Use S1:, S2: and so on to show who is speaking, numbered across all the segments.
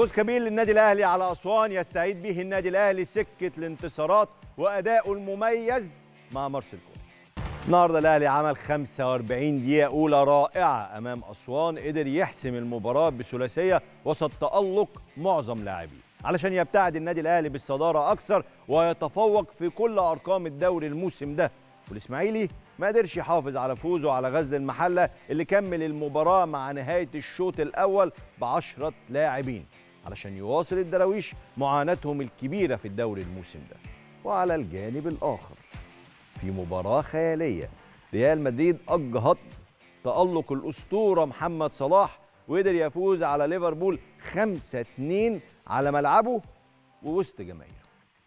S1: فوز كبير للنادي الاهلي على اسوان يستعيد به النادي الاهلي سكه الانتصارات واداؤه المميز مع مارسيل كولر. النهارده الاهلي عمل 45 دقيقه اولى رائعه امام اسوان، قدر يحسم المباراه بثلاثيه وسط تالق معظم لاعبيه علشان يبتعد النادي الاهلي بالصداره اكثر ويتفوق في كل ارقام الدوري الموسم ده. والاسماعيلي ما قدرش يحافظ على فوزه على غزل المحله اللي كمل المباراه مع نهايه الشوط الاول ب10 لاعبين علشان يواصل الدراويش معاناتهم الكبيره في الدوري الموسم ده. وعلى الجانب الاخر في مباراه خياليه ريال مدريد اجهض تالق الاسطوره محمد صلاح وقدر يفوز على ليفربول 5-2 على ملعبه ووسط جماهيره.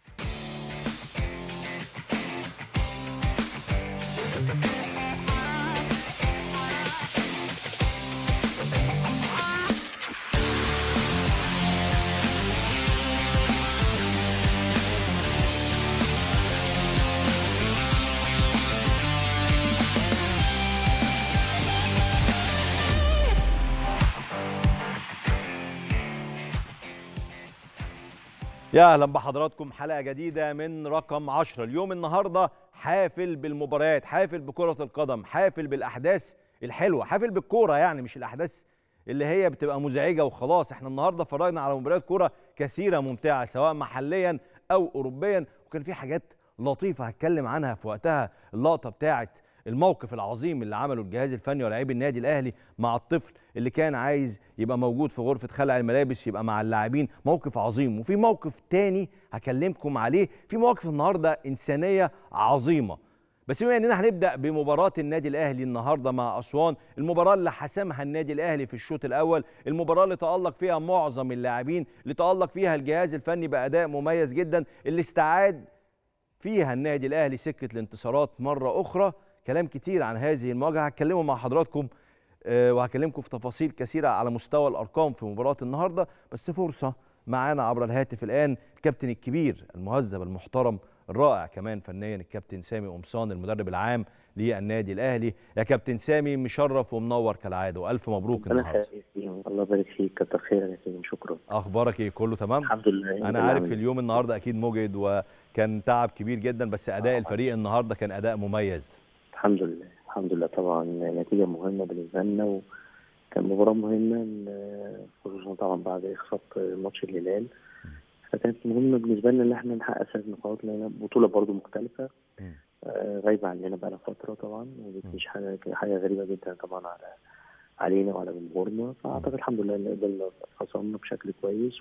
S1: يا اهلا بحضراتكم حلقه جديده من رقم 10. اليوم النهارده حافل بالمباريات، حافل بكره القدم، حافل بالاحداث الحلوه، حافل بالكوره، يعني مش الاحداث اللي هي بتبقى مزعجه وخلاص. احنا النهارده اتفرجنا على مباريات كوره كثيره ممتعه سواء محليا او اوروبيا، وكان في حاجات لطيفه هتكلم عنها في وقتها. اللقطه بتاعه الموقف العظيم اللي عمله الجهاز الفني ولاعيبي النادي الاهلي مع الطفل اللي كان عايز يبقى موجود في غرفه خلع الملابس يبقى مع اللاعبين، موقف عظيم. وفي موقف تاني هكلمكم عليه، في مواقف النهارده انسانيه عظيمه. بس بما اننا هنبدا بمباراه النادي الاهلي النهارده مع اسوان، المباراه اللي حسمها النادي الاهلي في الشوط الاول، المباراه اللي تالق فيها معظم اللاعبين، اللي تالق فيها الجهاز الفني باداء مميز جدا، اللي استعاد فيها النادي الاهلي سكه الانتصارات مره اخرى. كلام كتير عن هذه المواجهه هتكلموا مع حضراتكم وهكلمكم في تفاصيل كثيره على مستوى الارقام في مباراه النهارده. بس فرصه معانا عبر الهاتف الان الكابتن الكبير المهذب المحترم الرائع كمان فنيا الكابتن سامي قمصان المدرب العام للنادي الاهلي. يا كابتن سامي مشرف ومنور كالعاده والف مبروك النهارده.
S2: الله يبارك فيك، كتر خيرك يا سيدي، شكرا.
S1: اخبارك ايه؟ كله تمام
S2: الحمد لله.
S1: انا عارف اليوم النهارده اكيد مجهد وكان تعب كبير جدا، بس اداء الفريق النهارده كان اداء مميز.
S2: الحمد لله الحمد لله، طبعا نتيجه مهمه بالنسبه لنا وكان مباراه مهمه خصوصا طبعا بعد اخفاق ماتش الهلال، فكانت مهمه بالنسبه لنا ان احنا نحقق 3 نقاط لان بطوله برضو مختلفه غايبه عننا بقى لها فتره طبعا، ودي مش حاجه غريبه جدا طبعا علينا وعلى جمهورنا. فاعتقد الحمد لله ان قدرنا فصلنا بشكل كويس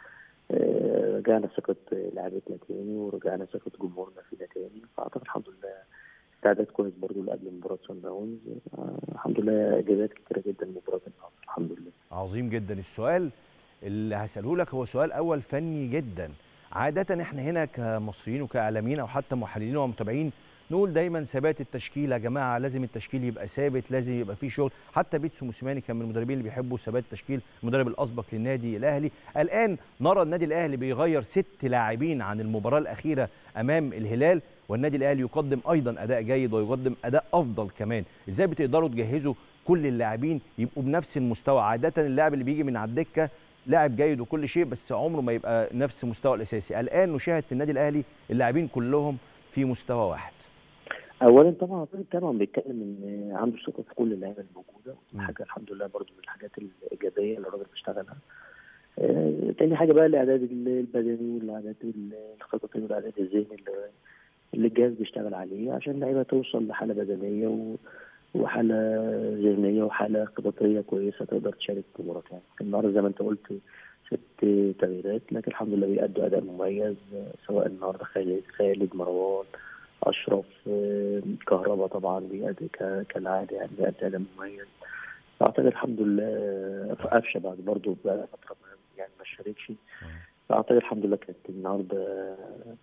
S2: ورجعنا ثقه لعبتنا تاني ورجعنا ثقه جمهورنا فينا تاني. فاعتقد الحمد لله استعداد كويس برضه قبل مباراه سان داونز. الحمد لله اجابات كتيره جدا مباراه النهارده الحمد لله.
S1: عظيم جدا. السؤال اللي هساله لك هو سؤال اول فني جدا. عاده احنا هنا كمصريين وكاعلاميين او حتى محللين ومتابعين نقول دايما ثبات التشكيل. يا جماعه لازم التشكيل يبقى ثابت، لازم يبقى فيه شغل. حتى بيتسو موسيماني كان من المدربين اللي بيحبوا ثبات التشكيل، المدرب الاسبق للنادي الاهلي. الان نرى النادي الاهلي بيغير 6 لاعبين عن المباراه الاخيره امام الهلال، والنادي الاهلي يقدم ايضا اداء جيد ويقدم اداء افضل كمان. ازاي بتقدروا تجهزوا كل اللاعبين يبقوا بنفس المستوى؟ عاده اللاعب اللي بيجي من على الدكه لاعب جيد وكل شيء بس عمره ما يبقى نفس مستوى الاساسي. الان نشاهد في النادي الاهلي اللاعبين كلهم في مستوى واحد.
S2: اولا طبعا بيتكلم ان عنده ثقه في كل اللعيبه الموجوده، حاجه الحمد لله برضو من الحاجات الايجابيه اللي الراجل بيشتغلها. تاني حاجه بقى الاعداد البدني والاعداد الخططي والاعداد الذهني اللي الجهاز بيشتغل عليه عشان اللعيبه توصل لحاله بدنيه وحاله ذهنيه وحاله خططيه كويسه تقدر تشارك في المباراه. يعني النهارده زي ما انت قلت 6 تغييرات، لكن الحمد لله بيأدوا اداء مميز، سواء النهارده خالد مروان اشرف كهربا طبعا بيأدي كالعاده، يعني بيأدي اداء مميز. فاعتقد الحمد لله قفشه بعد برضه بقى فتره يعني ما شاركش. فاعتقد الحمد لله كانت النهارده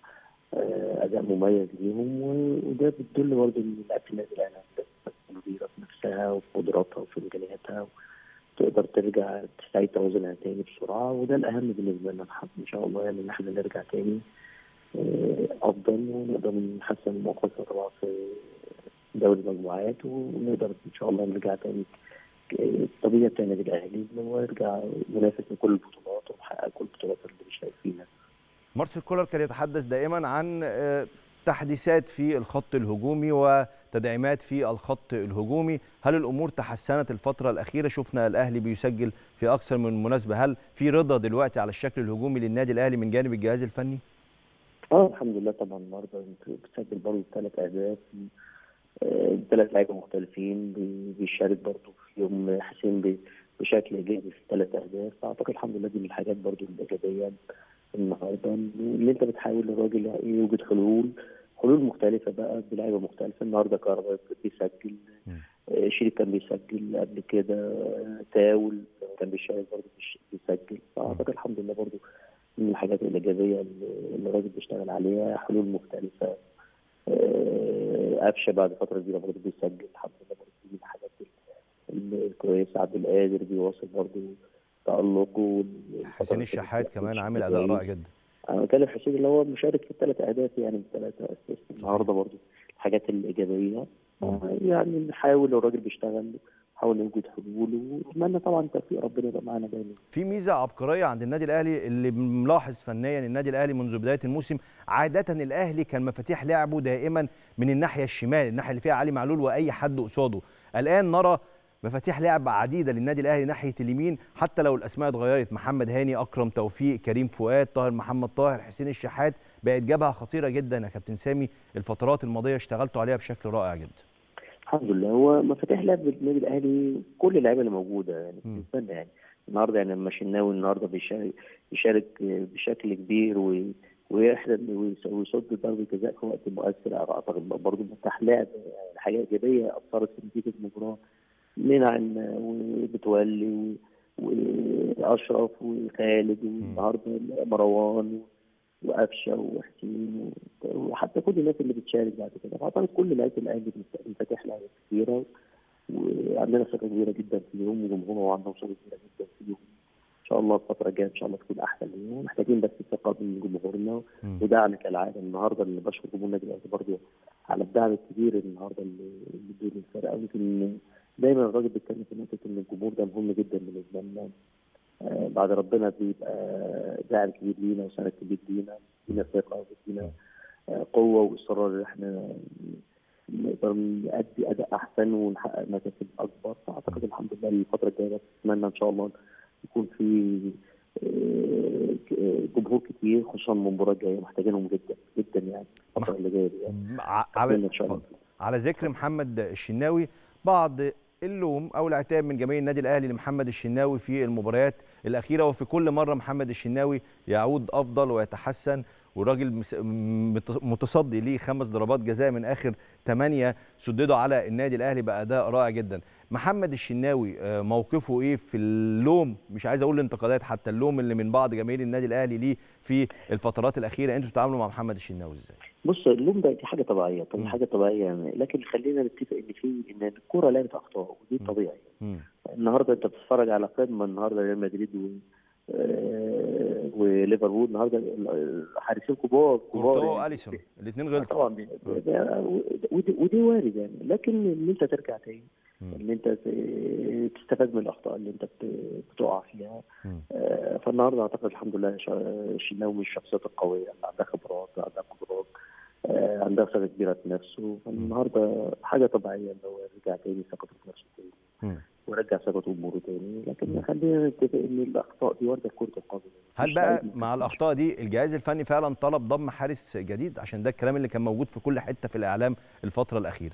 S2: اداء مميز ليهم، وده بتدل برضه ان لعيبه النادي الاهلي مديره في نفسها وفي قدراتها وفي امكانياتها تقدر ترجع تستعيد توازنها تاني بسرعه، وده الاهم بالنسبه لنا ان شاء الله، يعني ان احنا نرجع تاني افضل ونقدر نحسن موقفنا طبعا في دوري المجموعات ونقدر ان شاء الله نرجع تاني الطبيعه بتاع النادي الاهلي ان هو يرجع منافس في كل البطولات ومحقق كل البطولات اللي بيشارك فيها.
S1: مارسيل كولر كان يتحدث دائما عن تحديثات في الخط الهجومي وتدعيمات في الخط الهجومي. هل الامور تحسنت الفتره الاخيره؟ شفنا الاهلي بيسجل في اكثر من مناسبه. هل في رضا دلوقتي على الشكل الهجومي للنادي الاهلي من جانب الجهاز الفني؟
S2: الحمد لله طبعا. النهارده بتسجل برضه 3 اهداف، 3 لعيبه مختلفين، بيشارك برضه فيهم حسين بشكل ايجابي في ال3 اهداف. فاعتقد الحمد لله دي من الحاجات برضه الايجابيه النهارده، اللي انت بتحاول الراجل يوجد حلول مختلفه بقى بلعيبه مختلفه. النهارده كهربا بيسجل، شريف كان بيسجل قبل كده، تاول كان بيشارك برضه بيسجل. فاعتقد الحمد لله برضه من الحاجات الايجابيه اللي الراجل بيشتغل عليها، حلول مختلفه. قفشه بعد فتره كبيره برضه بيسجل، الحمد لله برضه دي من الحاجات الكويسه. عبد القادر بيواصل برضه تألقه.
S1: حسين الشحات كمان عامل اداء رائع جدا.
S2: انا بتكلم حسين اللي هو مشارك في ال3 اهداف، يعني ب3 اسيست النهارده برضه الحاجات الايجابيه. يعني نحاول، الراجل بيشتغل، نحاول نوجد حلول، واتمنى طبعا توفيق ربنا يبقى معانا دايما.
S1: في ميزه عبقريه عند النادي الاهلي اللي ملاحظ فنيا النادي الاهلي منذ بدايه الموسم. عاده الاهلي كان مفاتيح لعبه دائما من الناحيه الشمال، الناحيه اللي فيها علي معلول واي حد قصاده. الان نرى مفاتيح لعب عديده للنادي الاهلي ناحيه اليمين، حتى لو الاسماء اتغيرت. محمد هاني، اكرم توفيق، كريم فؤاد، طاهر محمد طاهر، حسين الشحات. بقت جبهه خطيره جدا يا كابتن سامي. الفترات الماضيه اشتغلتوا عليها بشكل رائع جدا.
S2: الحمد لله. هو مفاتيح لعب النادي الاهلي كل اللعيبه اللي موجوده، يعني بالنسبه لنا يعني النهارده، يعني لما الشناوي النهارده بيشارك بشكل كبير ويصد ضربه جزاء في وقت مؤثر. اعتقد برضه مفتاح لعب، يعني حاجه ايجابيه اثرت في نتيجه المباراه. منعم وبتولي واشرف وخالد والنهارده مروان وقفشه وحسين وحتى كل الناس اللي بتشارك بعد كده. فاعتقد كل لعيبه الاهلي بتفتح لعيبه كثيره، وعندنا ثقه كبيره جدا فيهم، وجمهورنا عندهم ثقه كبيره جدا فيهم. ان شاء الله الفتره الجايه ان شاء الله تكون احسن لينا. محتاجين بس ثقه من جمهورنا ودعم كالعاده. النهارده اللي بشكر جمهور النادي الاهلي برضه على الدعم الكبير النهارده اللي ادوني الفرقه. يمكن دايما الراجل بيتكلم في نقطه ان الجمهور ده مهم جدا بالنسبه لنا. بعد ربنا بيبقى داعم كبير لينا وسند كبير لينا، بيدينا ثقه وبيدينا قوه واصرار ان احنا نقدر نأدي اداء احسن ونحقق مكاسب اكبر. فاعتقد الحمد لله الفتره الجايه اتمنى ان شاء الله يكون في جمهور كتير، خصوصا المباراه الجايه محتاجينهم جدا جدا، يعني الفتره اللي جايه دي يعني.
S1: على ذكر محمد الشناوي، بعض اللوم او العتاب من جماهير النادي الاهلي لمحمد الشناوي في المباريات الاخيره، وفي كل مره محمد الشناوي يعود افضل ويتحسن، والراجل متصدي ليه 5 ضربات جزاء من اخر 8 سددوا على النادي الاهلي باداء رائع جدا. محمد الشناوي موقفه ايه في اللوم؟ مش عايز اقول الانتقادات، حتى اللوم اللي من بعض جماهير النادي الاهلي ليه في الفترات الاخيره. انتوا بتتعاملوا مع محمد الشناوي ازاي؟
S2: بص، اللوم ده دي حاجه طبيعيه، حاجه طبيعيه يعني. لكن خلينا نتفق ان الكوره لعبه اخطاء، ودي طبيعي. النهارده انت بتتفرج على قمه النهارده ريال مدريد وليفربول. النهارده حارسين كبار
S1: كورتوا واليسون الاثنين غلطوا
S2: طبعا. ودي وارد يعني. لكن ان انت ترجع تاني، ان انت تستفاد من الاخطاء اللي انت بتقع فيها. فالنهارده اعتقد الحمد لله الشناوي من الشخصيات القويه اللي عندها خبرات، عندها قدرات، عندها ثقه كبيره في نفسه. فالنهارده حاجه طبيعيه ان هو يرجع تاني ثقته في نفسه تاني ورجع ثقته باموره تاني. لكن خلينا نتفق ان الاخطاء دي وارده في كره القدم.
S1: هل بقى مع الاخطاء دي الجهاز الفني فعلا طلب ضم حارس جديد؟ عشان ده الكلام اللي كان موجود في كل حته في الاعلام الفتره الاخيره.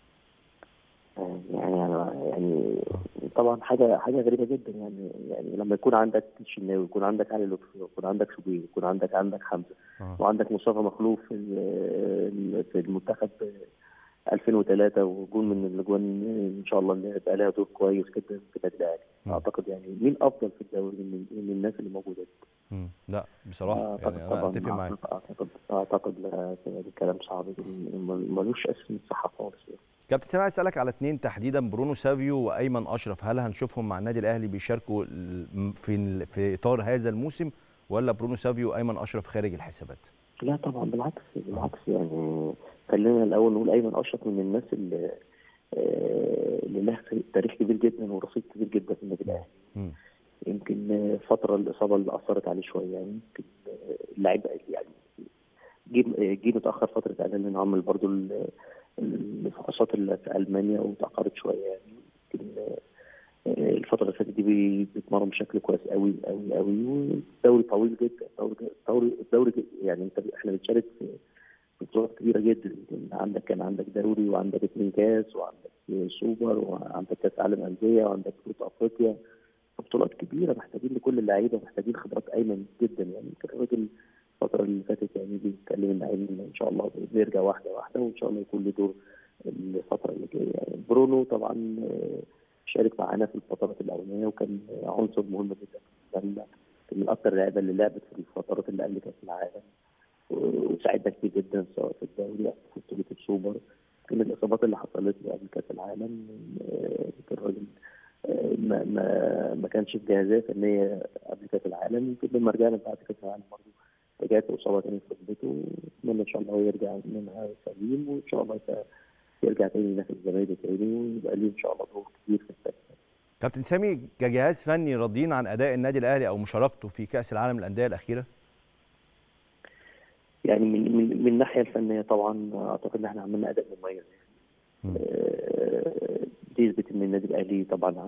S2: يعني طبعا حاجه غريبه جدا يعني لما يكون عندك الشناوي، يكون عندك علي لطفي، يكون عندك شوبير، يكون عندك حمزه، وعندك مصطفى مخلوف في المنتخب 2003 وجون من الاجوان ان شاء الله اللي هيبقى لها دور كويس جدا في النادي الاهلي. اعتقد يعني مين افضل في الدوري من الناس اللي موجوده دي؟
S1: لا بصراحه يعني انا اتفق معاك.
S2: اعتقد الكلام صعب، ملوش اسم الصحه خالص يعني.
S1: كابتن سامي، عايز اسالك على 2 تحديدا، برونو سافيو وايمن اشرف. هل هنشوفهم مع النادي الاهلي بيشاركوا في اطار هذا الموسم، ولا برونو سافيو وايمن اشرف خارج الحسابات؟
S2: لا طبعا، بالعكس يعني. خلينا الاول نقول ايمن اشرف من الناس اللي له تاريخ كبير جدا ورصيد كبير جدا في النادي الاهلي. يمكن فتره الاصابه اللي اثرت عليه شويه، يعني يمكن اللعيبه يعني جه متاخر فتره اعلان انه عمل برضه الفحوصات اللي في المانيا وتاخرت شويه، يعني يمكن الفتره اللي فاتت دي بيتمرن بشكل كويس قوي قوي قوي، والدوري طويل جدا. الدوري يعني احنا بنشارك في بطولات كبيره جدا. كان عندك دوري، وعندك 2 كاس، وعندك سوبر، وعندك كاس عالم انديه، وعندك بطوله افريقيا. بطولات كبيره محتاجين لكل اللعيبه، محتاجين خبرات ايمن جدا. يعني كان الراجل الفتره اللي فاتت يعني بيتكلم اللعيبه ان شاء الله بيرجع واحده واحده، وان شاء الله يكون له دور الفتره اللي جايه. يعني برونو طبعا شارك معانا في الفترات الاولانيه، وكان عنصر مهم جدا. كان من اكثر اللعيبه اللي لعبت في الفترات اللي قبل كاس العالم، وساعدنا كتير جدا سواء في الدوري او في بطوله السوبر. من الاصابات اللي حصلت له قبل كاس العالم الراجل ما كانش في جاهزيه فنيه قبل كاس العالم. يمكن لما رجعنا بعد كاس العالم برضه رجعت اصابه ثانيه في ركبته، اتمنى ان شاء الله هو يرجع منها سليم، وان شاء الله يرجع تاني ينافس الزمالك تاني، ويبقى ليه ان شاء الله دور كبير في الفريق.
S1: كابتن سامي، كجهاز فني راضيين عن اداء النادي الاهلي او مشاركته في كاس العالم للانديه الاخيره؟
S2: يعني من الناحيه الفنيه طبعا اعتقد ان احنا عملنا اداء مميز. دي يثبت ان النادي الاهلي طبعا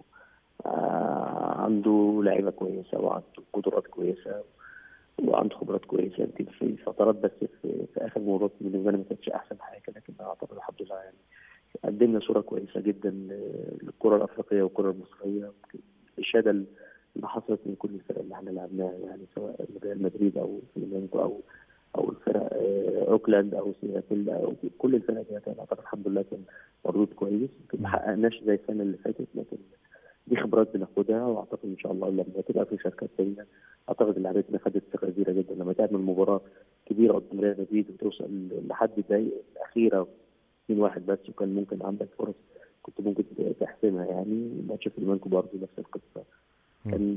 S2: عنده لعيبه كويسه، وعنده قدرات كويسه، وعنده خبرات كويسه. يمكن في فترات بس في اخر مباراه بالنسبه لي ما كانتش احسن حاجه، لكن اعتقد الحمد لله يعني قدمنا صوره كويسه جدا للكره الافريقيه والكره المصريه. يمكن الاشاده اللي حصلت من كل الفرق اللي احنا لعبناها، يعني سواء ريال مدريد او فلامينجو او الفرق اوكلاند او سياتل او كل الفرق دي، اعتقد الحمد لله كان مردود كويس. يمكن ما حققناش زي السنه اللي فاتت، لكن دي خبرات بناخدها، واعتقد ان شاء الله لما تبقى في شركات ثانيه اعتقد ان لعيبتنا خدت ثقه كبيره جدا. لما تعمل مباراه كبيره قدام ريال مدريد وتوصل لحد الدقائق الاخيره 2-1 بس، وكان ممكن عندك فرص كنت ممكن تحسمها. يعني ماتش فلامينجو برضه نفس القصه. كان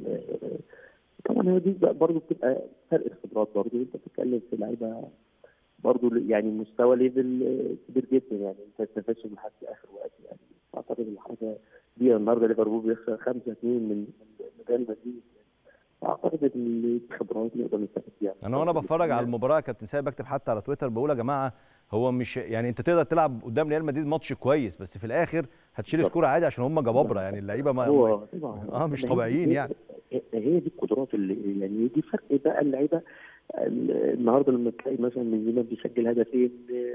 S2: طبعا هي دي برضه بتبقى فرق الخبرات. برضه انت بتتكلم في لعيبه برضه يعني مستوى ليفل كبير جدا، يعني انت تنافسهم لحد اخر وقت. يعني اعتقد الحاجه دي النهارده ليفربول بيخسر 5-2 من ريال مدريد. اعتقد ان دي خبرات نقدر نستفيد بيها.
S1: انا بتفرج على المباراه يا كابتن سامي، بكتب حتى على تويتر بقول يا جماعه هو مش يعني انت تقدر تلعب قدام ريال مدريد ماتش كويس، بس في الاخر هتشيل سكور عادي عشان هم جبابره. يعني اللعيبه
S2: هو
S1: مش طبيعيين يعني.
S2: هي دي القدرات اللي يعني دي فرق بقى اللعيبه. النهارده لما تلاقي مثلا بنزيما بيسجل هدفين،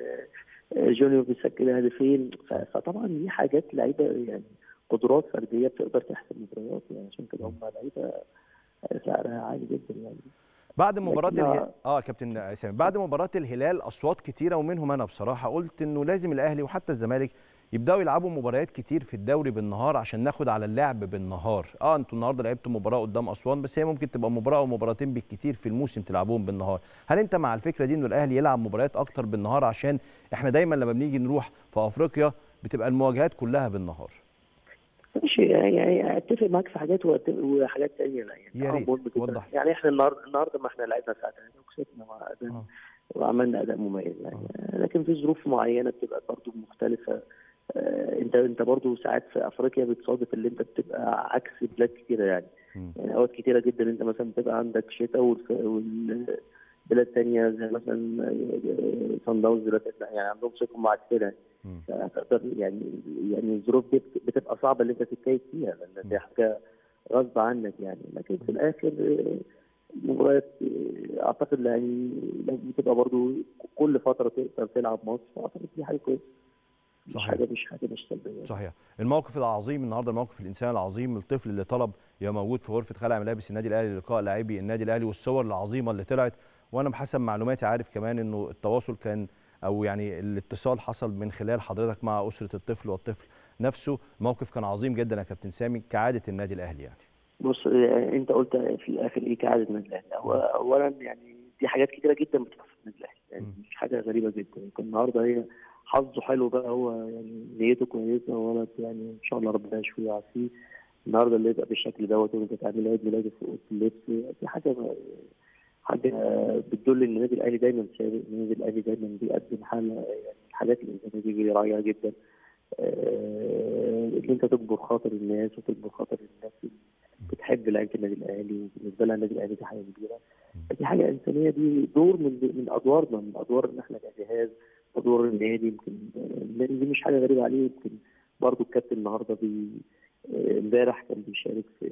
S2: جونيور بيسجل هدفين، فطبعا دي حاجات لعيبه يعني قدرات فرديه بتقدر تحسم مباريات. يعني عشان كده هم لعيبه سعرها عالي جدا يعني.
S1: بعد مباراه كابتن سامي، بعد مباراه الهلال اصوات كتيره ومنهم انا بصراحه قلت انه لازم الاهلي وحتى الزمالك يبداوا يلعبوا مباريات كتير في الدوري بالنهار عشان ناخد على اللعب بالنهار. انتوا النهارده لعبتوا مباراه قدام اسوان، بس هي ممكن تبقى مباراه او مباراتين بالكتير في الموسم تلعبوهم بالنهار. هل انت مع الفكره دي انه الاهلي يلعب مباريات اكتر بالنهار؟ عشان احنا دايما لما بنيجي نروح في افريقيا بتبقى المواجهات كلها بالنهار.
S2: ماشي، يعني اتفق معاك في حاجات وحاجات ثانيه لا. يعني
S1: يا ريت توضح.
S2: يعني احنا النهارده ما احنا لعبنا ساعتين وكسبنا مع اداء وعملنا اداء مميز يعني. لكن في ظروف معينه بتبقى برضه مختلفه. انت برضه ساعات في افريقيا بتصادف اللي انت بتبقى عكس بلاد كتيره يعني. يعني اوقات كتيره جدا انت مثلا بتبقى عندك شتاء والبلاد ثانيه زي مثلا صن داونز دلوقتي يعني عندهم صيف معكسه. فتقدر يعني الظروف دي بتبقى صعبه اللي انت تتكيف فيها، لان دي حاجه غصب عنك يعني. لكن في الاخر المباريات اعتقد يعني لازم تبقى برضه كل فتره تقدر تلعب ماتش. اعتقد دي حاجه كويسه، مش حاجه مش سلبيه.
S1: صحيح. الموقف العظيم النهارده، الموقف الانساني العظيم، الطفل اللي طلب يبقى موجود في غرفه خلع ملابس النادي الاهلي للقاء لاعبي النادي الاهلي، والصور العظيمه اللي طلعت. وانا بحسب معلوماتي عارف كمان انه التواصل كان او يعني الاتصال حصل من خلال حضرتك مع اسره الطفل والطفل نفسه. الموقف كان عظيم جدا يا كابتن سامي كعاده النادي الاهلي يعني.
S2: بص انت قلت في الاخر ايه كعاده النادي الاهلي. اولا يعني دي حاجات كتيره جدا بتحصل في النادي الاهلي، يعني مش حاجه غريبه جدا. يمكن النهارده هي حظه حلو بقى، هو يعني نيته كويسه ولد، يعني ان شاء الله ربنا يشفيه ويعافيه. النهارده اللي يبقى بالشكل دوت وانت تعمل عيد ميلاده في اوضه اللبس، دي حاجه بتدل ان النادي الاهلي دايما سابق. النادي الاهلي دايما بيقدم حاله، يعني الحاجات الانسانيه دي بيراعيها جدا. ان انت تجبر خاطر الناس وتجبر خاطر الناس اللي بتحب لعيبه النادي الاهلي، وبالنسبه لها النادي الاهلي دي حاجه كبيره. دي حاجه انسانيه، دي دور من ادوارنا، من ادوار ان احنا كجهاز، ادوار النادي. يمكن النادي دي مش حاجه غريبه عليه. يمكن برضه الكابتن النهارده امبارح كان بيشارك في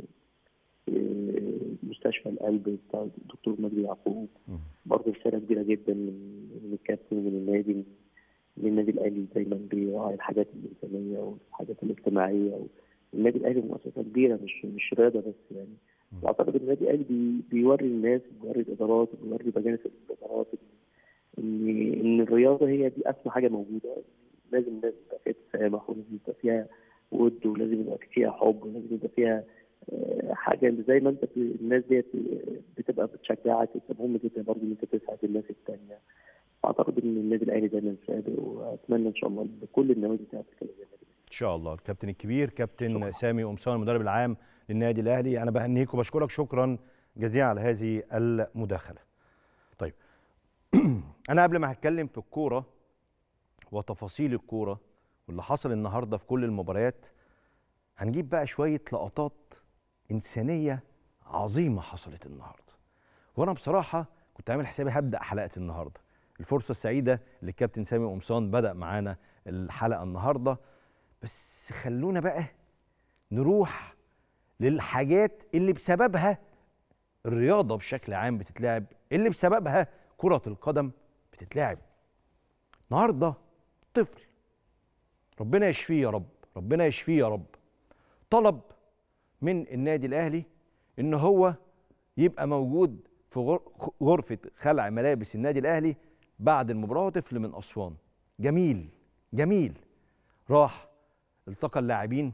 S2: مستشفى القلب بتاع الدكتور مجدي يعقوب. برضه رساله كبيره جدا من الكابتن ومن النادي، من النادي الاهلي دايما بيراعي الحاجات الانسانيه والحاجات الاجتماعيه. النادي الاهلي مؤسسه كبيره، مش رياضه بس يعني. واعتقد النادي الاهلي بيوري الناس، بيوري الادارات، بيوري مجالس الادارات ان الرياضه هي دي اسمى حاجه موجوده. لازم الناس يبقى فيها تسامح، ولازم يبقى فيها ود، ولازم يبقى فيها حب، ولازم يبقى فيها حاجه اللي زي ما انت الناس ديت بتبقى بتشجعك. انت مهم جدا برضه ان انت تسعد الناس الثانيه. اعتقد ان النادي الاهلي دايما سابق، واتمنى ان شاء الله ان كل النوادي تعمل كده زي النادي.
S1: ان شاء الله. الكابتن الكبير كابتن سامي قمصان المدرب العام للنادي الاهلي، انا بهنيك وبشكرك شكرا جزيلا على هذه المداخله. طيب انا قبل ما هتكلم في الكوره وتفاصيل الكوره واللي حصل النهارده في كل المباريات، هنجيب بقى شويه لقطات انسانيه عظيمه حصلت النهارده. وانا بصراحه كنت عامل حسابي هبدا حلقه النهارده، الفرصه السعيده اللي الكابتن سامي قمصان بدا معانا الحلقه النهارده، بس خلونا بقى نروح للحاجات اللي بسببها الرياضه بشكل عام بتتلعب، اللي بسببها كره القدم بتتلعب. النهارده طفل ربنا يشفيه يا رب، ربنا يشفيه يا رب، طلب من النادي الاهلي ان هو يبقى موجود في غرفه خلع ملابس النادي الاهلي بعد المباراه. طفل من اسوان جميل جميل، راح التقى اللاعبين،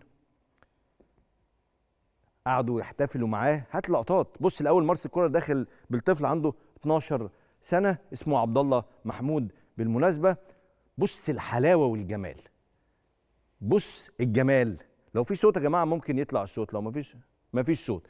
S1: قعدوا يحتفلوا معاه. هات لقطات. بص الاول مارسيل كولر داخل بالطفل عنده 12 سنه اسمه عبد الله محمود بالمناسبه. بص الحلاوه والجمال، بص الجمال. لو في صوت يا جماعه ممكن يطلع الصوت، لو مفيش صوت.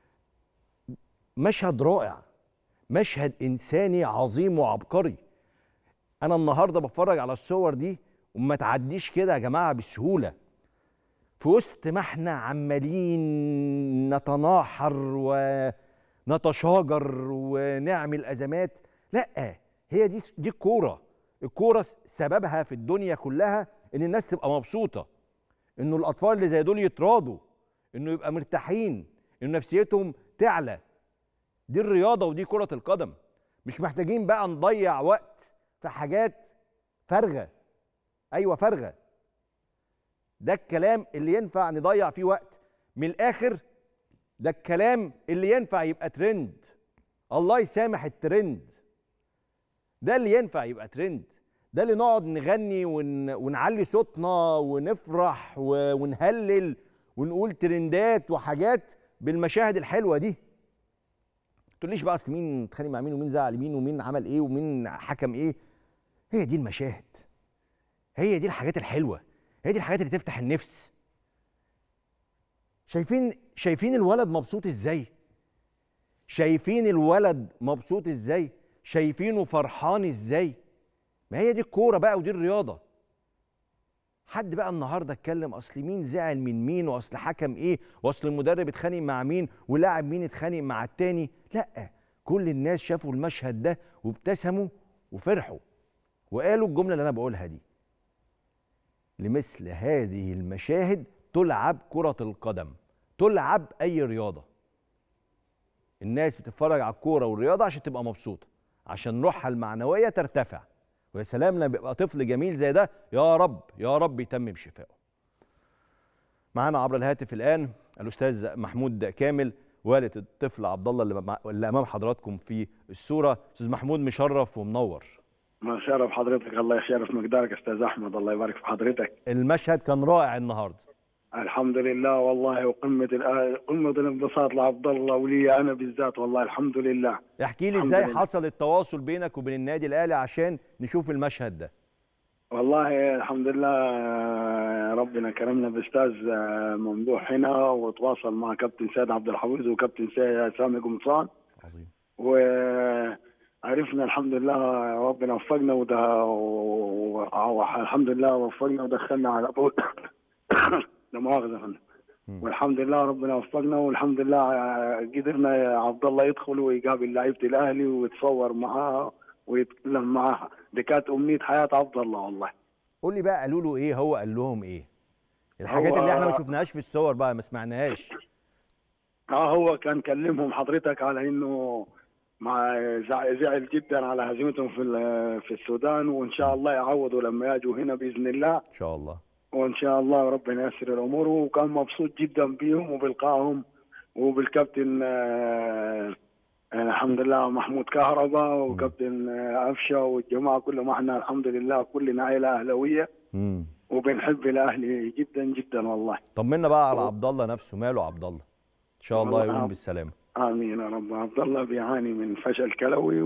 S1: مشهد رائع، مشهد انساني عظيم وعبقري. انا النهارده بتفرج على الصور دي وما تعديش كده يا جماعه بسهوله، في وسط ما احنا عمالين نتناحر ونتشاجر ونعمل ازمات. لا، هي دي الكوره. الكوره سببها في الدنيا كلها ان الناس تبقى مبسوطه، انه الاطفال اللي زي دول يتراضوا، انه يبقى مرتاحين، انه نفسيتهم تعلى. دي الرياضه ودي كره القدم. مش محتاجين بقى نضيع وقت في حاجات فارغه. ايوه فارغه. ده الكلام اللي ينفع نضيع فيه وقت. من الاخر ده الكلام اللي ينفع يبقى ترند. الله يسامح الترند. ده اللي ينفع يبقى ترند. ده اللي نقعد نغني ونعلي صوتنا ونفرح ونهلل ونقول ترندات وحاجات بالمشاهد الحلوه دي. ما تقوليش بقى اصل مين اتخانق مع مين ومين زعل مين ومين عمل ايه ومين حكم ايه. هي دي المشاهد، هي دي الحاجات الحلوه، هي دي الحاجات اللي تفتح النفس. شايفين الولد مبسوط ازاي؟ شايفين الولد مبسوط ازاي؟ شايفينه فرحان ازاي؟ ما هي دي الكوره بقى ودي الرياضه. حد بقى النهارده اتكلم اصل مين زعل من مين واصل حكم ايه واصل المدرب اتخانق مع مين ولاعب مين اتخانق مع التاني. لا، كل الناس شافوا المشهد ده وابتسموا وفرحوا وقالوا الجمله اللي انا بقولها دي: لمثل هذه المشاهد تلعب كرة القدم، تلعب أي رياضة. الناس بتتفرج على الكورة والرياضة عشان تبقى مبسوطة، عشان روحها المعنوية ترتفع. ويا سلام لما يبقى طفل جميل زي ده، يا رب يا رب يتمم شفائه. معانا عبر الهاتف الآن الأستاذ محمود كامل والد الطفل عبد الله اللي أمام حضراتكم في الصورة. أستاذ محمود مشرف ومنور.
S3: ما شرف حضرتك، الله يشرف مقدارك استاذ احمد، الله يبارك في حضرتك.
S1: المشهد كان رائع النهارده.
S3: الحمد لله والله، وقمه قمه الانبساط لعبد الله ولي انا بالذات والله الحمد لله.
S1: احكي لي ازاي حصل التواصل بينك وبين النادي الاهلي عشان نشوف المشهد ده.
S3: والله الحمد لله ربنا كرمنا باستاذ ممدوح هنا، وتواصل مع كابتن سيد عبد الحفيظ وكابتن سامي قمصان.
S1: عظيم.
S3: عرفنا الحمد لله ربنا وفقنا الحمد لله وفقنا ودخلنا على لا مؤاخذه فندم. والحمد لله ربنا وفقنا، والحمد لله قدرنا يا عبد الله يدخل ويقابل لعيبه الاهلي ويتصور معاها ويتكلم معاها. دي كانت امنيه حياه عبد الله والله.
S1: قول لي بقى قالوا له ايه، هو قال لهم ايه؟ الحاجات اللي احنا ما شفناهاش في الصور بقى، ما سمعناهاش.
S3: هو كان كلمهم حضرتك على انه زعل جدا على هزيمتهم في السودان، وان شاء الله يعوضوا لما يجوا هنا باذن الله.
S1: ان شاء الله.
S3: وان شاء الله ربنا ييسر الامور. وكان مبسوط جدا بيهم وبلقائهم وبالكابتن الحمد لله محمود كهرباء وكابتن أفشة والجماعه كلهم. احنا الحمد لله كلنا عائله اهلاويه وبنحب الاهلي جدا جدا والله.
S1: طمنا بقى على عبد الله نفسه، ماله عبد الله؟ ان شاء الله يقوم بالسلامه.
S3: امين يا رب. عبد الله بيعاني من فشل كلوي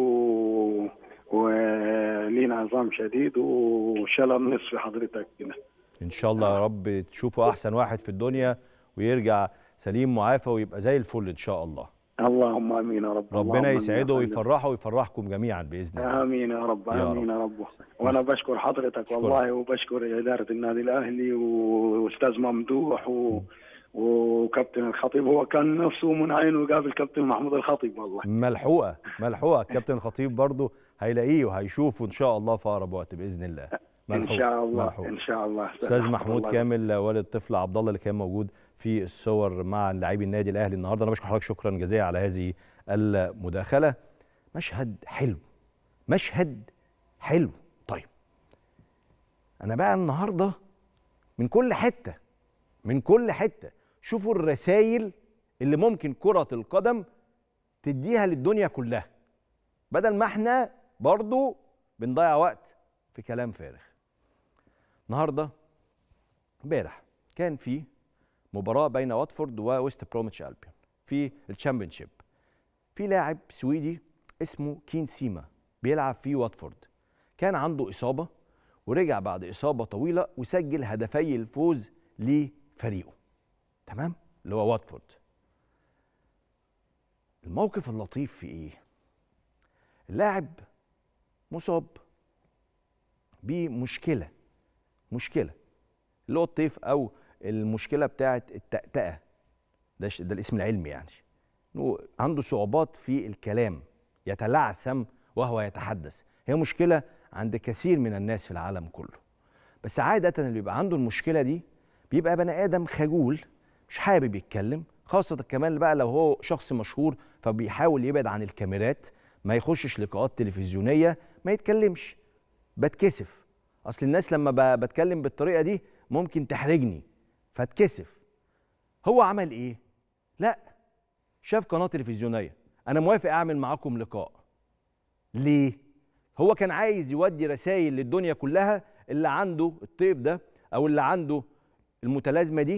S3: وليه عظام شديد وشلل نصفي حضرتك كده.
S1: ان شاء الله يا رب تشوفه احسن واحد في الدنيا ويرجع سليم معافى ويبقى زي الفل ان شاء الله.
S3: اللهم امين يا رب.
S1: ربنا يسعده ويفرحه ويفرحكم جميعا باذن الله.
S3: امين يا رب. امين يا رب. وانا بشكر حضرتك والله، وبشكر اداره النادي الاهلي واستاذ ممدوح وكابتن الخطيب. هو كان نفسه من عينه يقابل كابتن محمود الخطيب والله.
S1: ملحوقه ملحوقه. كابتن الخطيب برضه هيلاقيه وهيشوفه ان شاء الله في اقرب وقت باذن الله.
S3: ان شاء الله ملحوق. ان شاء الله.
S1: استاذ محمود كامل والد الطفل عبد الله اللي كان موجود في الصور مع لاعبي النادي الاهلي النهارده. انا بشكر حضرتك شكرا جزيلا على هذه المداخله. مشهد حلو، مشهد حلو. طيب انا بقى النهارده من كل حته، من كل حته شوفوا الرسائل اللي ممكن كرة القدم تديها للدنيا كلها، بدل ما احنا برضو بنضيع وقت في كلام فارغ. النهارده امبارح كان في مباراة بين واتفورد وويست بروميتش ألبيون في الشامبيونشيب. في لاعب سويدي اسمه كين سيما بيلعب في واتفورد، كان عنده إصابة ورجع بعد إصابة طويلة وسجل هدفي الفوز لفريقه، تمام، اللي هو واتفورد. الموقف اللطيف في ايه؟ اللاعب مصاب بمشكله، مشكله اللي هو الطيف او المشكله بتاعه التأتأة، ده الاسم العلمي يعني، انه عنده صعوبات في الكلام، يتلعثم وهو يتحدث. هي مشكله عند كثير من الناس في العالم كله، بس عاده اللي بيبقى عنده المشكله دي بيبقى بني ادم خجول مش حابب يتكلم، خاصة كمان بقى لو هو شخص مشهور فبيحاول يبعد عن الكاميرات، ما يخشش لقاءات تلفزيونية، ما يتكلمش. بتكسف، أصل الناس لما بتكلم بالطريقة دي ممكن تحرجني فاتكسف. هو عمل إيه؟ لا، شاف قناة تلفزيونية، أنا موافق أعمل معاكم لقاء. ليه؟ هو كان عايز يودي رسائل للدنيا كلها اللي عنده الطيف ده أو اللي عنده المتلازمة دي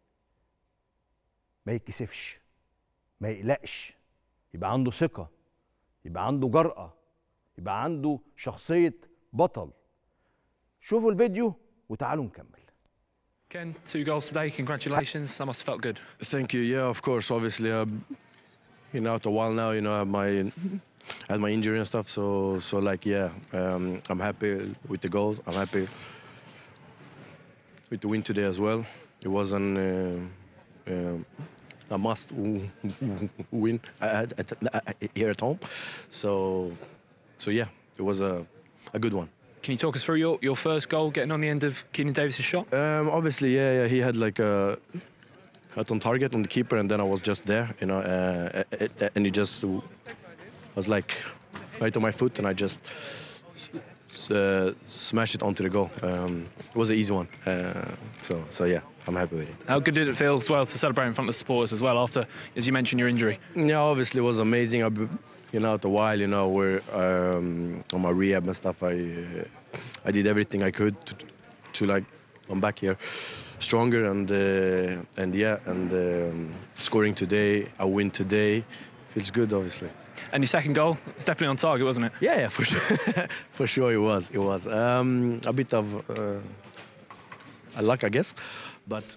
S1: ما يتكسفش، ما يقلقش، يبقى عنده ثقة، يبقى عنده جرأة، يبقى عنده شخصية بطل. شوفوا الفيديو وتعالوا نكمل.
S4: Ken, 2 goals today. Congratulations. That must have felt good.
S5: Thank you. Yeah, of course. Obviously, after a while now, I had my injury and stuff. So like, yeah, I'm happy with the goals. I'm happy with the win today as well. It wasn't a must win here at home. So yeah, it was a good one.
S4: Can you talk us through your first goal, getting on the end of Keenan Davis's shot?
S5: Obviously, yeah, he had like a hit on target on the keeper, and then I was just there, and he just was like right on my foot, and I just smashed it onto the goal. It was an easy one, so yeah, I'm happy with it.
S4: How good did it feel as well to celebrate in front of the supporters as well after, as you mentioned, your injury?
S5: Yeah, obviously it was amazing. After a while, we're on my rehab and stuff. I did everything I could to like come back here stronger and scoring today, a win today, feels good, obviously.
S4: And your second goal, it's definitely on target, wasn't it?
S5: Yeah, for sure. For sure it was. It was a bit of luck, I guess, but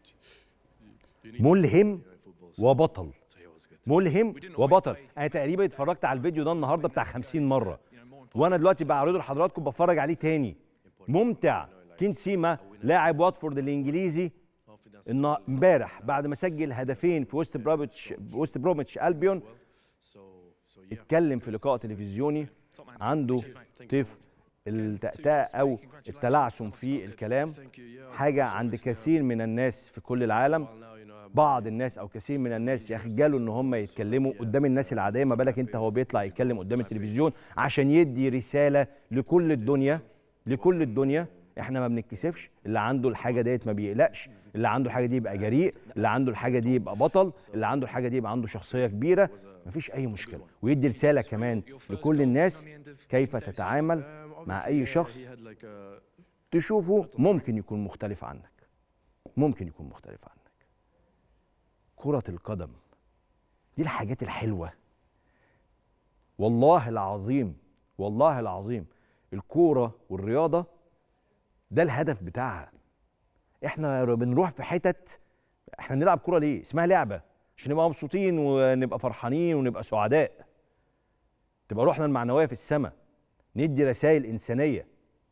S1: ملهم وبطل، ملهم وبطل. انا تقريبا اتفرجت على الفيديو ده النهارده بتاع 50 مره، وانا دلوقتي بعرضه لحضراتكم بتفرج عليه تاني. ممتع. كين سيما لاعب واتفورد الانجليزي امبارح بعد ما سجل هدفين في وست بروميتش البيون، اتكلم في لقاء تلفزيوني عنده طيف التأتأة أو التلعثم في الكلام، حاجة عند كثير من الناس في كل العالم. بعض الناس أو كثير من الناس يخجلوا إن هم يتكلموا قدام الناس العادية، ما بالك أنت هو بيطلع يتكلم قدام التلفزيون عشان يدي رسالة لكل الدنيا. لكل الدنيا احنا ما بنتكسفش، اللي عنده الحاجة ديت ما بيقلقش، اللي عنده الحاجة دي يبقى جريء، اللي عنده الحاجة دي يبقى بطل، اللي عنده الحاجة دي يبقى عنده شخصية كبيرة، مفيش أي مشكلة. ويدي رسالة كمان لكل الناس كيف تتعامل مع أي شخص تشوفه ممكن يكون مختلف عنك، ممكن يكون مختلف عنك. كرة القدم دي الحاجات الحلوة، والله العظيم والله العظيم الكورة والرياضة ده الهدف بتاعها. احنا بنروح في حتت، احنا بنلعب كورة ليه؟ اسمها لعبة عشان نبقى مبسوطين ونبقى فرحانين ونبقى سعداء، تبقى روحنا المعنوية في السماء، ندي رسائل إنسانية،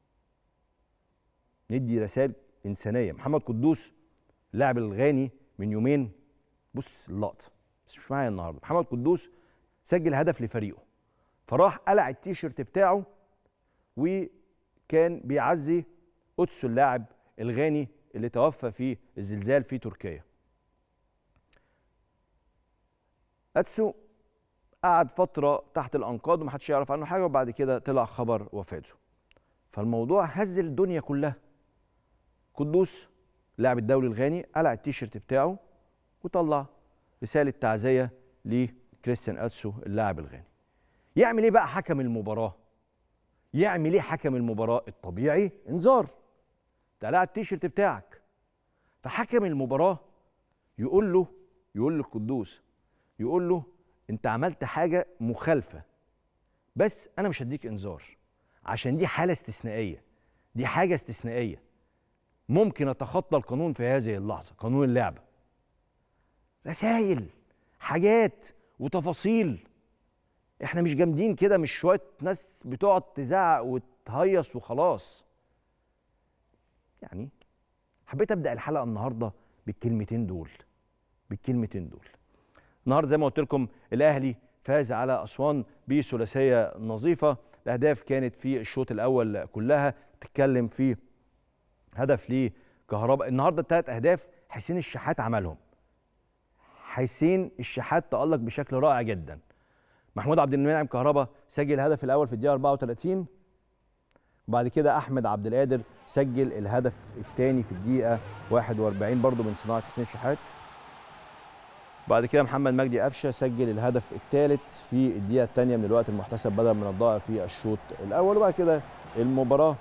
S1: ندي رسائل إنسانية. محمد قدوس اللاعب الغاني من يومين، بص اللقطة بس مش معايا النهارده، محمد قدوس سجل هدف لفريقه، فراح قلع التيشيرت بتاعه وكان بيعزي أتسو اللاعب الغاني اللي توفى في الزلزال في تركيا. أتسو قعد فترة تحت الأنقاض ومحدش يعرف عنه حاجة، وبعد كده طلع خبر وفاته، فالموضوع هز الدنيا كلها. قدوس اللاعب الدولي الغاني قلع التيشيرت بتاعه وطلع رسالة تعزية لكريستيان أتسو اللاعب الغاني. يعمل ايه بقى حكم المباراة؟ يعمل ايه حكم المباراة؟ الطبيعي انذار، تقلع التيشيرت بتاعك. فحكم المباراة يقول للقدوس، يقول له انت عملت حاجة مخالفة، بس انا مش هديك انذار عشان دي حالة استثنائية، دي حاجة استثنائية، ممكن اتخطى القانون في هذه اللحظة، قانون اللعبة. رسائل، حاجات وتفاصيل. احنا مش جامدين كده، مش شوية ناس بتقعد تزعق وتهيص وخلاص. يعني حبيت ابدأ الحلقة النهاردة بالكلمتين دول، بالكلمتين دول. النهارده زي ما قلت لكم الاهلي فاز على اسوان بثلاثيه نظيفه. الاهداف كانت في الشوط الاول كلها، تتكلم في هدف لكهرباء. النهارده الثلاث اهداف حسين الشحات عملهم. حسين الشحات تألق بشكل رائع جدا. محمود عبد المنعم كهرباء سجل الهدف الاول في الدقيقه 34، وبعد كده احمد عبد القادر سجل الهدف الثاني في الدقيقه 41 برضه من صناعه حسين الشحات. بعد كده محمد مجدي قفشه سجل الهدف الثالث في الدقيقه الثانيه من الوقت المحتسب بدل من الضائع في الشوط الاول. وبعد كده المباراه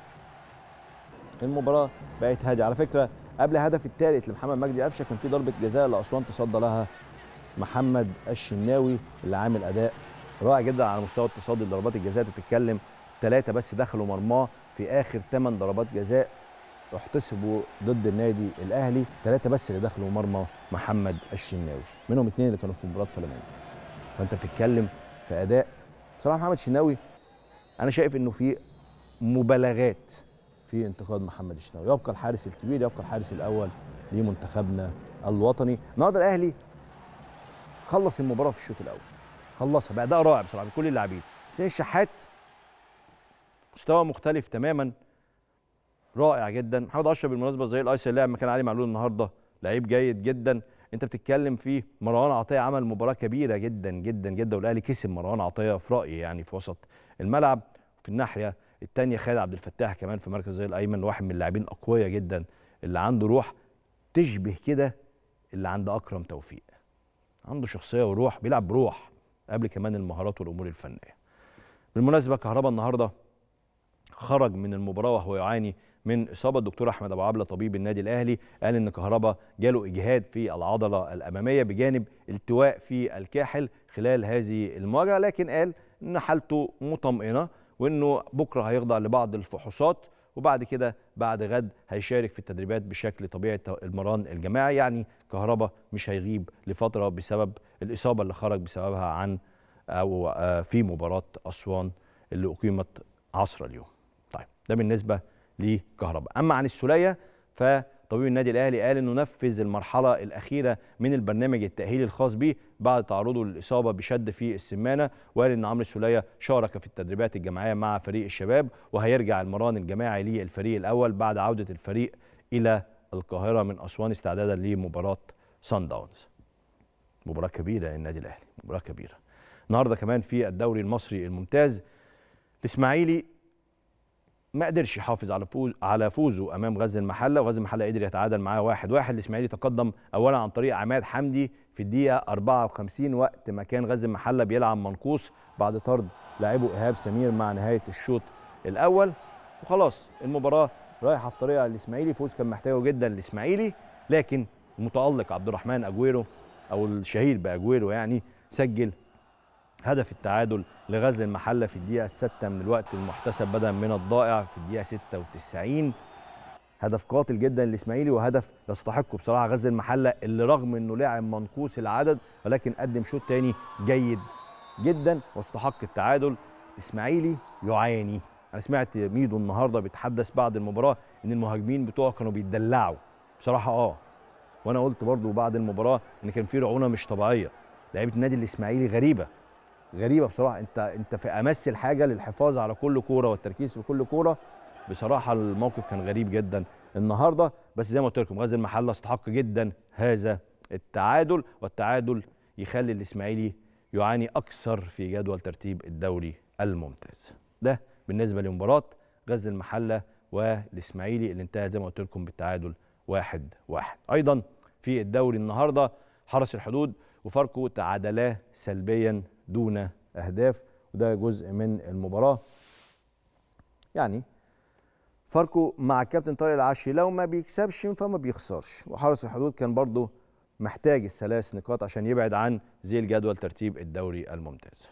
S1: بقت هاديه. على فكره قبل الهدف الثالث لمحمد مجدي قفشه كان في ضربه جزاء لاسوان تصدى لها محمد الشناوي اللي عامل اداء رائع جدا على مستوى التصدي لضربات الجزاء. بتتكلم 3 بس دخلوا مرماه في اخر 8 ضربات جزاء احتسبوا ضد النادي الاهلي، 3 بس اللي دخلوا مرمى محمد الشناوي، منهم 2 اللي كانوا في مباراه فلامينجو. فانت بتتكلم في اداء صراحه. محمد الشناوي انا شايف انه في مبالغات في انتقاد محمد الشناوي. يبقى الحارس الكبير، يبقى الحارس الاول لمنتخبنا الوطني. النهارده الاهلي خلص المباراه في الشوط الاول، خلصها باداء رائع بصراحه بكل اللاعبين. حسين الشحات مستوى مختلف تماما، رائع جدا. محمد اشرف بالمناسبه زي الايسر لاعب مكان علي معلول النهارده، لعيب جيد جدا. انت بتتكلم في مروان عطيه عمل مباراه كبيره جدا جدا جدا، والاهلي كسب مروان عطيه في رايي يعني في وسط الملعب. في الناحيه الثانيه خالد عبد الفتاح كمان في مركز زي الايمن، واحد من اللاعبين اقوياء جدا اللي عنده روح تشبه كده اللي عند اكرم توفيق، عنده شخصيه وروح، بيلعب بروح قبل كمان المهارات والامور الفنيه. بالمناسبه كهرباء النهارده خرج من المباراه وهو يعاني من اصابه. الدكتور احمد ابو عبله طبيب النادي الاهلي قال ان كهرباء جاله اجهاد في العضله الاماميه بجانب التواء في الكاحل خلال هذه المواجهه، لكن قال ان حالته مطمئنه وانه بكره هيخضع لبعض الفحوصات، وبعد كده بعد غد هيشارك في التدريبات بشكل طبيعي المران الجماعي. يعني كهرباء مش هيغيب لفتره بسبب الاصابه اللي خرج بسببها عن او في مباراه اسوان اللي اقيمت عصر اليوم. طيب ده بالنسبه لكهرباء. اما عن السوليه طبيب النادي الاهلي قال انه نفذ المرحله الاخيره من البرنامج التاهيلي الخاص به بعد تعرضه للاصابه بشد في السمانه، وقال ان عمرو السوليه شارك في التدريبات الجماعيه مع فريق الشباب، وهيرجع المران الجماعي للفريق الاول بعد عوده الفريق الى القاهره من اسوان استعدادا لمباراه صن داونز. مباراه كبيره للنادي الاهلي، مباراه كبيره. النهارده كمان في الدوري المصري الممتاز الاسماعيلي ما قدرش يحافظ على فوزه امام غزل المحله، وغزل المحله قدر يتعادل معاه 1-1. الاسماعيلي تقدم اولا عن طريق عماد حمدي في الدقيقه 54 وقت ما كان غزل المحله بيلعب منقوص بعد طرد لاعبه ايهاب سمير مع نهايه الشوط الاول، وخلاص المباراه رايحه في طريقها الاسماعيلي. فوز كان محتاجه جدا الاسماعيلي، لكن المتالق عبد الرحمن اجويرو او الشهير باجويرو يعني سجل هدف التعادل لغزل المحله في الدقيقه 6 من الوقت المحتسب بدلا من الضائع في الدقيقه 96. هدف قاتل جدا للاسماعيلي، وهدف يستحقه بصراحه غزل المحله اللي رغم انه لاعب منقوص العدد ولكن قدم شوط تاني جيد جدا واستحق التعادل. الاسماعيلي يعاني. انا سمعت ميدو النهارده بيتحدث بعد المباراه ان المهاجمين بتوعه كانوا بيتدلعوا بصراحه، وانا قلت برضو بعد المباراه ان كان في رعونه مش طبيعيه. لعيبه النادي الاسماعيلي غريبه بصراحه. انت في امس الحاجه للحفاظ على كل كوره والتركيز في كل كوره. بصراحه الموقف كان غريب جدا النهارده، بس زي ما قلت لكم غزل المحله استحق جدا هذا التعادل، والتعادل يخلي الاسماعيلي يعاني اكثر في جدول ترتيب الدوري الممتاز. ده بالنسبه لمباراه غزل المحله والاسماعيلي اللي انتهى زي ما قلت لكم بالتعادل 1-1. ايضا في الدوري النهارده حرس الحدود وفاركو تعادلا سلبيا دون اهداف، وده جزء من المباراه. يعني فاركو مع الكابتن طارق العشري لو ما بيكسبش فما بيخسرش، وحرس الحدود كان برضه محتاج ال3 نقاط عشان يبعد عن ذيل جدول ترتيب الدوري الممتاز.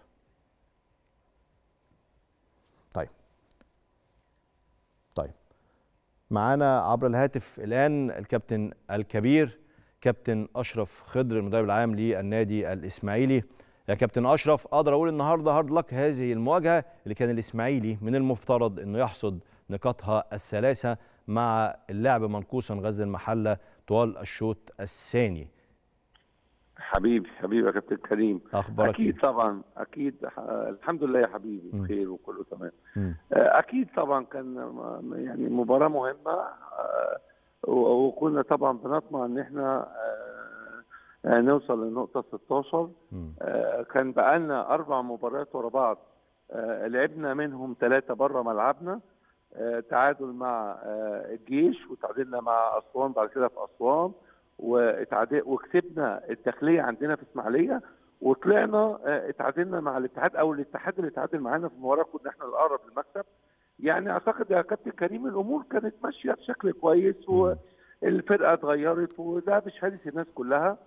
S1: طيب معانا عبر الهاتف الان الكابتن الكبير كابتن اشرف خضر المدرب العام للنادي الاسماعيلي. يا كابتن اشرف، اقدر اقول النهارده هارد لك هذه المواجهه اللي كان الاسماعيلي من المفترض انه يحصد نقاطها ال3 مع اللعب منقوصا غزل المحله طوال الشوط الثاني.
S6: حبيبي يا كابتن كريم،
S1: اخبارك
S6: اكيد
S1: إيه؟
S6: طبعا اكيد الحمد لله يا حبيبي بخير وكله تمام. اكيد طبعا كان يعني مباراه مهمه، وكنا طبعا بنطمع ان احنا نوصل للنقطه 16. كان بقالنا 4 مباريات ورا بعض، لعبنا منهم 3 بره ملعبنا، تعادل مع الجيش وتعادلنا مع اسوان بعد كده في اسوان، وكسبنا الداخليه عندنا في اسماعيليه، وطلعنا اتعادلنا مع الاتحاد او الاتحاد اللي اتعادل معانا في المباراه كنا احنا الاقرب للمكسب. يعني اعتقد يا كابتن كريم الامور كانت ماشيه بشكل كويس، والفرقه اتغيرت وده بشهاده الناس كلها،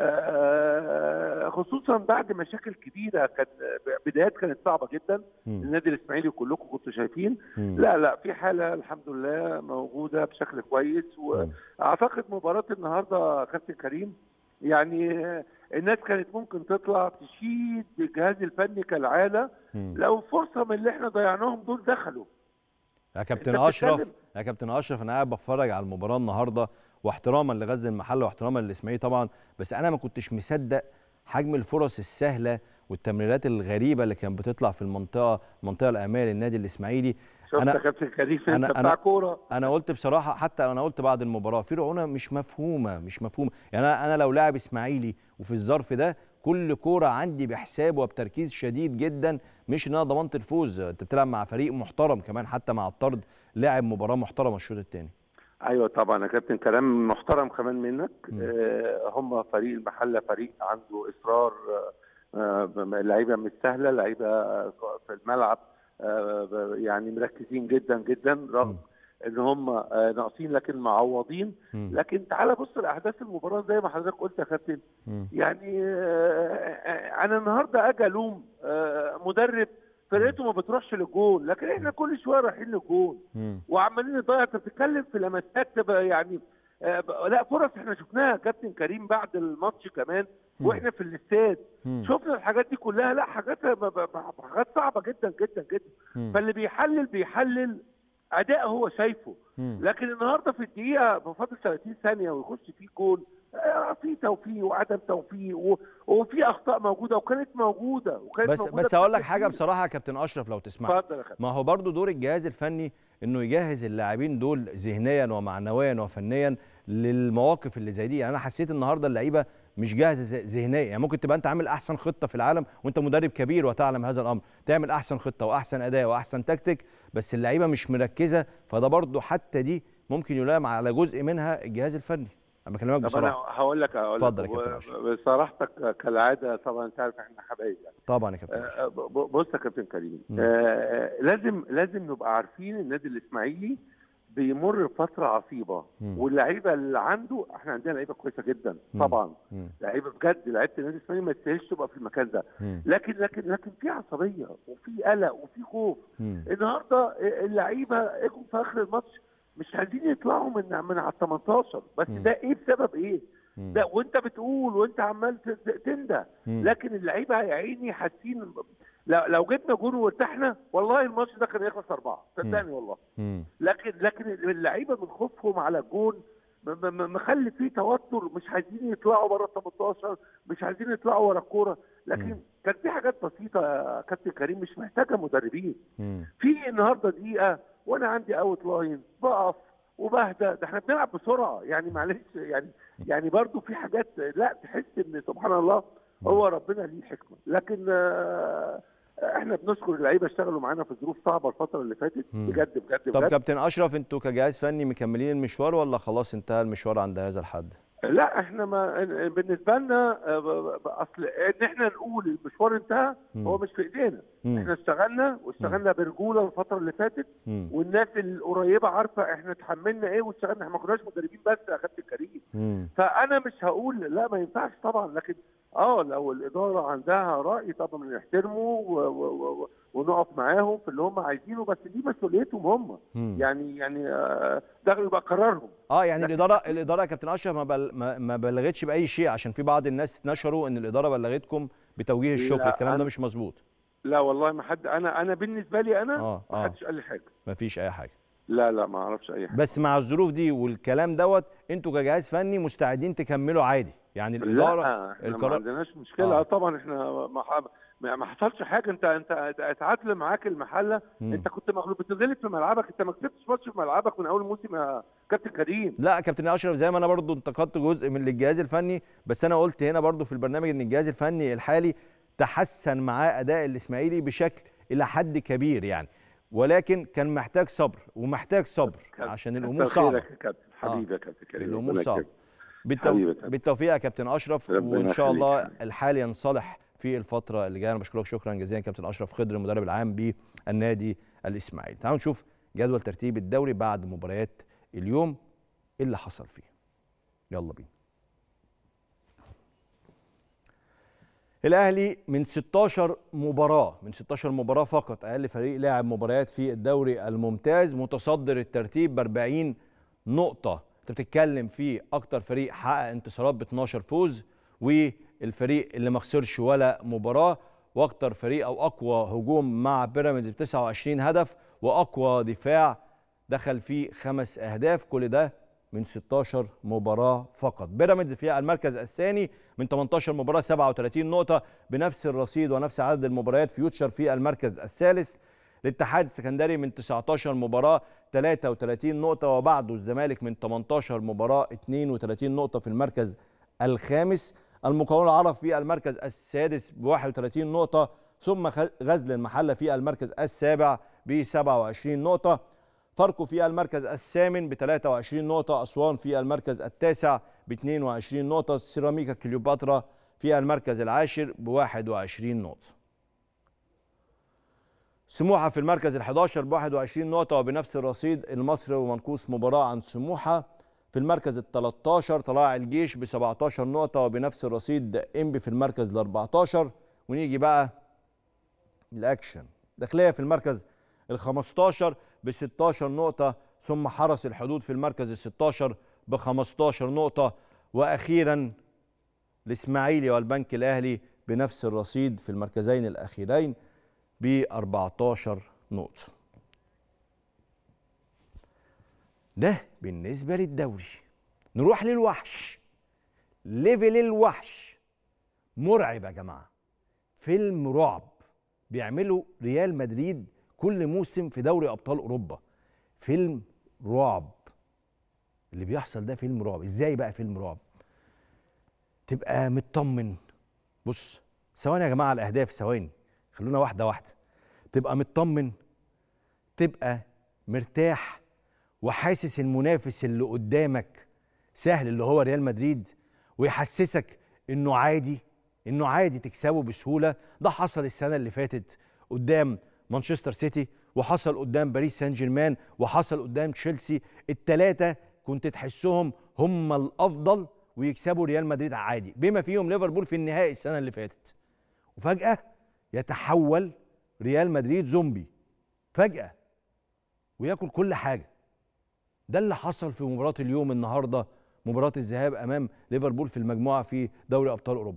S6: خصوصا بعد مشاكل كبيره. كانت بدايات كانت صعبه جدا. النادي الاسماعيلي كلكم كنتوا شايفين لا في حاله الحمد لله موجوده بشكل كويس. واعتقد مباراه النهارده كابتن كريم يعني الناس كانت ممكن تطلع تشيد بالجهاز الفني كالعاده لو فرصه من اللي احنا ضيعناهم دول دخلوا.
S1: يا كابتن اشرف انا قاعد بتفرج على المباراه النهارده، واحتراما لغزل المحله واحتراما للاسماعيلي طبعا، بس انا ما كنتش مصدق حجم الفرص السهله والتمريرات الغريبه اللي كانت بتطلع في المنطقه الاماميه للنادي الاسماعيلي.
S6: شفت يا كابتن كريم انت بتاع كوره.
S1: انا قلت بصراحه، حتى انا قلت بعد المباراه في رعونه مش مفهومه. يعني انا لو لاعب اسماعيلي وفي الظرف ده كل كوره عندي بحساب وبتركيز شديد جدا، مش ان انا ضمنت الفوز. انت بتلعب مع فريق محترم كمان، حتى مع الطرد لاعب مباراه محترمه الشوط الثاني.
S6: ايوه طبعا يا كابتن، كلام محترم كمان منك. هم فريق المحله فريق عنده اصرار، لعيبه مش سهله، لعيبه في الملعب يعني مركزين جدا جدا رغم ان هم ناقصين لكن معوضين. لكن تعالى بص لاحداث المباراه زي ما حضرتك قلت يا كابتن. يعني انا النهارده اجي الوم مدرب فرقته ما بتروحش للجول، لكن احنا كل شويه رايحين للجول وعمالين نضيع. انت بتتكلم في لمسات يعني لا فرص احنا شفناها يا كابتن كريم بعد الماتش كمان واحنا في الاستاد شفنا الحاجات دي كلها. لا حاجات صعبه جدا جدا جدا. فاللي بيحلل اداء هو شايفه. لكن النهارده في الدقيقه بفاضل 30 ثانيه ويخش فيه جول، في توفيق وعدم توفيق وفي اخطاء موجوده وكانت موجوده
S1: بس هقول لك حاجه بصراحه يا كابتن اشرف لو تسمح.
S6: اتفضل يا كابتن.
S1: ما هو برضو دور الجهاز الفني انه يجهز اللاعبين دول ذهنيا ومعنويا وفنيا للمواقف اللي زي دي. يعني انا حسيت النهارده اللعيبه مش جاهزه ذهنيا. يعني ممكن تبقى انت عامل احسن خطه في العالم وانت مدرب كبير وتعلم هذا الامر، تعمل احسن خطه واحسن اداء واحسن تكتيك، بس اللعيبه مش مركزه. فده برضو حتى دي ممكن يلام على جزء منها الجهاز الفني. انا بكلمك بصراحه.
S6: طب انا هقول لك
S1: اتفضل يا كابتن اشرف.
S6: بصراحتك كالعاده طبعا انت عارف احنا حبايب يعني.
S1: طبعا يا كابتن.
S6: بص يا كابتن كريم، لازم نبقى عارفين النادي الاسماعيلي بيمر بفتره عصيبه، واللعيبه اللي عنده، احنا عندنا لعيبه كويسه جدا طبعا، لعيبه بجد، لعيبه النادي الاسماعيلي ما تستاهلش تبقى في المكان ده، لكن في عصبيه وفي قلق وفي خوف. النهارده اللعيبه اجوا في اخر الماتش مش عايزين يطلعوا من على ال 18، بس ده ايه بسبب ايه؟ ده وانت بتقول وانت عمال تنده، لكن اللعيبه يا عيني حاسين لو جبنا جول وارتحنا والله الماتش ده كان يخلص 4، صدقني والله. لكن اللعيبه من خوفهم على الجول مخلي فيه توتر، مش عايزين يطلعوا بره ال 18، مش عايزين يطلعوا ورا الكوره. لكن كان في حاجات بسيطه يا كابتن كريم مش محتاجه مدربين. في النهارده دقيقه وانا عندي اوت لاين بقف وبهدى، ده احنا بنلعب بسرعه يعني، معلش يعني برضو في حاجات لا تحس ان سبحان الله هو ربنا ليه حكمه. لكن احنا بنشكر اللعيبه اشتغلوا معانا في ظروف صعبه الفتره اللي فاتت بجد بجد.
S1: طب كابتن اشرف انتوا كجهاز فني مكملين المشوار ولا خلاص انتهى المشوار عند هذا الحد؟
S6: لا احنا ما بالنسبه لنا اصل ان احنا نقول المشوار انتهى هو مش في ايدينا. احنا اشتغلنا برجوله الفتره اللي فاتت، والناس القريبه عارفه احنا اتحملنا ايه واشتغلنا. احنا ما كناش مدربين بس يا كابتن كريم، فانا مش هقول لا ما ينفعش طبعا، لكن لو الاداره عندها راي طبعا نحترمه ونقف معاهم في اللي هم عايزينه، بس دي مسؤوليتهم هم. يعني ده يبقى قرارهم.
S1: يعني الاداره يا كابتن اشرف ما بلغتش باي شيء، عشان في بعض الناس نشروا ان الاداره بلغتكم بتوجيه الشكر. الكلام ده مش مظبوط.
S6: لا والله ما حد، انا بالنسبه لي انا ما حدش قال لي حاجه.
S1: ما فيش اي حاجه.
S6: لا ما اعرفش اي حاجه.
S1: بس مع الظروف دي والكلام دوت انتوا كجهاز فني مستعدين تكملوا عادي يعني؟ الاداره
S6: لا احنا ما عندناش مشكله. طبعا احنا ما حصلش حاجه. انت اتعادل معاك المحله، انت كنت مغلوب بتغلب في ملعبك، انت ما كسبتش ماتش في ملعبك من اول الموسم يا كابتن كريم.
S1: لا كابتن اشرف، زي ما انا برضو انتقدت جزء من الجهاز الفني، بس انا قلت هنا برضو في البرنامج ان الجهاز الفني الحالي تحسن معاه اداء الاسماعيلي بشكل الى حد كبير يعني، ولكن كان محتاج صبر ومحتاج صبر عشان الامور صعبه.
S6: حبيبي يا كابتن كريم،
S1: الامور صعبه. بالتوفيق يا كابتن اشرف، وان شاء الله الحال ينصلح في الفتره اللي جايه. انا بشكرك شكرا جزيلا كابتن اشرف خضر المدرب العام بالنادي الاسماعيلي. تعالوا نشوف جدول ترتيب الدوري بعد مباريات اليوم ايه اللي حصل فيه. يلا بينا. الاهلي من 16 مباراه فقط، اقل فريق لاعب مباريات في الدوري الممتاز، متصدر الترتيب ب 40 نقطه. انت بتتكلم في اكتر فريق حقق انتصارات ب 12 فوز، والفريق اللي ما خسرش ولا مباراه، واكتر فريق او اقوى هجوم مع بيراميدز ب 29 هدف، واقوى دفاع دخل فيه 5 اهداف. كل ده من 16 مباراه فقط. بيراميدز في المركز الثاني من 18 مباراه 37 نقطه بنفس الرصيد ونفس عدد المباريات. فيوتشر في المركز الثالث. الاتحاد السكندري من 19 مباراه 33 نقطه، وبعده الزمالك من 18 مباراه 32 نقطه في المركز الخامس. المقاولون العرب في المركز السادس ب 31 نقطه، ثم غزل المحله في المركز السابع ب 27 نقطه. فاركو في المركز الثامن ب 23 نقطة، أسوان في المركز التاسع ب 22 نقطة، سيراميكا كليوباترا في المركز العاشر ب 21 نقطة. سموحة في المركز ال11 ب 21 نقطة وبنفس الرصيد. المصري ومنقوص مباراة عن سموحة. في المركز ال13 طلائع الجيش ب 17 نقطة وبنفس الرصيد. إنبي في المركز ال14. ونيجي بقى الأكشن. داخلية في المركز ال15 ب 16 نقطة، ثم حرس الحدود في المركز ال16 ب 15 نقطة، وأخيرا الإسماعيلي والبنك الأهلي بنفس الرصيد في المركزين الأخيرين ب 14 نقطة. ده بالنسبه للدوري. نروح للوحش. ليفل الوحش مرعب يا جماعه. فيلم رعب بيعمله ريال مدريد كل موسم في دوري ابطال اوروبا. فيلم رعب. اللي بيحصل ده فيلم رعب. ازاي بقى فيلم رعب؟ تبقى مطمن. بص ثواني يا جماعه الاهداف، ثواني خلونا واحده واحده. تبقى مطمن، تبقى مرتاح وحاسس المنافس اللي قدامك سهل اللي هو ريال مدريد، ويحسسك انه عادي تكسبه بسهوله. ده حصل السنه اللي فاتت قدام مانشستر سيتي، وحصل قدام باريس سان جيرمان، وحصل قدام تشيلسي. الثلاثه كنت تحسهم هم الافضل ويكسبوا ريال مدريد عادي، بما فيهم ليفربول في النهائي السنه اللي فاتت. وفجاه يتحول ريال مدريد زومبي فجاه وياكل كل حاجه. ده اللي حصل في مباراه اليوم النهارده، مباراه الذهاب امام ليفربول في المجموعه في دوري ابطال اوروبا.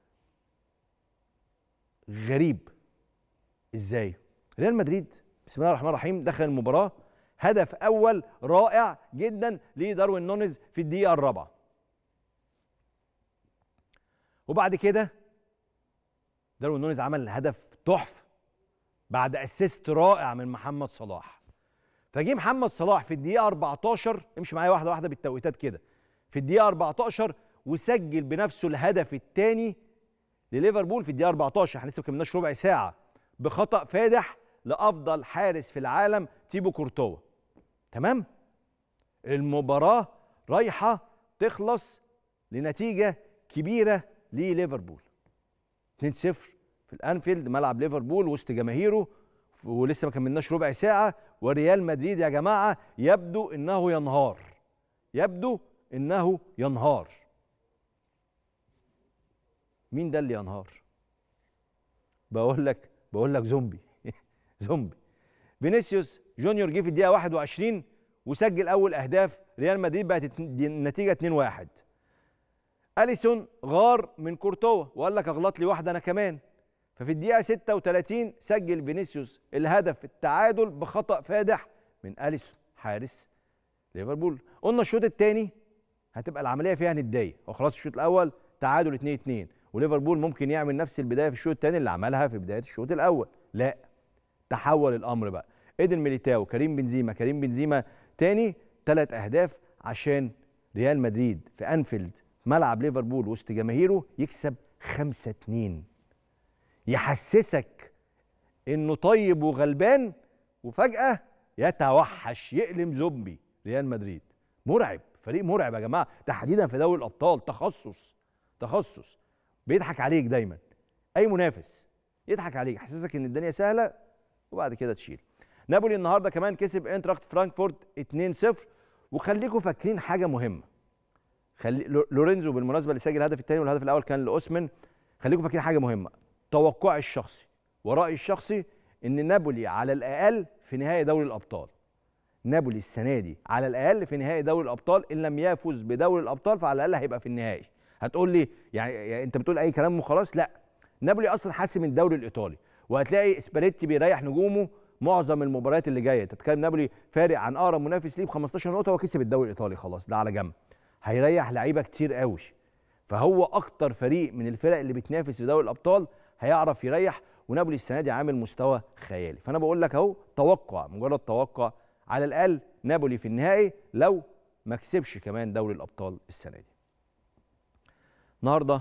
S1: غريب ازاي ريال مدريد بسم الله الرحمن الرحيم دخل المباراه هدف اول رائع جدا لداروين نونيز في الدقيقه الرابعه، وبعد كده داروين نونيز عمل هدف تحفه بعد اسيست رائع من محمد صلاح. فجي محمد صلاح في الدقيقه 14، امشي معايا واحده واحده بالتوقيتات كده، في الدقيقه 14 وسجل بنفسه الهدف الثاني لليفربول في الدقيقه 14. احنا لسه ما كملناش ربع ساعه، بخطأ فادح لافضل حارس في العالم تيبو كورتوا. تمام؟ المباراه رايحه تخلص لنتيجه كبيره لليفربول 2-0 في الانفيلد، ملعب ليفربول وسط جماهيره، ولسه ما كملناش ربع ساعه، وريال مدريد يا جماعه يبدو انه ينهار. مين ده اللي ينهار؟ بقول لك زومبي زومبي. فينيسيوس جونيور جه في الدقيقه 21 وسجل اول اهداف ريال مدريد، بقت النتيجه 2-1. اليسون غار من كورتوا وقال لك اغلط لي واحده انا كمان، ففي الدقيقه 36 سجل فينيسيوس الهدف التعادل بخطأ فادح من اليسون حارس ليفربول. قلنا الشوط الثاني هتبقى العمليه فيها نتضايق، وخلاص الشوط الاول تعادل 2-2 وليفربول ممكن يعمل نفس البدايه في الشوط الثاني اللي عملها في بدايه الشوط الاول. لا، تحول الامر بقى. ايدن ميليتاو، كريم بنزيما تاني 3 اهداف عشان ريال مدريد في انفيلد ملعب ليفربول وسط جماهيره يكسب 5-2. يحسسك انه طيب وغلبان وفجأة يتوحش يقلم زومبي. ريال مدريد مرعب، فريق مرعب يا جماعه، تحديدا في دوري الابطال. تخصص بيضحك عليك دايما، اي منافس يضحك عليك، يحسسك ان الدنيا سهله وبعد كده تشيل. نابولي النهارده كمان كسب انتراخت فرانكفورت 2-0. وخليكم فاكرين حاجه مهمه، لورينزو بالمناسبه اللي سجل الهدف الثاني والهدف الاول كان لاوسمن. خليكم فاكرين حاجه مهمه، توقعي الشخصي ورأيي الشخصي ان نابولي على الاقل في نهائي دوري الابطال. نابولي السنه دي على الاقل في نهائي دوري الابطال، ان لم يفوز بدوري الابطال فعلى الاقل هيبقى في النهائي. هتقول لي يعني انت بتقول اي كلام وخلاص؟ لا، نابولي اصلا حاسم الدوري الايطالي، وهتلاقي سباليتي بيريح نجومه معظم المباريات اللي جايه. تتكلم نابولي فارق عن اقرب منافس ليه ب 15 نقطه وكسب الدوري الايطالي، خلاص ده على جنب. هيريح لعيبه كتير قوي، فهو اكتر فريق من الفرق اللي بتنافس في دوري الابطال هيعرف يريح. ونابولي السنه دي عامل مستوى خيالي. فانا بقول لك اهو توقع، مجرد توقع، على الاقل نابولي في النهائي لو ما كسبش كمان دوري الابطال السنه دي. النهارده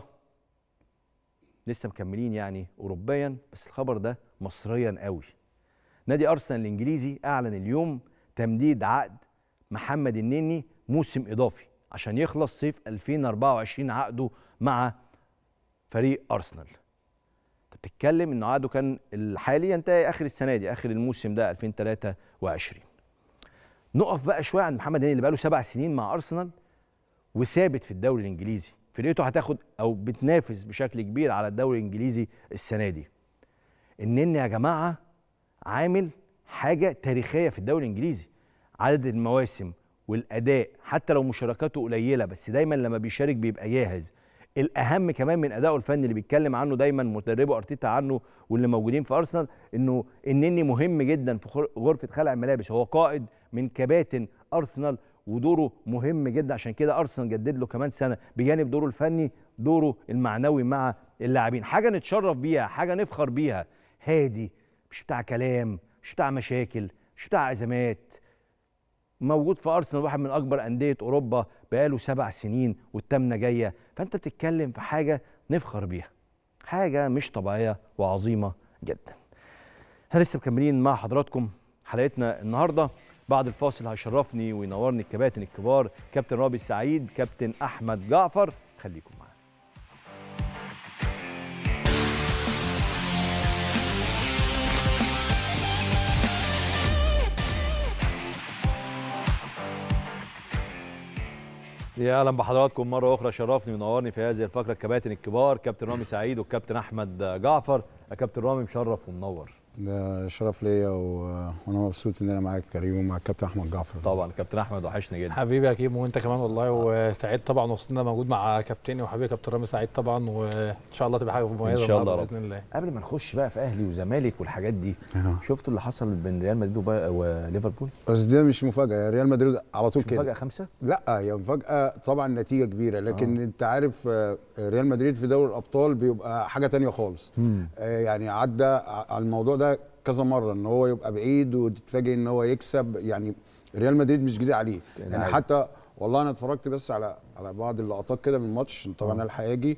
S1: لسه مكملين يعني اوروبيا، بس الخبر ده مصريا قوي. نادي ارسنال الانجليزي اعلن اليوم تمديد عقد محمد النني موسم اضافي عشان يخلص صيف 2024 عقده مع فريق ارسنال. انت بتتكلم ان عقده كان الحالي ينتهي اخر السنه دي، اخر الموسم ده 2023. نقف بقى شويه عند محمد النني اللي بقاله 7 سنين مع ارسنال وثابت في الدوري الانجليزي. فرقته هتاخد او بتنافس بشكل كبير على الدوري الانجليزي السنه دي. النني يا جماعه عامل حاجه تاريخيه في الدوري الانجليزي، عدد المواسم والاداء حتى لو مشاركاته قليله بس دايما لما بيشارك بيبقى جاهز. الاهم كمان من ادائه الفني اللي بيتكلم عنه دايما مدربه ارتيتا عنه واللي موجودين في ارسنال، انه النني مهم جدا في غرفه خلع الملابس. هو قائد من كباتن ارسنال ودوره مهم جدا. عشان كده ارسنال جدد له كمان سنه بجانب دوره الفني دوره المعنوي مع اللاعبين. حاجه نتشرف بيها، حاجه نفخر بيها. هادي، مش بتاع كلام، مش بتاع مشاكل، مش بتاع ازمات. موجود في ارسنال واحد من اكبر انديه اوروبا بقاله 7 سنين والثامنه جايه. فانت بتتكلم في حاجه نفخر بيها، حاجه مش طبيعيه وعظيمه جدا. احنا لسه مكملين مع حضراتكم حلقتنا النهارده. بعد الفاصل هيشرفني وينورني الكباتن الكبار كابتن رامي السعيد، كابتن احمد جعفر. خليكم معانا. يا اهلا بحضراتكم مره اخرى. شرفني وينورني في هذه الفقره الكباتن الكبار كابتن رامي سعيد والكابتن احمد جعفر. يا كابتن رامي مشرف ومنور.
S7: ده شرف ليا وانا مبسوط ان انا معاك كريم ومع الكابتن احمد جعفر.
S1: طبعا كابتن احمد وحشني جدا
S8: حبيبي يا كيمو، وانت كمان والله. وسعيد طبعا وصلنا موجود مع كابتني وحبيبي كابتن رامي سعيد طبعا، وان شاء الله تبقى حاجه مميزه
S1: ان شاء الله
S8: باذن الله.
S1: قبل ما نخش بقى في اهلي وزمالك والحاجات دي، شفتوا اللي حصل بين ريال مدريد وليفربول؟
S7: بس ده مش مفاجاه، ريال مدريد على طول كده.
S1: مفاجاه 5؟
S7: لا هي مفاجاه طبعا، نتيجه كبيره، لكن انت عارف ريال مدريد في دوري الابطال بيبقى حاجه تانية خالص. يعني عدى على الموضوع ده كذا مره، ان هو يبقى بعيد وتتفاجئ ان هو يكسب. يعني ريال مدريد مش جديد عليه يعني حتى والله انا اتفرجت بس على بعض اللقطات كده من الماتش، طبعا الحق يجي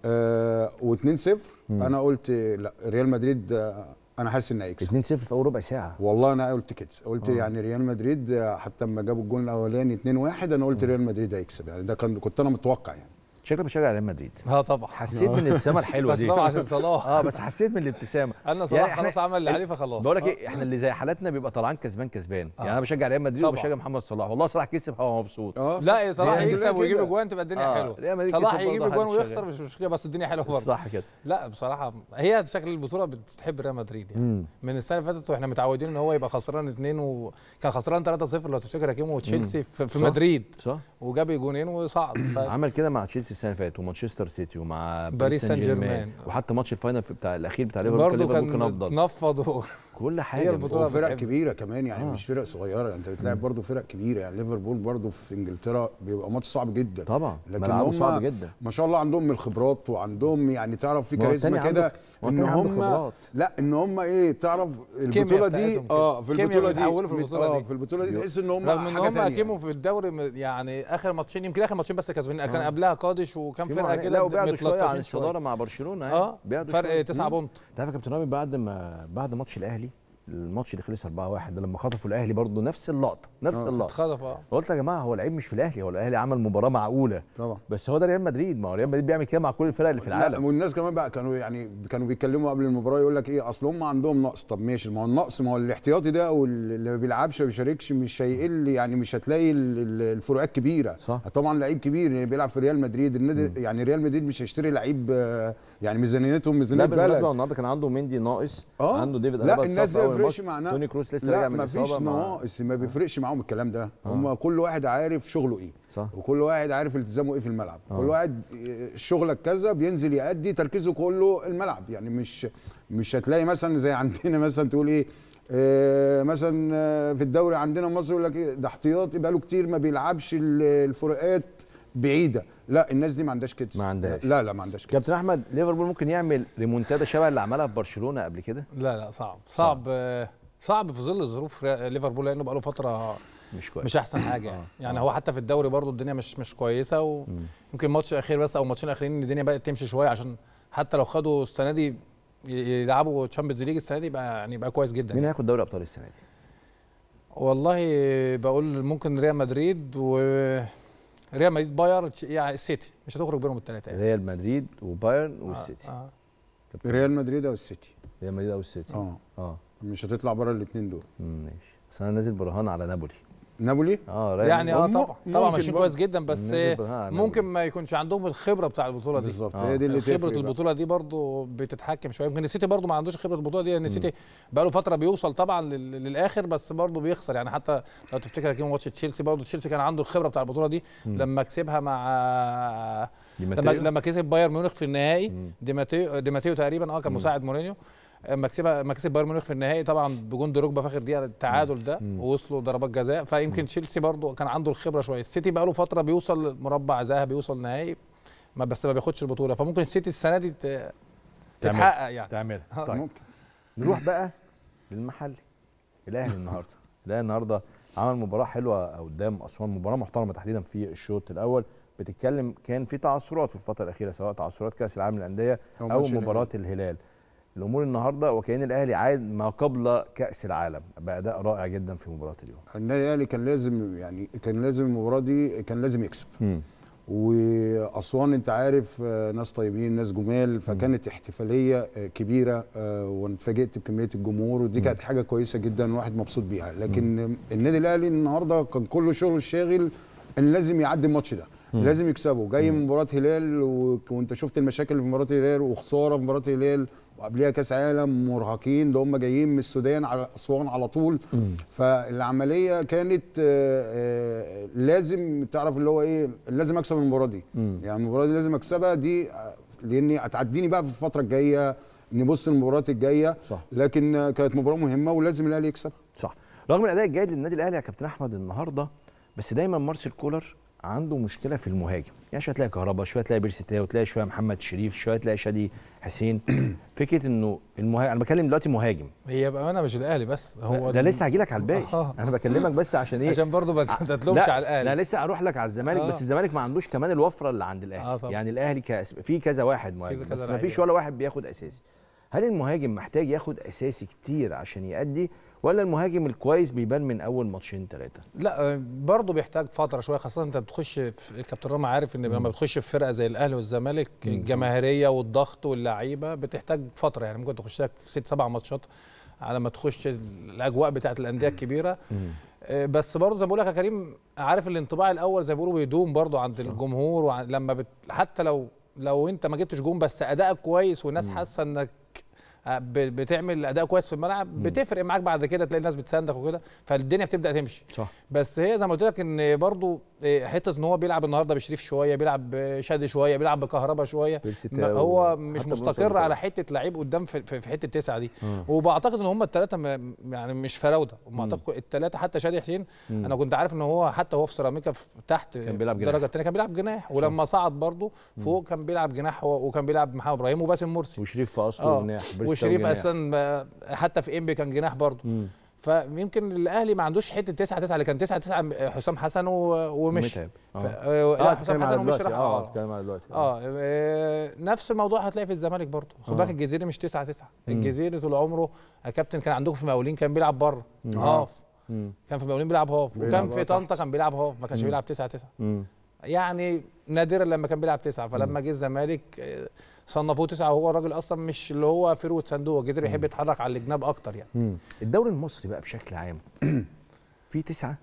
S7: و2-0 انا قلت لا ريال مدريد انا حاسس انه هيكسب
S1: 2-0 في اول ربع ساعه.
S7: والله انا قلت كده، قلت يعني ريال مدريد حتى لما جابوا الجول الاولاني 2-1 انا قلت ريال مدريد هيكسب. يعني ده كنت انا متوقع. يعني
S1: شكلك بشجع ريال مدريد.
S8: طبعا
S1: حسيت من الابتسامه الحلوه دي
S8: بس طبعا عشان صلاح.
S1: بس حسيت من الابتسامه.
S8: انا صلاح يعني خلاص عمل اللي عليه فخلاص.
S1: بقول لك ايه، احنا اللي زي حالاتنا بيبقى طالعان كسبان يعني انا بشجع ريال مدريد وبشجع محمد صلاح. والله صلاح كسب هو مبسوط.
S8: لا صلاح يكسب ويجيب اجوان تبقى الدنيا حلوه. صلاح يجيب اجوان ويخسر مش مشكله، بس الدنيا حلوه برضه.
S1: صح كده.
S8: لا بصراحه هي شكل البطوله بتحب ريال مدريد يعني. من السنه اللي فاتت واحنا متعودين ان هو يبقى خسران 2 وكان خسران 3-0 لو تفتكر يا كيمو، وتشيلسي في مدريد
S1: صح،
S8: وجاب جونين وصعد.
S1: عمل كده مع تشيلسي السنه اللي فاتت ومانشستر سيتي ومع
S8: باريس سان جيرمان،
S1: وحتى ماتش الفاينل بتاع الاخير بتاع ليفربول
S8: كان افضل نفض
S1: كل حاجه.
S7: وفرق كبيره كمان يعني مش فرق صغيره، انت بتلاعب برضه فرق كبيره. يعني ليفربول برضه في انجلترا بيبقى ماتش صعب جدا
S1: طبعا،
S7: لكن هم
S1: صعب جدا
S7: ما شاء الله عندهم من الخبرات وعندهم يعني تعرف في كاريزما كده ان هم لا ان هم ايه تعرف البطوله دي في البطوله دي في البطوله دي تحس ان هم
S8: رغم ان هم كانوا في الدوري يعني اخر ماتشين، يمكن اخر ماتشين بس كسبانين. كان قبلها قادش وكان فرقه كده
S1: متلطشين عن الصداره مع برشلونه.
S8: فرق 9 بونت.
S1: تعرف يا كابتن رامي بعد ماتش الاهلي، الماتش اللي خلص 4-1 لما خطفوا الاهلي برضه نفس اللقطه
S8: اتخطف.
S1: قلت يا جماعه هو العيب مش في الاهلي، هو الاهلي عمل مباراه معقوله
S7: طبعا،
S1: بس هو ده ريال مدريد. ما هو ريال مدريد بيعمل كده مع كل الفرق اللي في العالم.
S7: والناس كمان بقى كانوا بيتكلموا قبل المباراه يقول لك ايه اصل هم عندهم نقص. طب ماشي، ما هو النقص، ما هو الاحتياطي ده واللي ما بيلعبش ما بيشاركش مش هيقل، يعني مش هتلاقي الفروقات كبيره.
S1: صح.
S7: طبعا لعيب كبير بيلعب في ريال مدريد، النادي يعني ريال مدريد مش هيشتري لعيب يعني ميزانيتهم ميزانيه بلد.
S1: بالمناسبه النهارده كان عنده مندي ناقص، عنده ديفيد
S7: لا الناس دي ما بيفرقش معانا.
S1: توني كروس لسه راجع من الاصابه.
S7: لا مفيش ناقص، ما بيفرقش معاهم الكلام ده. هم كل واحد عارف شغله ايه.
S1: صح.
S7: وكل واحد عارف التزامه ايه في الملعب. كل واحد شغلك كذا بينزل يأدي، تركيزه كله الملعب. يعني مش هتلاقي مثلا زي عندنا مثلا تقول ايه مثلا في الدوري عندنا مصر يقول لك ايه ده احتياطي بقاله كتير ما بيلعبش، الفروقات بعيده. لا الناس دي ما عندهاش كده،
S1: ما عندهاش.
S7: لا ما عندهاش كده.
S1: كابتن احمد، ليفربول ممكن يعمل ريمونتادا شبه اللي عملها في برشلونه قبل كده؟
S8: لا صعب في ظل ظروف ليفربول، لانه بقى له فتره
S1: مش كويس،
S8: مش احسن حاجه. يعني هو حتى في الدوري برضو الدنيا مش كويسه، ويمكن الماتش الاخير بس او الماتشين الاخرين الدنيا بدات تمشي شويه، عشان حتى لو خدوا السنه دي يلعبوا تشامبيونز ليج السنه دي يبقى كويس جدا.
S1: مين هياخد دوري ابطال السنه دي؟
S8: والله بقول ممكن ريال مدريد بايرن، يعني السيتي مش هتخرج بينهم الثلاثه. يعني
S1: ريال مدريد وبايرن والسيتي.
S7: ريال مدريد او السيتي.
S1: ريال مدريد او السيتي.
S7: مش هتطلع بره الاثنين دول.
S1: ماشي. بس انا نازل برهان على نابولي.
S8: يعني طبعا ماشيين كويس جدا، بس ممكن ما يكونش عندهم الخبره بتاع البطوله دي.
S7: بالظبط، هي دي اللي
S8: خبره البطوله دي برضو بتتحكم شويه. يمكن السيتي برضو ما عندوش خبره البطوله دي، لان السيتي بقى له فتره بيوصل طبعا للاخر، بس برضو بيخسر. يعني حتى لو تفتكر كده ماتش تشيلسي، برضو تشيلسي كان عنده الخبره بتاع البطوله دي لما كسبها مع لما كسب بايرن ميونخ في النهائي. ديماتيو تقريبا كان مساعد مورينيو. ما كسب بايرن ميونخ في النهائي طبعا بجون دروجبا في اخر دقيقه التعادل ده، ووصلوا ضربات جزاء. فيمكن تشيلسي برضو كان عنده الخبره شويه. السيتي بقى له فتره بيوصل مربع ذهبي، بيوصل نهائي بس ما بياخدش البطوله. فممكن السيتي السنه دي تتحقق يعني
S1: تعملها. طيب نروح بقى للمحلي. الاهلي النهارده عمل مباراه حلوه قدام اسوان، مباراه محترمه تحديدا في الشوط الاول. بتتكلم كان في تعثرات في الفتره الاخيره، سواء تعثرات كاس العالم للانديه او مباراه الهلال. الامور النهارده وكأن الاهلي عاد ما قبل كاس العالم باداء رائع جدا في مباراه اليوم.
S7: النادي الاهلي كان لازم المباراه دي كان لازم يكسب. واسوان انت عارف ناس طيبين، ناس جمال، فكانت احتفاليه كبيره وانا اتفاجئت بكميه الجمهور، ودي كانت حاجه كويسه جدا الواحد مبسوط بيها. لكن النادي الاهلي النهارده كان كله شغل شاغل ان لازم يعدي الماتش ده، لازم يكسبه. جاي من مباراه هلال وانت شفت المشاكل في مباراه الهلال وخساره في مباراه الهلال، وقبلها كاس عالم، مرهقين، ده هم جايين من السودان على اسوان على طول. فالعمليه كانت لازم تعرف اللي هو ايه، لازم اكسب المباراه دي. يعني المباراه دي لازم اكسبها دي، لاني هتعديني بقى في الفتره الجايه، نبص المباريات الجايه. صح. لكن كانت مباراه مهمه ولازم الاهلي يكسب.
S1: صح. رغم الاداء الجيد للنادي الاهلي يا كابتن احمد النهارده، بس دايما مارسيل كولر عنده مشكله في المهاجم. يعني شويه تلاقي كهربا، شويه تلاقي بيرسي تاو، تلاقي شويه محمد شريف، شويه تلاقي شادي حسين. فكره انه المهاجم، انا بكلم دلوقتي مهاجم،
S8: هي بامانه مش الاهلي بس، هو
S1: ده لسه هجي لك على الباقي. انا بكلمك بس عشان ايه،
S8: عشان برضه ما تتلومش على الاهلي.
S1: لا لسه اروح لك على الزمالك. بس الزمالك ما عندوش كمان الوفره اللي عند الاهلي. يعني الاهلي في كذا واحد مهاجم، بس ما فيش ولا واحد بياخد اساسي. هل المهاجم محتاج ياخد اساسي كتير عشان يأدي، ولا المهاجم الكويس بيبان من اول ماتشين ثلاثه؟
S8: لا برضه بيحتاج فتره شويه، خاصه انت بتخش في كابتن رامي عارف ان لما بتخش في فرقه زي الاهلي والزمالك، الجماهيريه والضغط واللعيبه بتحتاج فتره. يعني ممكن تخش لك 6-7 ماتشات على ما تخش الاجواء بتاعه الانديه الكبيره. بس برضه زي ما بقول لك يا كريم، عارف الانطباع الاول زي ما بيقولوا بيدوم برضه عند الجمهور. لما حتى لو انت ما جبتش جون بس ادائك كويس والناس حاسه انك بتعمل اداء كويس في الملعب، بتفرق معاك بعد كده، تلاقي الناس بتساندك وكده، فالدنيا بتبدا تمشي. صح. بس هي زي ما قلت لك ان برضو حته ان هو بيلعب النهارده بشريف شويه، بيلعب بشادي شويه، بيلعب بكهربا شويه، هو مش مستقر على حته لعيب قدام في حته 9 دي. وبعتقد ان هم الثلاثه يعني مش فراوده، اعتقد الثلاثه حتى شادي حسين انا كنت عارف ان هو حتى هو في سيراميكا تحت
S1: كان بيلعب
S8: الدرجه الثانيه كان بيلعب جناح، ولما صعد برضو فوق كان بيلعب جناح، وكان بيلعب محمد ابراهيم وباسم مرسي،
S1: وشريف في اصله جناح،
S8: وشريف اصلا حتى في انبي كان جناح برضه. فيمكن الاهلي ما عندوش حته 9-9 اللي كان 9-9 حسام حسن ومش حسام حسن ومش راح نفس الموضوع هتلاقي في الزمالك برضه. خد بالك الجزيري مش 9-9، الجزيري طول عمره يا كابتن كان عندكم في مقاولين كان بيلعب بره هاف، كان في مقاولين بيلعب هاف، وكان في طنطا كان بيلعب هاف، ما كانش بيلعب 9-9. يعني نادرا لما كان بيلعب 9. فلما جه الزمالك صنفوه 9، وهو الراجل اصلا مش اللي هو فروت صندوق، الجزيري يحب يتحرك على الجناب اكتر يعني.
S1: الدوري المصري بقى بشكل عام في 9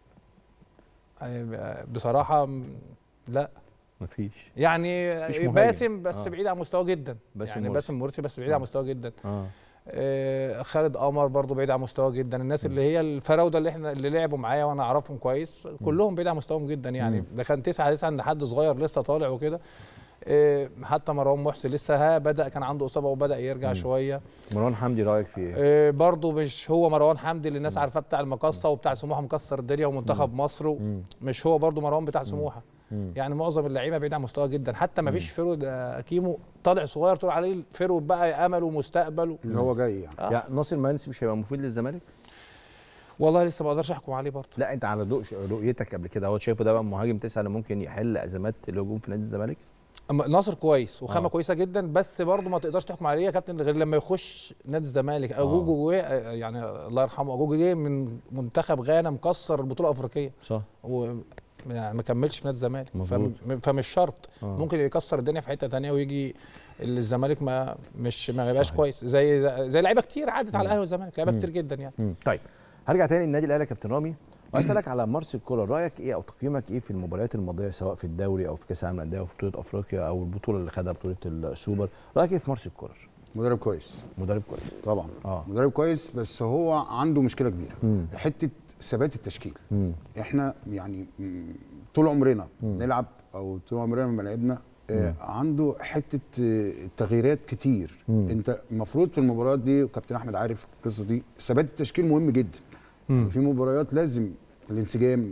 S8: بصراحه لا
S1: مفيش.
S8: يعني باسم بس بعيد عن مستواه جدا، يعني باسم مرسي بس بعيد عن مستواه جدا. خالد قمر برضو بعيد عن مستواه جدا. الناس اللي هي الفراوده اللي لعبوا معايا وانا اعرفهم كويس كلهم بعيد عن مستواهم جدا. يعني ده كان 9 عند حد صغير لسه طالع وكده. حتى مروان محسن لسه بدا، كان عنده اصابه وبدا يرجع شويه.
S1: مروان حمدي رايك فيه ايه؟
S8: برضو مش هو مروان حمدي اللي الناس عارفاه بتاع المقصه وبتاع سموحه مكسر الدنيا ومنتخب مصر، مش هو برضو مروان بتاع سموحه. يعني معظم اللعيبه بعيد عن مستواه جدا، حتى ما فيش فرود كيمو طالع صغير تقول عليه فرود بقى امل ومستقبل
S7: اللي هو جاي
S1: يعني ناصر منسي مش هيبقى مفيد للزمالك؟
S8: والله لسه ما اقدرش احكم عليه برضه.
S1: لا انت على رؤيتك قبل كده هو شايفه ده بقى مهاجم 9 اللي ممكن يحل ازمات الهجوم في نادي الزمالك؟
S8: ناصر كويس وخامه كويسه جدا، بس برضه ما تقدرش تحكم عليه يا كابتن غير لما يخش نادي الزمالك. اجوجو يعني الله يرحمه، اجوجو جه من منتخب غانا مكسر البطوله الافريقيه صح، يعني ما كملش في نادي الزمالك، فمش شرط ممكن يكسر الدنيا في حته ثانيه ويجي الزمالك ما يبقاش كويس زي لعيبه كتير عدت على الاهلي والزمالك، لعيبه كتير جدا يعني.
S1: طيب هرجع تاني للنادي الاهلي يا كابتن رامي واسالك على مارسيل كولر، رايك ايه او تقييمك ايه في المباريات الماضيه سواء في الدوري او في كاس العالم للانديه او في بطوله افريقيا او البطوله اللي خدها بطوله السوبر؟ رايك ايه في مارسيل كولر؟
S7: مدرب كويس.
S1: مدرب كويس
S7: طبعا. مدرب كويس، بس هو عنده مشكله كبيره حته ثبات التشكيل. احنا يعني طول عمرنا نلعب او طول عمرنا لما لعبنا عنده حته تغييرات كتير. انت المفروض في المباريات دي، وكابتن احمد عارف القصه دي، ثبات التشكيل مهم جدا. في مباريات لازم الانسجام،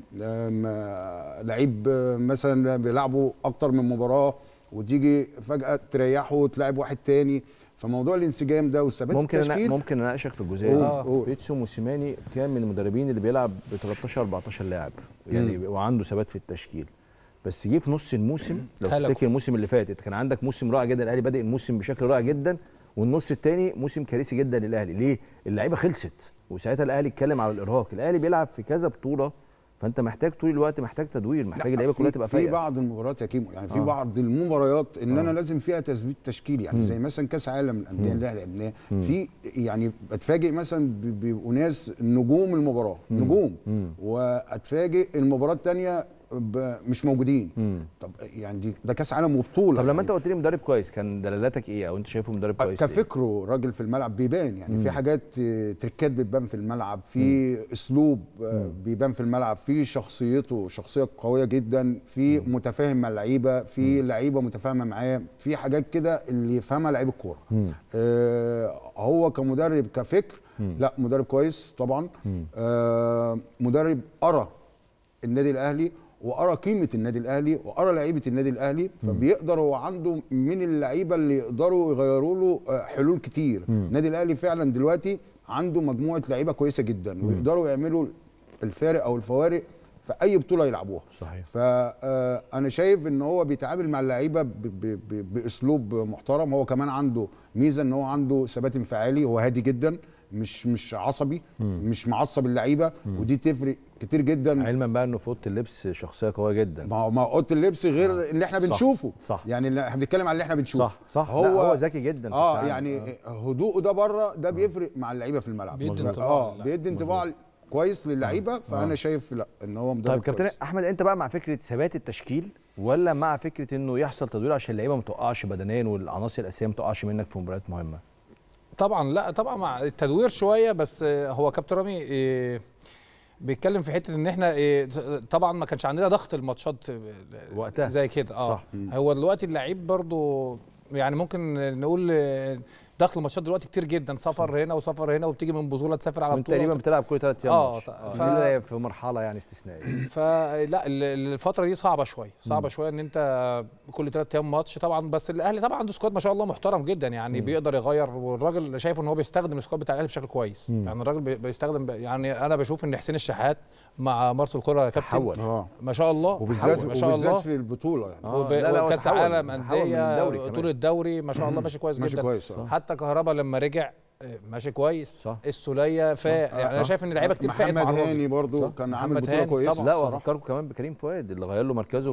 S7: لعيب مثلا بيلعبوا اكتر من مباراه وتيجي فجاه تريحه وتلعب واحد تاني، فموضوع الانسجام ده وثبات التشكيل.
S1: ممكن اناقشك في الجزئيه دي. بيتسو موسيماني كان من المدربين اللي بيلعب ب 13 14 لاعب يعني، وعنده ثبات في التشكيل. بس جه في نص الموسم، لو تفتكر الموسم اللي فات كان عندك موسم رائع جدا، الاهلي بادئ الموسم بشكل رائع جدا، والنص الثاني موسم كارثي جدا للاهلي. ليه؟ اللعيبه خلصت، وساعتها الاهلي اتكلم على الارهاق. الاهلي بيلعب في كذا بطوله، فانت محتاج طول الوقت، محتاج تدوير، محتاج اللعيبه كلها تبقى فايقه.
S7: في بعض المباريات يا كيمو، يعني في بعض المباريات ان انا لازم فيها تثبيت تشكيلي، يعني زي مثلا كاس عالم الانديه اللي احنا لعبناه، في يعني بتفاجئ مثلا بيبقوا ناس نجوم المباراه، نجوم، واتفاجئ المباراه الثانيه مش موجودين. طب يعني ده كاس عالم وبطوله.
S1: طب لما انت قلت لي مدرب كويس، كان دلالاتك ايه، او انت شايفه مدرب كويس؟
S7: كفكره راجل في الملعب بيبان، يعني في حاجات تريكات بتبان في الملعب، في اسلوب بيبان في الملعب، في شخصيته شخصيه قويه جدا، في متفاهم مع اللعيبه، في لعيبه متفاهمه معاه، في حاجات كده اللي يفهمها لعيب الكوره. هو كمدرب كفكر لا مدرب كويس طبعا. مدرب قرا النادي الاهلي، وقرا قيمه النادي الاهلي، وقرا لعيبه النادي الاهلي، فبيقدر هو عنده من اللعيبه اللي يقدروا يغيروا له حلول كتير. النادي الاهلي فعلا دلوقتي عنده مجموعه لعيبه كويسه جدا، ويقدروا يعملوا الفارق او الفوارق في اي بطوله يلعبوها.
S1: صحيح.
S7: فانا شايف ان هو بيتعامل مع اللعيبه باسلوب محترم. هو كمان عنده ميزه ان هو عنده ثبات انفعالي، هو هادي جدا، مش عصبي، مش معصب اللعيبه، ودي تفرق كتير جدا.
S1: علما بقى انه في اوضه اللبس شخصيه قويه جدا.
S7: ما اوضه اللبس غير اللي احنا بنشوفه.
S1: صح.
S7: يعني احنا بنتكلم على اللي احنا بنشوفه.
S1: صح. هو ذكي جدا.
S7: يعني هدوءه ده بره ده بيفرق مع اللعيبه في الملعب. بيدي انطباع كويس للعيبه. فانا شايف لا ان هو مدرب.
S1: طيب كابتن احمد، انت بقى مع فكره ثبات التشكيل، ولا مع فكره انه يحصل تدوير عشان اللعيبه ما تقعش بدنيا والعناصر الاساسيه ما تقعش منك في مباريات مهمه؟
S8: طبعا لا، طبعا مع التدوير شويه، بس هو كابتن رامي بيتكلم في حته ان احنا طبعا ما كانش عندنا ضغط الماتشات
S1: وقتها
S8: زي كده.
S1: صح.
S8: هو دلوقتي اللعيب برضو يعني ممكن نقول ضغط الماتشات دلوقتي كتير جدا، سفر هنا وسفر هنا، وبتيجي من بطوله تسافر على بطوله.
S1: تقريبا بتلعب كل 3 ايام في مرحله يعني استثنائيه.
S8: فلا الفتره دي صعبه شويه ان انت كل 3 ايام ماتش طبعا. بس الاهلي طبعا عنده سكواد ما شاء الله محترم جدا، يعني بيقدر يغير، والراجل شايف ان هو بيستخدم السكواد بتاع الاهلي بشكل كويس. يعني الراجل بيستخدم، يعني انا بشوف ان حسين الشحات مع مارسيل كولر يا كابتن ما شاء الله،
S7: وبالذات في البطوله يعني
S8: وكاس عالم انديه طول الدوري ما شاء الله ماشي كويس جدا.
S7: كويس.
S8: حتى كهربا لما رجع ماشي كويس. صح. السوليه يعني انا شايف ان لعيبه كتير فاقت مع
S7: محمد هاني برضو كان عامل بطوله كويسه.
S1: لا وافكركم كمان بكريم فؤاد اللي غير له مركزه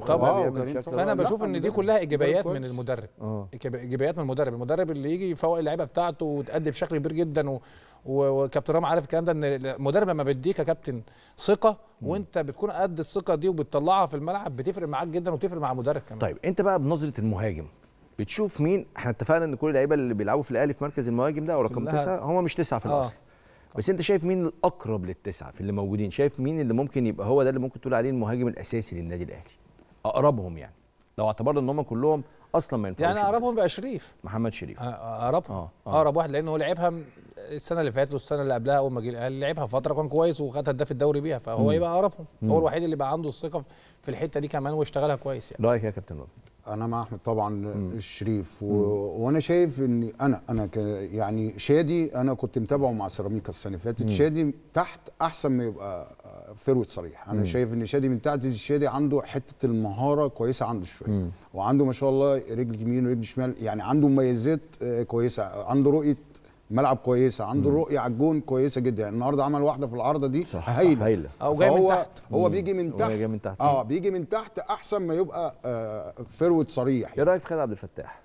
S8: فانا بشوف ان دي كلها ايجابيات من المدرب. ايجابيات من المدرب اللي يجي يفوق اللعيبه بتاعته وتأدي بشكل كبير جدا. وكابتن رام عارف الكلام ده، ان المدرب لما بيديك يا كابتن ثقه وانت بتكون قد الثقه دي وبتطلعها في الملعب، بتفرق معاك جدا وبتفرق مع المدرب كمان.
S1: طيب انت بقى بنظره المهاجم بتشوف مين؟ احنا اتفقنا ان كل اللعيبه اللي بيلعبوا في الاهلي في مركز المهاجم ده او رقم 9 هم مش 9 في الاصل. بس انت شايف مين الاقرب لل9 في اللي موجودين؟ شايف مين اللي ممكن يبقى هو ده اللي ممكن تقول عليه المهاجم الاساسي للنادي الاهلي؟ اقربهم يعني لو اعتبرنا ان هم كلهم اصلا ما ينفعوش.
S8: يعني اقربهم بقى شريف،
S1: محمد شريف
S8: اقربهم. اقرب واحد لان هو لعبها السنه اللي فاتت والسنه اللي قبلها اول ما جه الاهلي لعبها فتره كان كويس وخد هداف الدوري بيها، فهو يبقى اقربهم. هو الوحيد اللي بقى عنده الثقه في الحته دي كمان واشتغلها كويس. يعني
S1: رايك يا كابتن رامي؟
S7: انا مع احمد طبعا الشريف وانا شايف ان انا يعني شادي انا كنت متابعه مع سيراميكا السنه اللي فاتت. شادي تحت احسن ما يبقى فيرويد صريح. انا شايف ان شادي من تحت، شادي عنده حته المهاره كويسه عنده شويه، وعنده ما شاء الله رجل يمين ورجل شمال، يعني عنده مميزات كويسه، عنده رؤيه ملعب كويسه، عنده رؤيه على الجون كويسه جدا. يعني النهارده عمل واحده في العارضه دي هايله.
S8: او جاي من تحت.
S7: هو بيجي من تحت. بيجي من تحت احسن ما يبقى فيرويد صريح.
S1: ايه رايك في خالد عبد الفتاح؟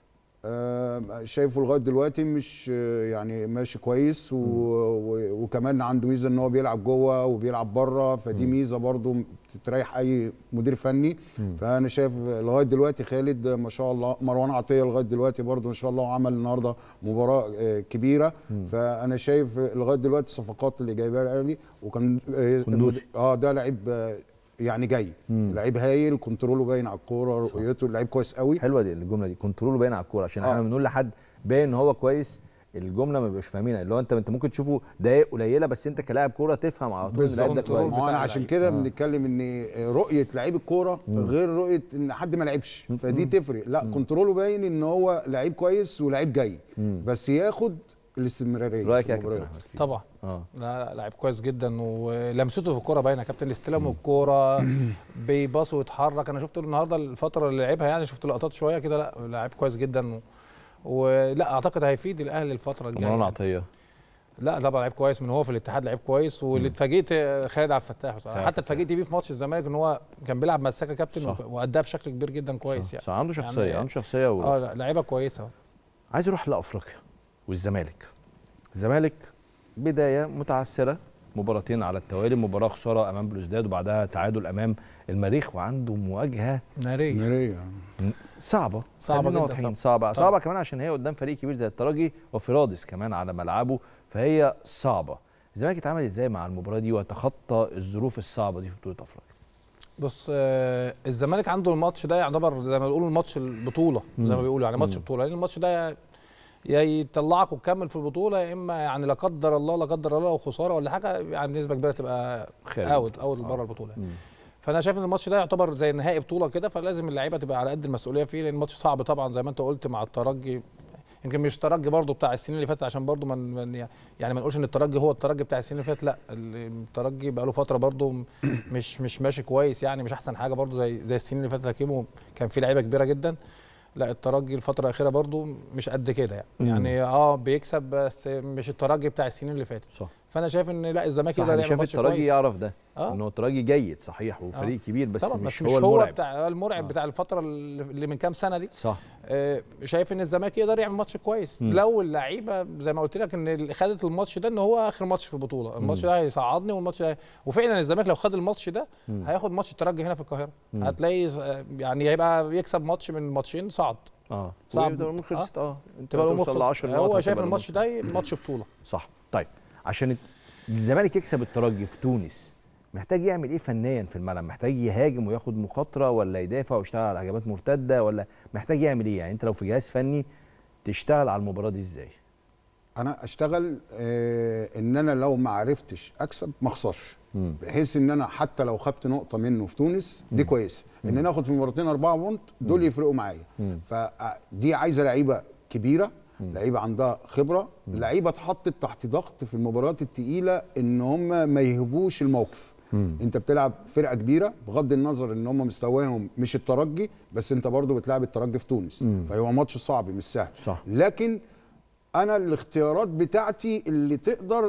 S7: شايفه لغايه دلوقتي مش يعني ماشي كويس، وكمان عنده ميزه ان هو بيلعب جوه وبيلعب بره، فدي ميزه برضو تريح اي مدير فني. فانا شايف لغايه دلوقتي خالد ما شاء الله. مروان عطيه لغايه دلوقتي برضو ما شاء الله عمل النهارده مباراه كبيره. فانا شايف لغايه دلوقتي الصفقات اللي جايبها الاهلي، وكان
S1: كندوسي
S7: ده لعيب يعني جاي لعيب هايل، كنتروله باين على الكوره، رؤيته لعيب كويس قوي.
S1: حلوه دي الجمله دي، كنتروله باين على الكوره، عشان احنا بنقول لحد باين ان هو كويس الجمله ما بيبقاش فاهمينها، اللي هو انت ممكن تشوفه دقايق قليله بس انت كلاعب كوره تفهم على طول اللعيب ده كويس.
S7: ما هو انا عشان كده بنتكلم ان رؤيه لعيب الكوره غير رؤيه ان حد ما لعبش، فدي تفرق. لا كنتروله باين ان هو لعيب كويس ولعيب جاي، بس ياخد الاستمراريه.
S1: رايك يا كابتن؟
S8: طبعا. لا لعيب كويس جدا، ولمسته في الكوره باينه يا كابتن، استلامه الكوره بيباص ويتحرك. انا شفت النهارده الفتره اللي لعبها يعني، شفت لقطات شويه كده، لا لعيب كويس جدا ولا اعتقد هيفيد الاهلي الفتره الجايه.
S1: مروان عطيه
S8: لا طبعا لعيب كويس، من هو في الاتحاد لعيب كويس، واللي اتفاجئت خالد عبد الفتاح بصراحه، حتى اتفاجئت بيه في ماتش الزمالك ان هو كان بيلعب مساكه كابتن واداها بشكل كبير جدا كويس. يعني
S1: عنده شخصيه يعني عنده شخصيه
S8: لا لعيبه كويسه.
S1: عايز اروح لافريقيا والزمالك. الزمالك بدايه متعثره، مباراتين على التوالي، مباراه خساره امام بلوزداد وبعدها تعادل امام المريخ، وعنده مواجهه
S7: ناريه
S1: صعبه
S8: جدا.
S1: صعبه كمان عشان هي قدام فريق كبير زي الترجي وفرادس كمان على ملعبه، فهي صعبه. الزمالك اتعامل ازاي مع المباراه دي وتخطى الظروف الصعبه دي في بطوله افريقيا؟
S8: بص الزمالك عنده الماتش ده يعتبر زي ما بيقولوا الماتش البطوله، زي ما بيقولوا يعني ماتش بطوله، لان الماتش ده يا يطلعك وتكمل في البطوله، يا اما يعني لا قدر الله لو خساره ولا حاجه يعني بنسبه كبيره تبقى اوت بره البطوله. فانا شايف ان الماتش ده يعتبر زي نهائي بطوله كده، فلازم اللعيبه تبقى على قد المسؤوليه فيه، لان الماتش صعب طبعا زي ما انت قلت مع الترجي. يمكن مش الترجي برضو بتاع السنين اللي فاتت، عشان برضو يعني ما نقولش ان الترجي هو الترجي بتاع السنين اللي فاتت، لا الترجي بقى له فتره برضو مش ماشي كويس، يعني مش احسن حاجه برضو زي السنين اللي فاتت. هكيمو كان في لعيبه كبيره جدا، لا الترجي الفتره الاخيره برضو مش قد كده يعني بيكسب بس مش الترجي بتاع السنين اللي فاتت.
S1: صح.
S8: فانا شايف ان لا الزمالك يقدر يعمل ماتش كويس.
S1: الترجي يعرف ده ان هو الترجي جيد صحيح وفريق كبير، بس مش هو المرعب
S8: بتاع بتاع الفتره اللي من كام سنه دي.
S1: صح.
S8: شايف ان الزمالك يقدر يعمل ماتش كويس لو اللعيبه زي ما قلت لك ان خدت الماتش ده ان هو اخر ماتش في البطوله، الماتش ده هيصعدني، والماتش ده وفعلا الزمالك لو خد الماتش ده هياخد ماتش الترجي هنا في القاهره، هتلاقي يعني هيبقى يكسب ماتش من ماتشين صعد.
S1: صعب
S8: تبقى الامور خلصت. هو شايف الماتش ده ماتش بطوله.
S1: صح. طيب عشان الزمالك يكسب الترجي في تونس محتاج يعمل ايه فنيا في الملعب؟ محتاج يهاجم وياخد مخاطره، ولا يدافع ويشتغل على هجمات مرتده، ولا محتاج يعمل ايه؟ يعني انت لو في جهاز فني تشتغل على المباراه دي ازاي؟
S7: انا اشتغل ان انا لو ما عرفتش اكسب ما اخسرش، بحيث ان انا حتى لو خدت نقطه منه في تونس دي كويسه، ان انا اخد في مباراتين 4 بونت دول يفرقوا معايا. فدي عايزه لعيبه كبيره، لعيبه عندها خبره، لعيبه اتحطت تحت ضغط في المباريات الثقيله ان هم ما يهبوش الموقف. انت بتلعب فرقه كبيره بغض النظر ان هم مستواهم مش الترجي، بس انت برضو بتلعب الترجي في تونس، فهو ماتش صعب مش سهل.
S1: صح.
S7: لكن انا الاختيارات بتاعتي اللي تقدر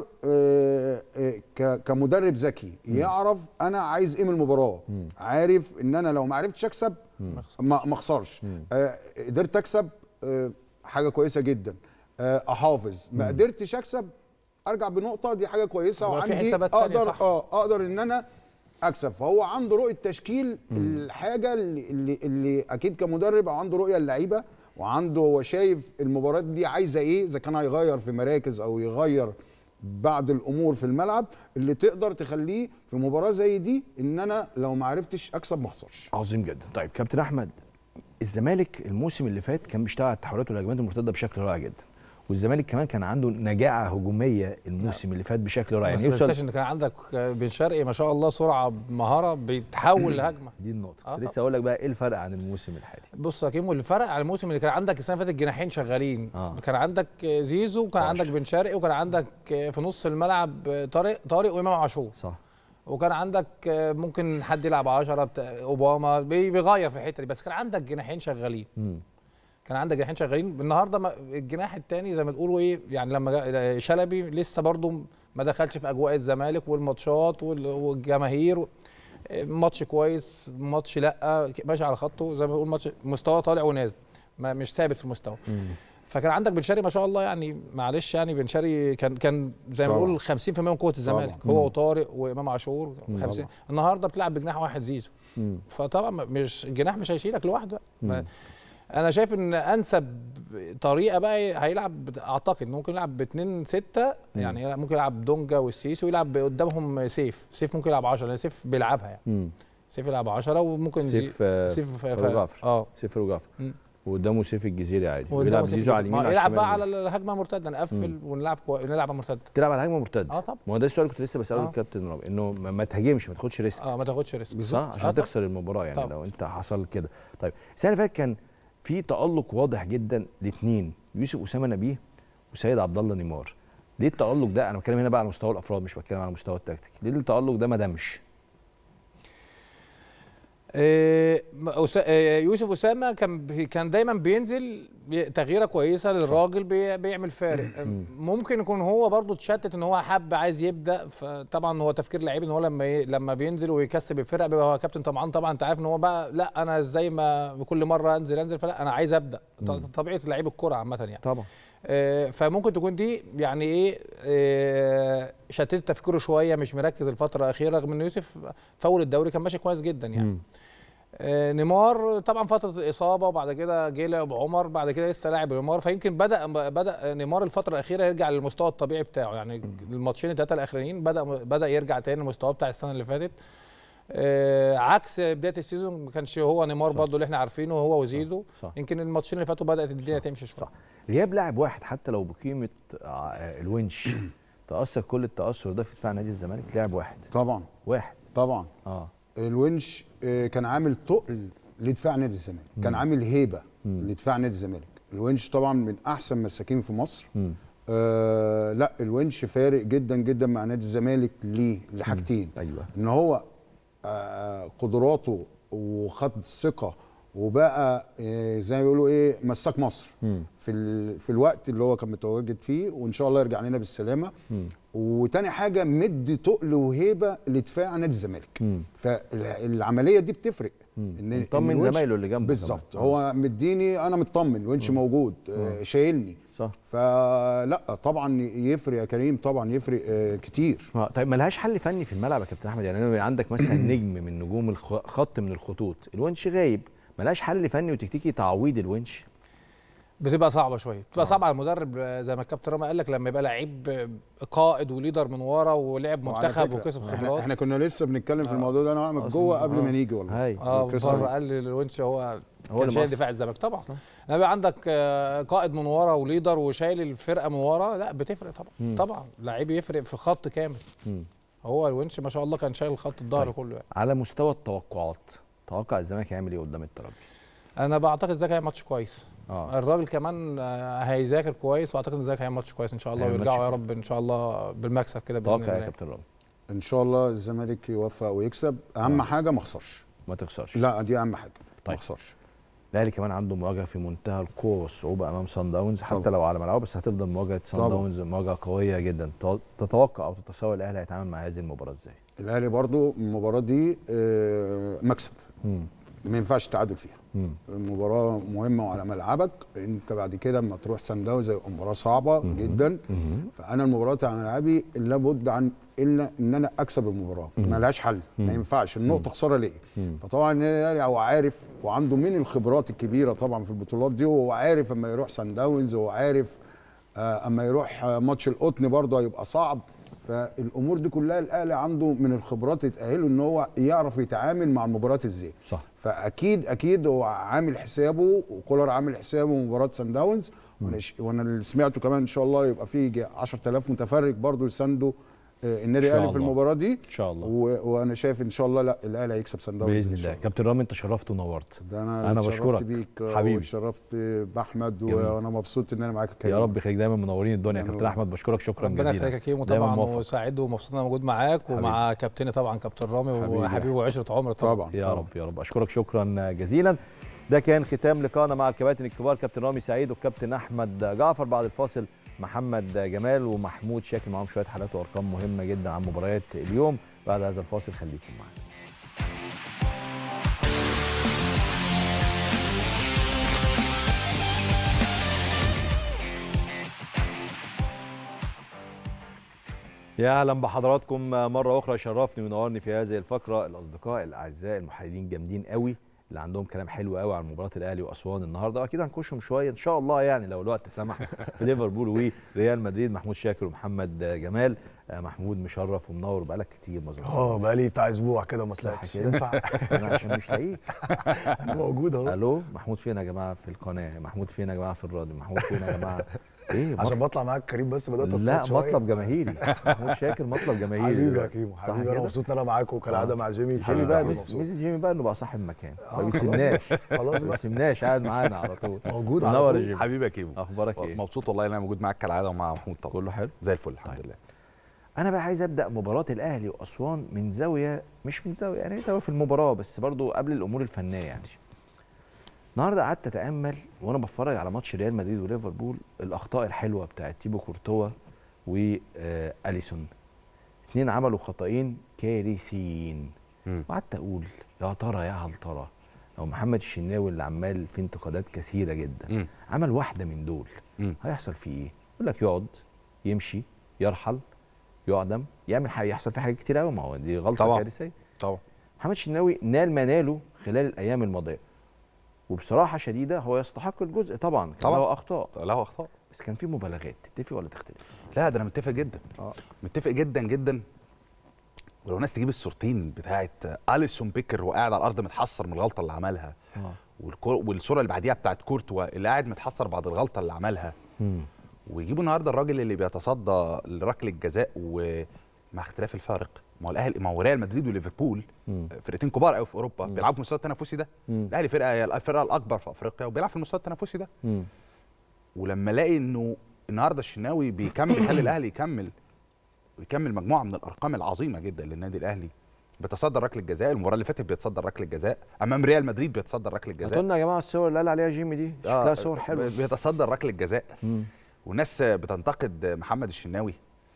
S7: كمدرب ذكي يعرف انا عايز ايه من المباراه، عارف ان انا لو ما عرفتش اكسب ما اخسرش، قدرت اكسب حاجه كويسه جدا، احافظ، ما قدرتش اكسب ارجع بنقطه، دي حاجه كويسه، وعندي اقدر ان انا اكسب. فهو عنده رؤيه تشكيل الحاجه اللي اكيد كمدرب عنده رؤيه اللعيبه، وعنده هو شايف المباراه دي عايزه ايه، اذا كان هيغير في مراكز او يغير بعض الامور في الملعب اللي تقدر تخليه في مباراه زي دي ان انا لو ما عرفتش اكسب ما اخسرش.
S1: عظيم جدا. طيب كابتن احمد، الزمالك الموسم اللي فات كان بيشتغل على التحولات والهجمات المرتده بشكل رائع جدا، والزمالك كمان كان عنده نجاعه هجوميه الموسم اللي فات بشكل رائع.
S8: يعني ما تنساش ان كان عندك بن شرقي ما شاء الله سرعه بمهاره بيتحول لهجمه.
S1: دي النقطه لسه اقول لك بقى ايه الفرق عن الموسم الحالي.
S8: بص يا كيمو، الفرق عن الموسم اللي كان عندك السنه اللي فاتت جناحين شغالين، كان عندك زيزو وكان عندك بن شرقي وكان عندك في نص الملعب طارق وامام عاشور.
S1: صح.
S8: وكان عندك ممكن حد يلعب 10 اوباما بيغير في الحته دي، بس كان عندك جناحين شغالين. كان عندك جناحين شغالين. النهارده الجناح الثاني زي ما تقولوا ايه، يعني لما شلبي لسه برضو ما دخلش في اجواء الزمالك والماتشات والجماهير. ماتش كويس، ماتش لا ماشي على خطه، زي ما بنقول ماتش مستوى طالع ونازل، مش ثابت في المستوى. فكان عندك بن شرقي ما شاء الله، يعني معلش يعني بن شرقي كان زي ما بنقول 50% من قوه الزمالك، هو وطارق وامام عاشور 50. النهارده بتلعب بجناح واحد زيزو، فطبعا مش الجناح مش هيشيلك لوحده. انا شايف ان انسب طريقه بقى هيلعب، اعتقد ممكن يلعب ب2-6، يعني ممكن يلعب دونجا والسيسو ويلعب قدامهم سيف ممكن يلعب 10، لان سيف بيلعبها يعني. سيف يلعب 10 وممكن
S1: سيف فاروق جعفر. سيف فاروق جعفر وقدامه سيف الجزيري عادي، ويلعب زيزو على اليمين،
S8: يلعب بقى على الهجمه مرتده، نقفل ونلعب نلعب مرتده.
S1: تلعب على هجمه مرتده.
S8: طبعا.
S1: ما هو ده السؤال اللي كنت لسه بساله الكابتن رامي، انه ما تهاجمش، ما تاخدش ريسك.
S8: ما تاخدش ريسك
S1: صح، عشان تخسر المباراه يعني. طبعا. لو انت حصل كده. طيب السنه اللي فاتت كان في تألق واضح جدا لاثنين، يوسف اسامه نبيه وسيد عبد الله نيمار. ليه التألق ده؟ انا بتكلم هنا بقى على مستوى الافراد، مش بتكلم على مستوى التكتيك. ليه التألق ده ما دامش؟
S8: يوسف اسامه كان دايما بينزل تغييره كويسه للراجل، بيعمل فارق. ممكن يكون هو برضو اتشتت ان هو حب عايز يبدا، فطبعا هو تفكير لعيب ان هو لما بينزل ويكسب الفرقه بيبقى هو كابتن. طبعا انت عارف ان هو بقى لا انا ازاي ما كل مره انزل، فلا انا عايز ابدا. طبيعه لعيب الكره عامه يعني.
S1: طبعا.
S8: فممكن تكون دي يعني ايه شتت تفكيره شويه، مش مركز الفتره الاخيره، رغم ان يوسف فاول الدوري كان ماشي كويس جدا يعني. نيمار طبعا فتره اصابه، وبعد كده جه لعب عمر، بعد كده لسه لاعب نيمار، فيمكن بدا نيمار الفتره الاخيره يرجع للمستوى الطبيعي بتاعه يعني. الماتشين الثلاثه الاخرانيين بدا يرجع تاني للمستوى بتاع السنه اللي فاتت. عكس بدايه السيزون ما كانش هو نيمار برضه اللي احنا عارفينه، هو وزيدو. يمكن الماتشين اللي فاتوا بدات الدنيا تمشي شويه.
S1: غياب لاعب واحد حتى لو بقيمه الونش تاثر كل التاثر ده في دفاع نادي الزمالك. لاعب واحد
S7: طبعا،
S1: واحد
S7: طبعا. الونش كان عامل تقل لدفاع نادي الزمالك، كان عامل هيبه لدفاع نادي الزمالك. الونش طبعا من احسن مساكين في مصر. لا الونش فارق جدا جدا مع نادي الزمالك. ليه؟ لحاجتين.
S1: ايوه،
S7: ان هو قدراته وخد ثقه وبقى زي ما بيقولوا ايه مساك مصر في الوقت اللي هو كان متواجد فيه، وان شاء الله يرجع لنا بالسلامه. وتاني حاجه مدي تقل وهيبه لدفاع نادي الزمالك. فالعمليه دي بتفرق،
S1: ان مطمن زمايله اللي جنبه
S7: بالظبط. هو مديني انا مطمن، وينش موجود شايلني.
S1: صح.
S7: فلا طبعا يفرق يا كريم، طبعا يفرق كتير.
S1: طيب ملهاش حل فني في الملعب يا كابتن احمد؟ يعني عندك مثلا نجم من نجوم خط من الخطوط، الونش غايب، ملهاش حل فني وتكتيكي تعويض الونش؟
S8: بتبقى صعبه شويه، بتبقى صعبه على المدرب زي ما الكابتن رامي قال لك، لما يبقى لعيب قائد وليدر من ورا ولعب منتخب وكسب خبرات.
S7: احنا كنا لسه بنتكلم في الموضوع ده انا وعمل جوه قبل ما نيجي والله.
S8: بره قال لي الونش هو كان شايل دفاع الزمالك. طبعا لما يبقى عندك قائد من ورا وليدر وشايل الفرقه من ورا، لا بتفرق طبعا. طبعا لعيب يفرق في خط كامل. هو الونش ما شاء الله كان شايل خط الظهر كله يعني.
S1: على مستوى التوقعات، توقع الزمالك هيعمل ايه قدام الترجي؟
S8: انا بعتقد الزمالك هيعمل ماتش كويس. الراجل كمان هيذاكر كويس، واعتقد ان الزمالك هيعمل ماتش كويس ان شاء الله، ويرجعوا يا رب ان شاء الله بالمكسب كده باذن الله.
S1: توقع يا كابتن رامي؟
S7: ان شاء الله الزمالك يوفق ويكسب. اهم حاجه ما اخسرش.
S1: ما تخسرش.
S7: لا دي اهم حاجه.
S1: طيب.
S7: ما اخسرش.
S1: الاهلي كمان عنده مواجهه في منتهى القوه والصعوبه امام صن داونز، حتى لو على ملعبه، بس هتفضل مواجهه صن داونز مواجهه قويه جدا. تتوقع او تتصور الاهلي هيتعامل مع هذه المباراه ازاي؟
S7: الاهلي برضو المباراه دي مكسب. ما ينفعش تعادل فيها. المباراه مهمه وعلى ملعبك. انت بعد كده لما تروح صن داونز هيبقى مباراه صعبه جدا. فانا المباراه على ملعبي لابد عن ان انا اكسب المباراه. ما لهاش حل. ما ينفعش النقطه خساره ليا. فطبعا الاهلي هو عارف وعنده من الخبرات الكبيره طبعا في البطولات دي، وهو عارف اما يروح صن داونز، وهو عارف اما يروح ماتش القطن برضه هيبقى صعب. فالامور دي كلها الاهلي عنده من الخبرات تاهله ان هو يعرف يتعامل مع المباريات ازاي.
S1: صح.
S7: فاكيد هو عامل حسابه، وكولر عامل حسابه مباراه سان داونز. وانا اللي سمعته كمان ان شاء الله يبقى فيه 10000 متفرج برضه يساندوا النادي الاهلي في المباراه دي
S1: ان شاء الله.
S7: وانا شايف ان شاء الله لا الاهلي هيكسب سان داونز
S1: باذن الله. كابتن رامي انت شرفت ونورت.
S7: ده انا
S1: بشكرك
S7: بيك
S1: حبيبي،
S7: وشرفت باحمد، وانا مبسوط ان انا معاك يا كريم.
S1: يا رب يخليك دايما منورين الدنيا يا كابتن احمد. بشكرك شكرا جزيلا.
S8: ربنا يخليك يا كيمو طبعا، وسعيد ومبسوط ان انا موجود معاك ومع كابتني طبعا كابتن رامي وحبيبي وعشره عمر طبعا.
S1: يا رب يا رب. اشكرك شكرا جزيلا. ده كان ختام لقائنا مع الكباتن الكبار كابتن رامي سعيد والكابتن احمد جعفر. بعد الفاصل محمد جمال ومحمود شاكر معاهم شويه حالات وارقام مهمه جدا عن مباريات اليوم. بعد هذا الفاصل خليكم معانا. يا اهلا بحضراتكم مره اخرى. يشرفني وينورني في هذه الفقره الاصدقاء الاعزاء المحللين جامدين قوي اللي عندهم كلام حلو قوي عن مباراه الاهلي واسوان النهارده، واكيد هنكشهم شويه ان شاء الله يعني لو الوقت سمح في ليفربول وريال مدريد. محمود شاكر ومحمد جمال محمود مشرف ومنور بقالك كتير ما ظهرتش.
S9: بقالي بتاع اسبوع كده ما طلعتش. ينفع؟
S1: انا عشان مش لاقيك.
S9: انا موجود اهو.
S1: الو محمود فين يا جماعه في القناه؟ محمود فين يا جماعه في الراديو؟ محمود فين يا جماعه؟ ايه
S9: عشان بطلع معاك كريم بس بدات اتصل
S1: لا
S9: شويه.
S1: مطلب جماهيري. محمود شاكر مطلب جماهيري.
S9: حبيبي يا كيمو حبيبي، انا مبسوط ان انا معاك وكالعاده مع جيمي.
S1: جيمي بقى ميزه جيمي بقى انه بقى صاحب مكان ما بيسيبناش.
S9: خلاص
S1: ما بيسيبناش قاعد معانا على طول.
S9: موجود على
S1: منور
S9: طول.
S1: يا جيمي.
S10: حبيبي يا كيمو،
S1: اخبارك ايه؟
S10: مبسوط والله ان انا موجود معاك كالعاده ومع محمود طبعا.
S1: كله حلو
S10: زي الفل الحمد لله.
S1: انا بقى عايز ابدا مباراه الاهلي واسوان من زاويه، مش من زاويه يعني زاويه في المباراه بس برضو قبل الامور الفنيه يعني. النهارده قعدت اتامل وانا بتفرج على ماتش ريال مدريد وليفربول الاخطاء الحلوه بتاعت تيبو كورتوا واليسون. اثنين عملوا خطأين كارثيين. وقعدت اقول يا ترى يا هل ترى لو محمد الشناوي اللي عمال فيه انتقادات كثيره جدا عمل واحده من دول هيحصل فيه ايه؟ يقول لك يقعد، يمشي، يرحل، يعدم، يعمل حاجه، يحصل فيه حاجات كتير قوي. ما هو دي غلطه كارثيه
S10: طبعا.
S1: محمد الشناوي نال ما ناله خلال الايام الماضيه وبصراحه شديده هو يستحق الجزء طبعا. كان له اخطاء،
S10: له اخطاء،
S1: بس كان في مبالغات. تتفق ولا تختلف؟
S10: لا ده انا متفق جدا. متفق جدا جدا. ولو ناس تجيب الصورتين بتاعت اليسون بيكر وقاعد على الارض متحسر من الغلطه اللي عملها والصوره اللي بعديها بتاعت كورتوا اللي قاعد متحسر بعد الغلطه اللي عملها ويجيبوا النهارده الراجل اللي بيتصدى لركله الجزاء ومع اختلاف الفارق. ما هو الاهلي، ما هو ريال مدريد وليفربول فرقتين كبار قوي في اوروبا بيلعبوا في المستوى التنافسي ده. الاهلي الفرقه الاكبر في افريقيا وبيلعب في المستوى التنافسي ده. ولما الاقي انه النهارده الشناوي بيكمل يخلي الاهلي يكمل مجموعه من الارقام العظيمه جدا للنادي الاهلي. بيتصدر ركله الجزاء، المباراه اللي فاتت بيتصدر ركله الجزاء امام ريال مدريد، بيتصدر ركله الجزاء.
S1: قلنا يا جماعه الصور اللي قال عليها جيمي دي شكلها صور حلوه.
S10: بيتصدر ركله الجزاء والناس بتنتقد محمد الشناوي.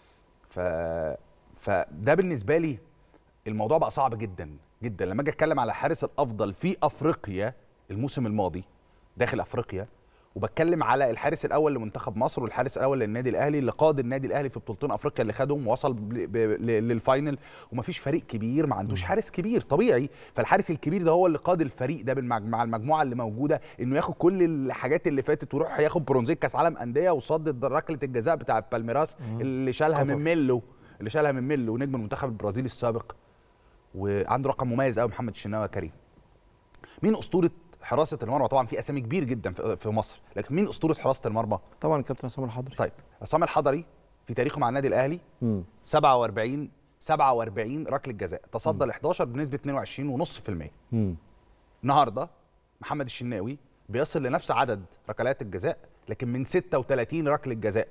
S10: فده بالنسبه لي الموضوع بقى صعب جدا جدا لما اجي اتكلم على الحارس الافضل في افريقيا الموسم الماضي داخل افريقيا، وبتكلم على الحارس الاول لمنتخب مصر والحارس الاول للنادي الاهلي اللي قاد النادي الاهلي في بطولتين افريقيا اللي خدهم ووصل للفاينل، ومفيش فريق كبير ما عندوش حارس كبير طبيعي. فالحارس الكبير ده هو اللي قاد الفريق ده مع المجموعه اللي موجوده انه ياخد كل الحاجات اللي فاتت ويروح ياخد برونزيه كاس عالم انديه وصدد ركله الجزاء بتاع بالميراس اللي شالها من ميلو نجم المنتخب البرازيلي السابق. وعنده رقم مميز قوي محمد الشناوي. كريم مين اسطوره حراسه المرمى؟ طبعا في اسامي كبير جدا في مصر، لكن مين اسطوره حراسه المرمى؟
S1: طبعا الكابتن عصام الحضري.
S10: طيب عصام الحضري في تاريخه مع النادي الاهلي 47 ركله جزاء، تصدى ل 11 بنسبه 22.5%. النهارده محمد الشناوي بيصل لنفس عدد ركلات الجزاء لكن من 36 ركله جزاء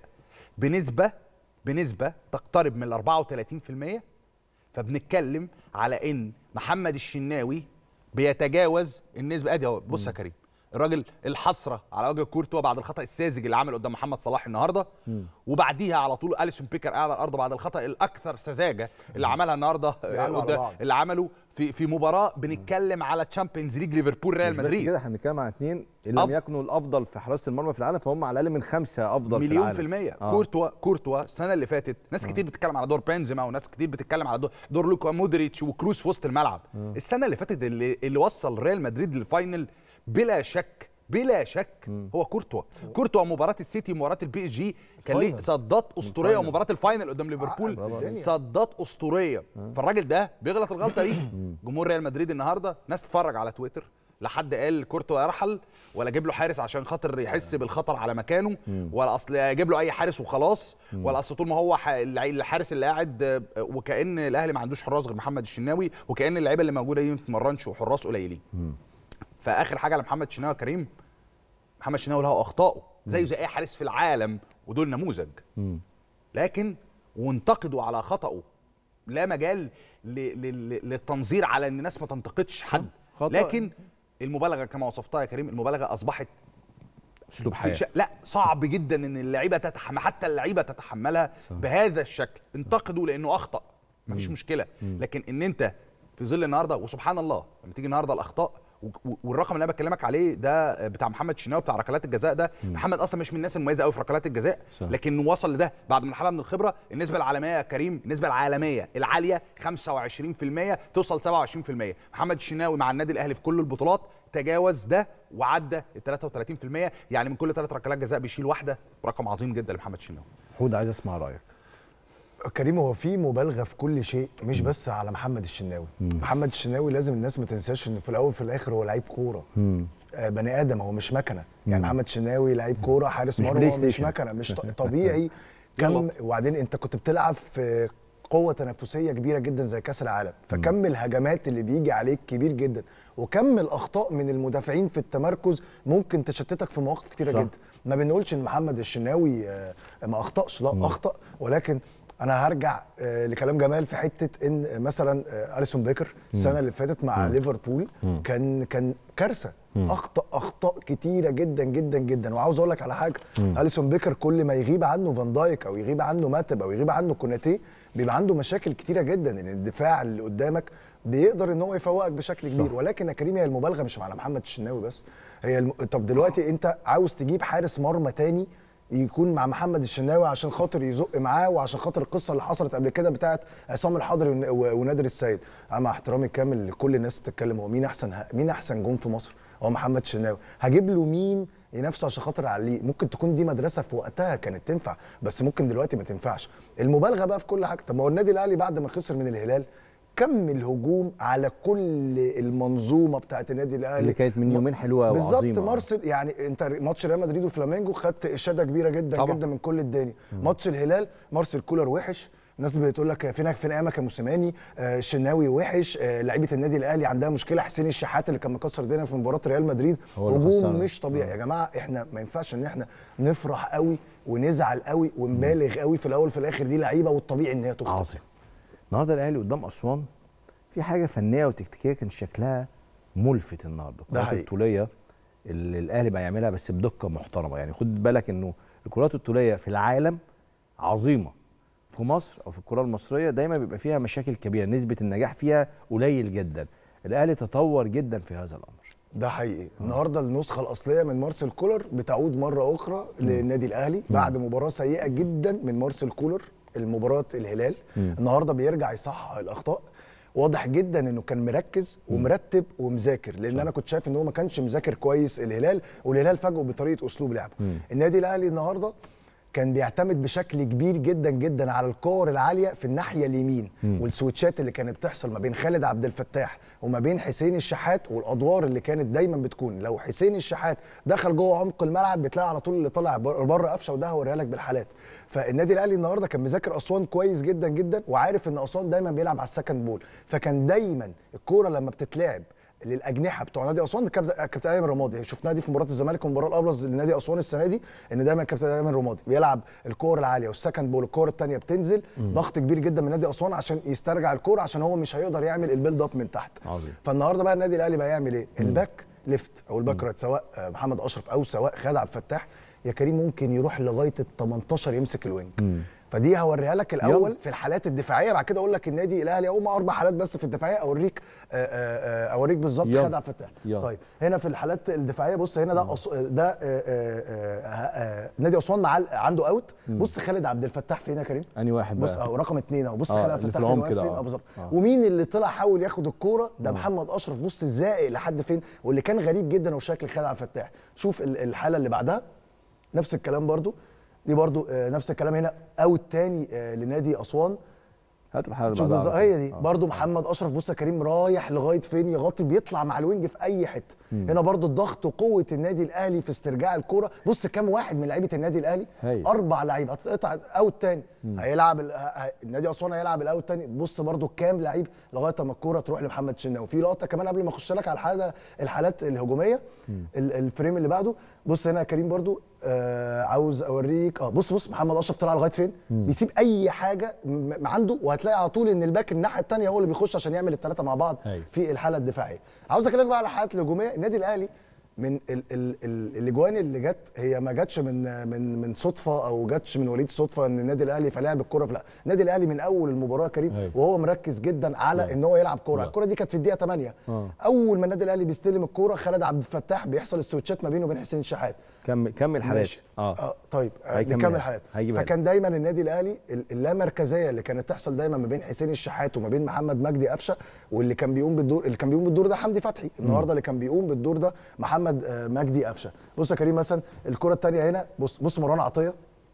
S10: بنسبه تقترب من 34%. فبنتكلم على ان محمد الشناوي بيتجاوز النسبه. ادي اهو بص يا كريم، الراجل الحسره على وجه كورتوا بعد الخطا الساذج اللي عمله قدام محمد صلاح النهارده، وبعديها على طول اليسون بيكر قاعد على الارض بعد الخطا الاكثر سذاجه اللي عملها النهارده اللي عمله في مباراه بنتكلم على تشامبيونز ليج ليفربول ريال مدريد.
S1: بس كده احنا بنتكلم على اثنين ان لم يكونوا الافضل في حراسه المرمى في العالم فهم على الاقل من 5 افضل في العالم.
S10: كورتوا السنه اللي فاتت ناس كتير بتتكلم على دور بنزيما وناس كتير بتتكلم على دور لوكا مودريتش وكروس في وسط الملعب. السنه اللي فاتت اللي وصل ريال مدريد للفاينل بلا شك هو كورتوا مباراه السيتي مباراه البي اس جي كان ليه صدات اسطوريه، ومباراه الفاينل قدام ليفربول صدات اسطوريه. فالراجل ده بيغلط الغلطه دي. جمهور ريال مدريد النهارده ناس تتفرج على تويتر لا حد قال كورتوا يرحل ولا جيب له حارس عشان خاطر يحس بالخطر على مكانه، ولا اصل يجيب له اي حارس وخلاص، ولا اصل طول ما هو الحارس اللي قاعد وكأن الاهلي ما عندوش حراس غير محمد الشناوي وكأن اللعيبه اللي موجوده دي ما بتتمرنش وحراس قليلين. فاخر حاجه لمحمد الشناوي كريم، محمد الشناوي له اخطائه زي اي حارس في العالم ودول نموذج، لكن وانتقدوا على خطأه. لا مجال للتنظير على ان الناس ما تنتقدش حد، لكن المبالغه كما وصفتها يا كريم، المبالغه اصبحت
S1: اسلوب حياه.
S10: لا صعب جدا ان اللعيبه حتى اللعيبه تتحملها بهذا الشكل. انتقدوا لانه اخطأ مفيش مشكله، لكن ان انت في ظل النهارده وسبحان الله لما تيجي النهارده الاخطاء والرقم اللي انا بكلمك عليه ده بتاع محمد الشناوي بتاع ركلات الجزاء ده، محمد اصلا مش من الناس المميزه قوي في ركلات الجزاء، لكن وصل لده بعد مرحله من الخبره. النسبه العالميه يا كريم، النسبه العالميه العاليه 25% توصل 27%. محمد الشناوي مع النادي الاهلي في كل البطولات تجاوز ده وعدى ال 33%، يعني من كل 3 ركلات جزاء بيشيل واحده، رقم عظيم جدا لمحمد الشناوي.
S1: حود عايز اسمع رايك.
S9: كريم هو في مبالغه في كل شيء، مش بس على محمد الشناوي. محمد الشناوي لازم الناس ما تنساش انه في الاول وفي الاخر هو لعيب كوره، بني ادم، هو مش مكنه. يعني محمد الشناوي لعيب كوره، حارس مرمى، مش مكنه، مش طبيعي. وبعدين انت كنت بتلعب في قوه تنافسيه كبيره جدا زي كاس العالم، فكم الهجمات اللي بيجي عليك كبير جدا، وكم الاخطاء من المدافعين في التمركز ممكن تشتتك في مواقف كتيره جدا. ما بنقولش ان محمد الشناوي ما اخطاش، لا اخطا، ولكن انا هرجع لكلام جمال في حته ان مثلا اليسون بيكر السنه اللي فاتت مع ليفربول كان كارثه، اخطاء كتيره جدا جدا جدا. وعاوز اقول لك على حاجه، اليسون بيكر كل ما يغيب عنه فان دايك او يغيب عنه ماتب او يغيب عنه كوناتيه بيبقى عنده مشاكل كتيره جدا، ان الدفاع اللي قدامك بيقدر ان هو يفوقك بشكل كبير. ولكن يا كريم هي المبالغه مش على محمد الشناوي بس، هي طب دلوقتي انت عاوز تجيب حارس مرمى تاني يكون مع محمد الشناوي عشان خاطر يزق معاه، وعشان خاطر القصه اللي حصلت قبل كده بتاعت عصام الحضري ونادر السيد. مع احترامي الكامل لكل الناس بتتكلم، هو مين احسن جون في مصر؟ هو محمد الشناوي. هجيب له مين ينافسه عشان خاطر اعليه؟ ممكن تكون دي مدرسه في وقتها كانت تنفع، بس ممكن دلوقتي ما تنفعش. المبالغه بقى في كل حاجه. طب ما هو النادي الاهلي بعد ما خسر من الهلال كم الهجوم على كل المنظومه بتاعت النادي الاهلي
S1: اللي كانت من يومين حلوه وعظيمه
S9: بالظبط. مارسيل، يعني انت ماتش ريال مدريد وفلامينجو خدت اشاده كبيره جدا طبعا جدا من كل الدنيا. ماتش الهلال مارسيل كولر وحش، الناس بتقول لك فين ايامك يا موسيماني، الشناوي وحش، لعيبه النادي الاهلي عندها مشكله، حسين الشحات اللي كان مكسر الدنيا في مباراه ريال مدريد هجوم مش طبيعي. يا جماعه احنا ما ينفعش ان احنا نفرح قوي ونزعل قوي ونبالغ قوي، في الاول وفي الاخر دي لعيبه والطبيعي ان هي تخطئ.
S1: النهارده الاهلي قدام اسوان في حاجه فنيه وتكتيكيه كان شكلها ملفت النهارده، الكرات الطوليه اللي الاهلي بقى يعملها بس بدقه محترمه. يعني خد بالك انه الكرات الطوليه في العالم عظيمه، في مصر او في الكره المصريه دايما بيبقى فيها مشاكل كبيره، نسبه النجاح فيها قليل جدا. الاهلي تطور جدا في هذا الامر.
S9: ده حقيقي. النهارده النسخه الاصليه من مارسيل كولر بتعود مره اخرى للنادي الاهلي بعد مباراه سيئه جدا من مارسيل كولر، المباراه الهلال. النهارده بيرجع يصحح الاخطاء. واضح جدا انه كان مركز ومرتب ومذاكر، لان انا كنت شايف ان هو ما كانش مذاكر كويس الهلال، والهلال فاجئه بطريقه اسلوب لعبه. النادي الاهلي النهارده كان بيعتمد بشكل كبير جدا جدا على الكور العاليه في الناحيه اليمين، والسويتشات اللي كانت بتحصل ما بين خالد عبد الفتاح وما بين حسين الشحات، والادوار اللي كانت دايما بتكون لو حسين الشحات دخل جوه عمق الملعب بتلاقي على طول اللي طالع بره قفشه، وده هوريها لك بالحالات. فالنادي الاهلي النهارده كان مذاكر اسوان كويس جدا جدا، وعارف ان اسوان دايما بيلعب على السكند بول، فكان دايما الكوره لما بتتلعب للاجنحه بتوع نادي اسوان، كابتن ايمن رمادي شفناها دي في مباراه الزمالك والمباراه الابرز لنادي اسوان السنه دي، ان دايما كابتن ايمن رمادي بيلعب الكور العاليه والسكند بول، الكور الثانيه بتنزل ضغط كبير جدا من نادي اسوان عشان يسترجع الكوره، عشان هو مش هيقدر يعمل البيلد اب من تحت. فالنهارده بقى النادي الاهلي بقى يعمل ايه؟ الباك ليفت او الباك رايت، سواء محمد اشرف او سواء خالد عبد الفتاح يا كريم، ممكن يروح لغايه ال 18 يمسك الوينج. فدي هوريها لك الاول في الحالات الدفاعيه، بعد كده اقول لك النادي الاهلي هم 4 حالات بس في الدفاعيه، اوريك بالظبط خالد عبد الفتاح. طيب هنا في الحالات الدفاعيه بص، هنا ده نادي اسوان عنده اوت. بص خالد عبد الفتاح فين يا كريم؟
S1: انهي واحد بقى؟
S9: بص اهو رقم 2 اهو، بص خالد عبد الفتاح فين واقف فين بالظبط. ومين اللي طلع حاول ياخد الكوره؟ ده محمد اشرف. بص الزائق لحد فين، واللي كان غريب جدا هو شكل خالد عبد الفتاح. شوف الحاله اللي بعدها نفس الكلام برضو، دي برضو نفس الكلام هنا، اوت تاني لنادي اسوان.
S1: هات الحاله اللي بعدها،
S9: هي دي برضو محمد اشرف. بص يا كريم رايح لغايه فين يغطي، بيطلع مع الوينج في اي حته. هنا برضو الضغط وقوه النادي الاهلي في استرجاع الكوره. بص كام واحد من لعيبه النادي الاهلي، 4 لعيبه هتقطع اوت تاني، هيلعب النادي اسوان هيلعب الاوت تاني. بص برضو كام لعيب لغايه ما الكوره تروح لمحمد شناوي. في لقطه كمان قبل ما اخش لك على الحالات الهجوميه، الفريم اللي بعده. بص هنا يا كريم برضو عاوز اوريك بص محمد اشرف طلع لغايه فين، بيسيب اي حاجه عنده، وهتلاقي على طول ان الباك الناحيه الثانيه هو اللي بيخش عشان يعمل ال3 مع بعض في الحاله الدفاعيه. عاوز اكلمك بقى على الحالات الهجوميه. النادي الاهلي من الاجوان اللي جت، هي ما جاتش من صدفه او جاتش من وليد صدفه ان النادي الاهلي فلعب الكوره. لا، النادي الاهلي من اول المباراه كريم وهو مركز جدا على ان هو يلعب كوره. الكوره دي كانت في الدقيقه 8. اول ما النادي الاهلي بيستلم الكوره خالد عبد الفتاح بيحصل السويتشات ما بينه وبين حسين الشحات.
S1: كمل حالات.
S9: طيب نكمل حالات. فكان دايما النادي الاهلي اللامركزيه اللي كانت تحصل دايما ما بين حسين الشحات وما بين محمد مجدي قفشه، واللي كان بيقوم بالدور ده حمدي فتحي. النهارده اللي كان بيقوم بالدور ده محمد مجدي قفشه. بص يا كريم مثلا الكره الثانيه هنا، بص مروان عطيه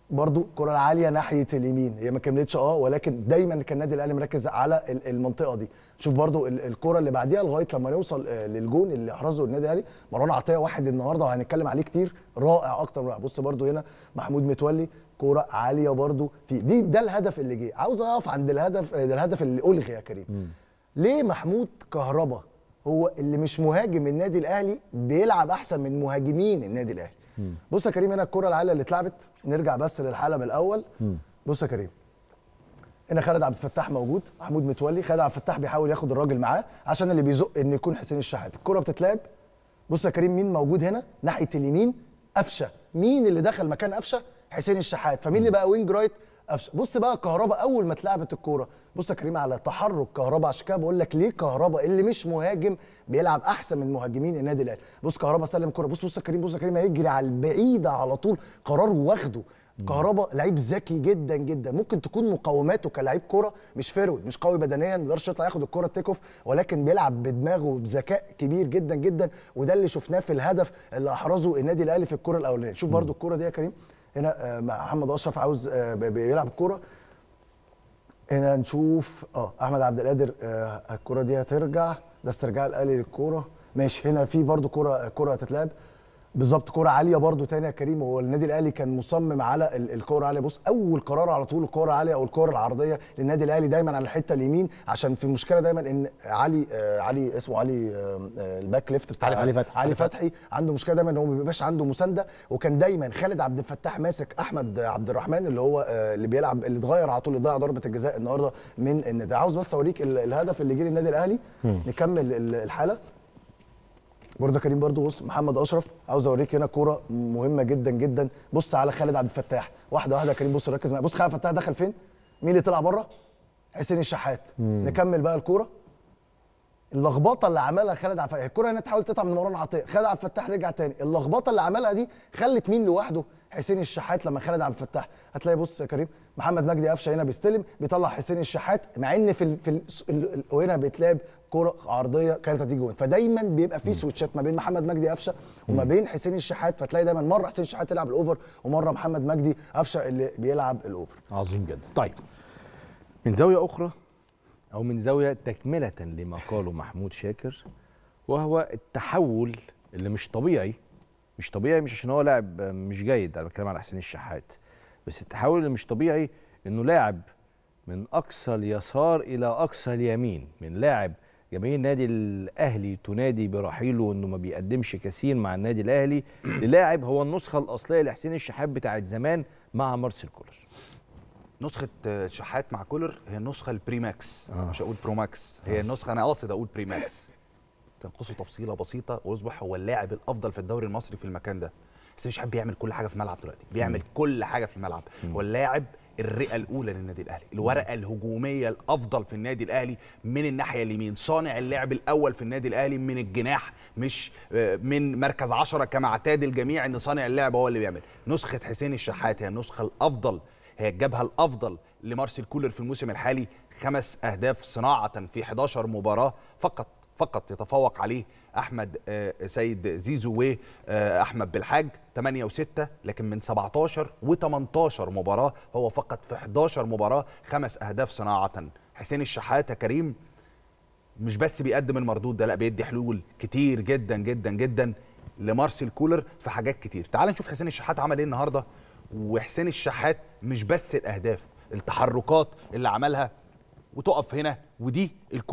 S9: برضو الكره العاليه ناحيه اليمين، هي ما كملتش ولكن دايما كان النادي الاهلي مركز على المنطقه دي. شوف برضو الكره اللي بعديها لغايه لما نوصل للجون اللي احرزه النادي الاهلي، مروان عطيه واحد النهارده وهنتكلم عليه كتير، رائع اكتر من رائع. بص برضو هنا محمود متولي كره عاليه برضو في ده الهدف اللي جه. عاوز اقف عند الهدف اللي الغي يا كريم. ليه محمود كهربا هو اللي مش مهاجم النادي الاهلي بيلعب احسن من مهاجمين النادي الاهلي؟ بص يا كريم، هنا الكره العاليه اللي اتلعبت، نرجع بس للحاله من الاول. بص يا كريم، هنا خالد عبد الفتاح موجود، محمود متولي، خالد عبد الفتاح بيحاول ياخد الراجل معاه عشان اللي بيزق ان يكون حسين الشحات. الكره بتتلعب، بص يا كريم مين موجود هنا ناحيه اليمين؟ قفشه. مين اللي دخل مكان قفشه؟ حسين الشحات. فمين اللي بقى وينج رايت؟ قفشه. بص بقى كهربا اول ما اتلعبت الكوره، بص يا كريم على تحرك كهربا، عشان كده بقول لك ليه كهربا اللي مش مهاجم بيلعب احسن من مهاجمين النادي الاهلي. بص كهربا سلم الكوره، بص يا كريم، بص يا كريم هيجري على البعيده على طول، قرار واخده. كهربا لعيب ذكي جدا جدا، ممكن تكون مقوماته كلاعب كوره مش فيرود، مش قوي بدنيا، ما يقدرش يطلع ياخد الكوره تيك اوف، ولكن بيلعب بدماغه وبذكاء كبير جدا جدا، وده اللي شفناه في الهدف اللي احرزه النادي الاهلي في الكوره الاولانيه. شوف برده الكوره دي يا كريم، هنا محمد اشرف عاوز بيلعب الكوره، هنا نشوف احمد عبد القادر، الكوره دي هترجع، ده استرجاع الاهلي للكوره، ماشي. هنا في برده كوره هتتلعب بالظبط، كوره عاليه برده تاني يا كريم. هو النادي الاهلي كان مصمم على الكوره العاليه. بص اول قرار على طول الكوره العاليه او الكوره العرضيه للنادي الاهلي دايما على الحته اليمين، عشان في مشكله دايما ان علي اسمه علي الباك ليفت بتاع علي فتحي عنده مشكله دايما ان هو ما بيبقاش عنده مسانده، وكان دايما خالد عبد الفتاح ماسك احمد عبد الرحمن اللي هو اللي بيلعب، اللي اتغير على طول، اللي ضيع ضربه الجزاء النهارده من النادي. عاوز بس اوريك الهدف اللي جه للنادي الاهلي. نكمل الحاله برضه كريم. برضه بص محمد اشرف، عاوز اوريك هنا كوره مهمه جدا جدا. بص على خالد عبد الفتاح، واحده واحده يا كريم، بص ركز معايا. بص خالد عبد الفتاح دخل فين؟ مين اللي طلع بره؟ حسين الشحات. نكمل بقى الكوره، اللخبطه اللي عملها خالد عبد الفتاح، الكوره هنا تحاول تقطع من مروان عطيه، خالد عبد الفتاح رجع تاني، اللخبطه اللي عملها دي خلت مين لوحده؟ حسين الشحات. لما خالد عبد الفتاح هتلاقي بص يا كريم محمد مجدي قفشه هنا بيستلم، بيطلع حسين الشحات، مع ان وهنا بيتلعب كوره عرضيه كانت هتيجي جون. فدايما بيبقى في سويتشات ما بين محمد مجدي قفشه وما بين حسين الشحات، فتلاقي دايما مره حسين الشحات يلعب الاوفر ومره محمد مجدي قفشه اللي بيلعب الاوفر.
S1: عظيم جدا. طيب من زاويه اخرى او من زاويه تكمله لما قاله محمود شاكر، وهو التحول اللي مش طبيعي، مش عشان هو لاعب مش جيد، انا بتكلم على حسين الشحات، بس التحول اللي مش طبيعي انه لاعب من اقصى اليسار الى اقصى اليمين، من لاعب جماهير النادي الاهلي تنادي برحيله انه ما بيقدمش كثير مع النادي الاهلي، للاعب هو النسخه الاصليه لحسين الشحات بتاعت زمان مع مارسيل كولر.
S10: نسخه شحات مع كولر هي النسخه البري ماكس، مش هقول برو ماكس، هي النسخه، انا قاصد اقول بري ماكس. تنقصه تفصيله بسيطه ويصبح هو اللاعب الافضل في الدوري المصري في المكان ده. حسين الشحات بيعمل كل حاجه في الملعب دلوقتي، بيعمل كل حاجه في الملعب، هو اللاعب الرئه الاولى للنادي الاهلي، الورقه الهجوميه الافضل في النادي الاهلي من الناحيه اليمين، صانع اللعب الاول في النادي الاهلي من الجناح، مش من مركز 10 كما اعتاد الجميع ان صانع اللعب هو اللي بيعمل. نسخه حسين الشحات هي النسخه الافضل، هي الجبهه الافضل لمارسيل كولر في الموسم الحالي. 5 أهداف صناعه في 11 مباراه فقط يتفوق عليه احمد سيد زيزو واحمد بالحاج 8 و6، لكن من 17 و18 مباراه هو فقط في 11 مباراه 5 أهداف صناعه. حسين الشحات يا كريم مش بس بيقدم المردود ده، لا بيدي حلول كتير جدا جدا جدا لمارسيل كولر في حاجات كتير. تعال نشوف حسين الشحات عمل ايه النهارده. وحسين الشحات مش بس الاهداف، التحركات اللي عملها، وتقف هنا، ودي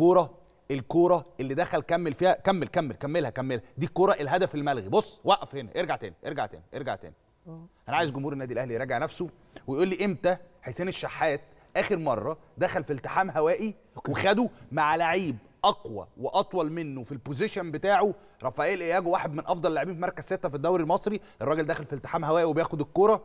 S10: الكوره اللي دخل كمل فيها، كملها دي الكوره الهدف الملغي. بص وقف هنا، ارجع تاني. انا عايز جمهور النادي الاهلي يراجع نفسه ويقول لي امتى حسين الشحات اخر مره دخل في التحام هوائي وخده مع لعيب اقوى واطول منه في البوزيشن بتاعه. رافائيل اياجو واحد من افضل اللاعبين في مركز 6 في الدوري المصري، الراجل داخل في التحام هوائي وبياخد الكوره.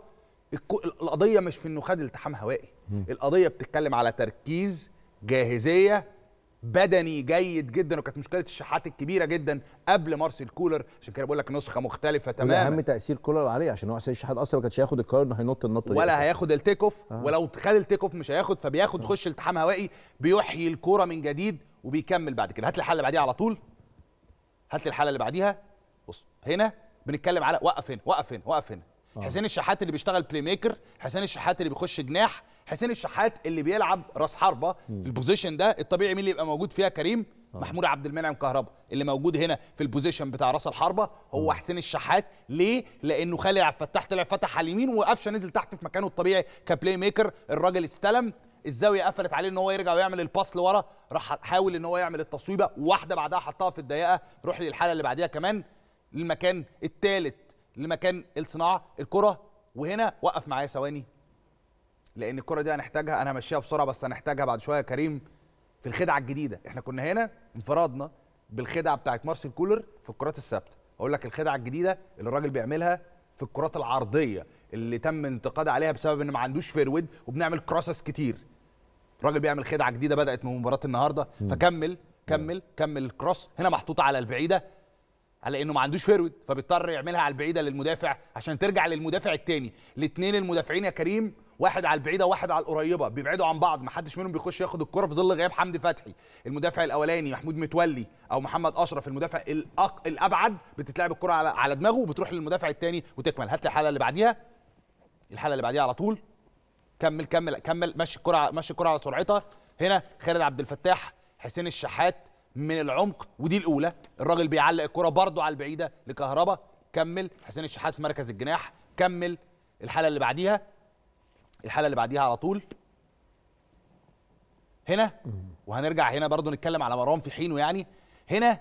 S10: القضيه مش في انه خد التحام هوائي، القضيه بتتكلم على تركيز، جاهزيه، بدني جيد جدا، وكانت مشكله الشحات الكبيره جدا قبل مارسيل كولر. عشان كده بقول لك نسخه مختلفه تماما.
S1: اهم تاثير كولر عليه، عشان هو حسين الشحات اصلا ما كانش هياخد القرار انه هينط النطه
S10: ولا هياخد التيك اوف، ولو خد التيك اوف مش هياخد، فبياخد خش التحام هوائي، بيحيي الكوره من جديد وبيكمل بعد كده. هات لي الحاله اللي بعديها على طول، هات لي الحاله اللي بعديها. بص هنا بنتكلم على وقف هنا. حسين الشحات اللي بيشتغل بلاي ميكر، حسين الشحات اللي بيخش جناح، حسين الشحات اللي بيلعب راس حربه. في البوزيشن ده الطبيعي مين اللي يبقى موجود فيها؟ كريم محمود عبد المنعم كهربا اللي موجود هنا في البوزيشن بتاع راس الحربه هو حسين الشحات. ليه؟ لانه خالد عبد الفتاح طلع فتح على اليمين وقفشه نزل تحت في مكانه الطبيعي كبلاي ميكر. الراجل استلم، الزاويه قفلت عليه ان هو يرجع ويعمل الباس لورا، راح حاول ان هو يعمل التصويبه، واحده بعدها حطها في الضيقه. روح للحاله اللي بعديها كمان للمكان الثالث لمكان الصناعه الكره. وهنا وقف معايا ثواني لان الكره دي هنحتاجها، انا همشيها بسرعه بس هنحتاجها بعد شويه يا كريم في الخدعه الجديده. احنا كنا هنا انفرادنا بالخدعه بتاعت مارسيل كولر في الكرات الثابته. اقول لك الخدعه الجديده اللي الراجل بيعملها في الكرات العرضيه اللي تم انتقاد عليها بسبب ان ما عندوش فيرود وبنعمل كروسس كتير. الراجل بيعمل خدعه جديده بدات من مباراه النهارده. فكمل كمل كمل الكروس هنا محطوطه على البعيده على انه ما عندوش فيرود، فبيضطر يعملها على البعيده للمدافع عشان ترجع للمدافع الثاني. الاثنين المدافعين يا كريم واحد على البعيده وواحد على القريبه بيبعدوا عن بعض، ما حدش منهم بيخش ياخد الكره في ظل غياب حمدي فتحي. المدافع الاولاني محمود متولي او محمد اشرف المدافع الابعد بتتلعب الكره على دماغه وبتروح للمدافع الثاني وتكمل. هات لي الحاله اللي بعديها، الحاله اللي بعديها على طول. كمل كمل كمل، مشي الكره مشي الكره على سرعتها. هنا خالد عبد الفتاح حسين الشحات من العمق، ودي الاولى. الراجل بيعلق الكره برده على البعيده لكهربا. كمل حسين الشحات في مركز الجناح. كمل الحاله اللي بعديها، الحاله اللي بعديها على طول هنا. وهنرجع هنا برضو نتكلم على مروان في حينه. يعني هنا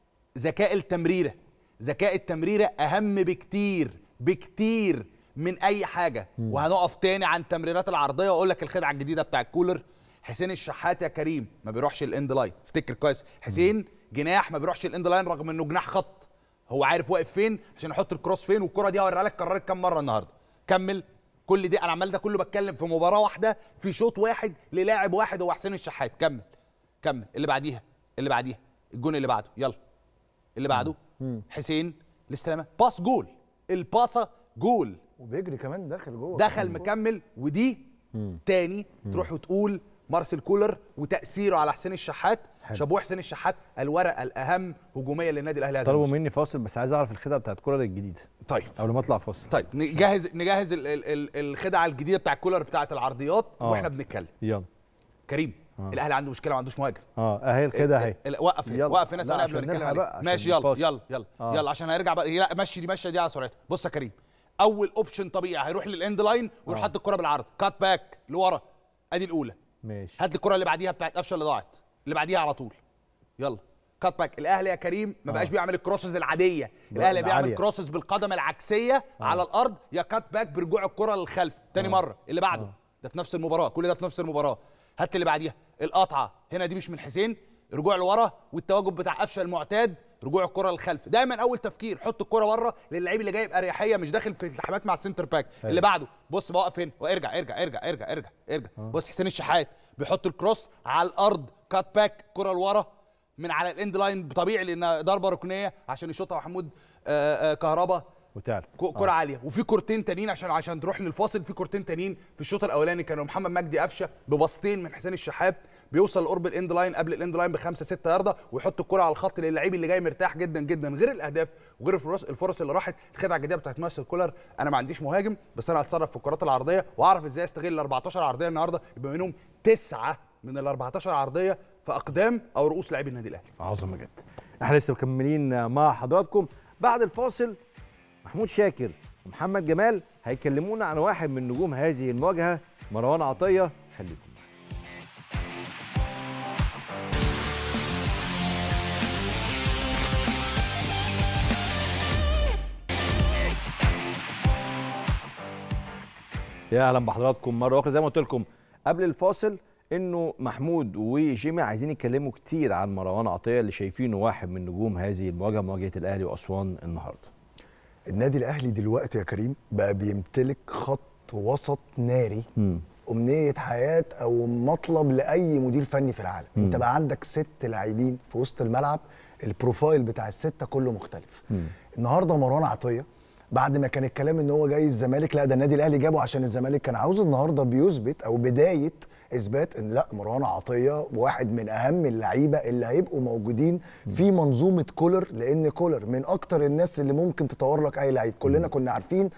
S10: ذكاء التمريره، ذكاء التمريره اهم بكتير بكتير من اي حاجه. وهنقف تاني عن التمريرات العرضيه واقول لك الخدعه الجديده بتاع الكولر. حسين الشحات يا كريم ما بيروحش الاند لاين، افتكر كويس. حسين جناح ما بيروحش الاند لاين رغم انه جناح خط، هو عارف واقف فين عشان يحط الكروس فين. والكره دي هوريها لك كررت كام مره النهارده. كمل كل دي انا عمال ده كله بتكلم في مباراه واحده في شوط واحد للاعب واحد هو حسين الشحات. كمل كمل اللي بعديها، اللي بعديها الجون اللي بعده، يلا اللي بعده. حسين الاستلامه باس جول، الباصه جول
S9: وبيجري كمان داخل جوه،
S10: دخل مكمل. ودي تاني تروح وتقول مارسيل كولر وتاثيره على حسين الشحات. شابوه حسين الشحات الورقه الاهم هجوميا للنادي الاهلي هذا
S1: طلبوا مني فاصل بس عايز اعرف الخدعه بتاعت كولر الجديده.
S10: طيب
S1: قبل ما اطلع فاصل.
S10: طيب نجهز الخدعه الجديده بتاع كولر بتاعت العرضيات واحنا بنتكلم.
S1: يلا
S10: كريم. الاهلي عنده مشكله ما عندوش مهاجم.
S1: اهي الخدعه اهي.
S10: وقف وقف هنا ثانيه قبل ما نتكلم عليه. ماشي يلا يلا يلا يلا عشان هيرجع بقى. لا مشي دي على سرعتها. بص يا كريم، اول اوبشن طبيعي هيروح للاند لاين ويروح حاطط الكره بالعرض كات باك لورا. ادي الاولى.
S1: ماشي.
S10: هات لي الكره اللي بعديها بتاعت قفشه اللي ضاعت، اللي بعديها على طول. يلا كات باك. الاهلي يا كريم ما بقاش بيعمل الكروسز العاديه، الاهلي بيعمل كروسز بالقدم العكسيه على الارض يا كات باك برجوع الكره للخلف. تاني مره اللي بعده ده في نفس المباراه، كل ده في نفس المباراه. هات اللي بعديها القطعه هنا دي مش من حسين، رجوع لورا والتواجد بتاع قفشه المعتاد، رجوع الكره للخلف. دايما اول تفكير حط الكره بره للعيب اللي جاي باريحيه مش داخل في التحامات مع السنتر باك. اللي بعده بص بوقف هنا وارجع ارجع ارجع ارجع ارجع ارجع. بص حسين الشحات بيحط الكروس على الارض كات باك كره لورا من على الاند لاين طبيعي لانها ضربه ركنيه عشان يشوطها محمود كهربا
S1: وتعالى
S10: كره عاليه. وفي كورتين تانيين عشان تروح للفاصل. في كورتين تانيين في الشوط الاولاني كانوا محمد مجدي قفشه ببسطين من حسين الشحات بيوصل لقرب الاند لاين قبل الاند لاين ب5 6 يارده ويحط الكره على الخط للعيب اللي جاي مرتاح جدا جدا. غير الاهداف وغير الفرص اللي راحت. الخدعه الجديده بتاعت مارسيل كولر انا ما عنديش مهاجم بس انا هتصرف في الكرات العرضيه واعرف ازاي استغل ال 14 عرضيه النهارده يبقى منهم 9 من ال 14 عرضيه في اقدام او رؤوس لاعبي النادي الاهلي.
S1: عظمه جدا. احنا لسه مكملين مع حضراتكم. بعد الفاصل محمود شاكر ومحمد جمال هيكلمونا عن واحد من نجوم هذه المواجهه مروان عطيه. خليكم يا اهلا بحضراتكم مره اخرى. زي ما قلت لكم قبل الفاصل انه محمود وجيمي عايزين يتكلموا كتير عن مروان عطيه اللي شايفينه واحد من نجوم هذه المواجهه، مواجهه الاهلي واسوان النهارده.
S9: النادي الاهلي دلوقتي يا كريم بقى بيمتلك خط وسط ناري. امنيه حياه او مطلب لاي مدير فني في العالم. انت بقى عندك 6 لاعبين في وسط الملعب، البروفايل بتاع ال6 كله مختلف. النهارده مروان عطيه بعد ما كان الكلام ان هو جاي الزمالك، لا ده النادي الاهلي جابه عشان الزمالك كان عاوز. النهارده بيثبت او بدايه اثبات ان لا مروان عطيه واحد من اهم اللعيبه اللي هيبقوا موجودين في منظومه كولر، لان كولر من اكتر الناس اللي ممكن تطور لك اي لعيب. كلنا كنا عارفين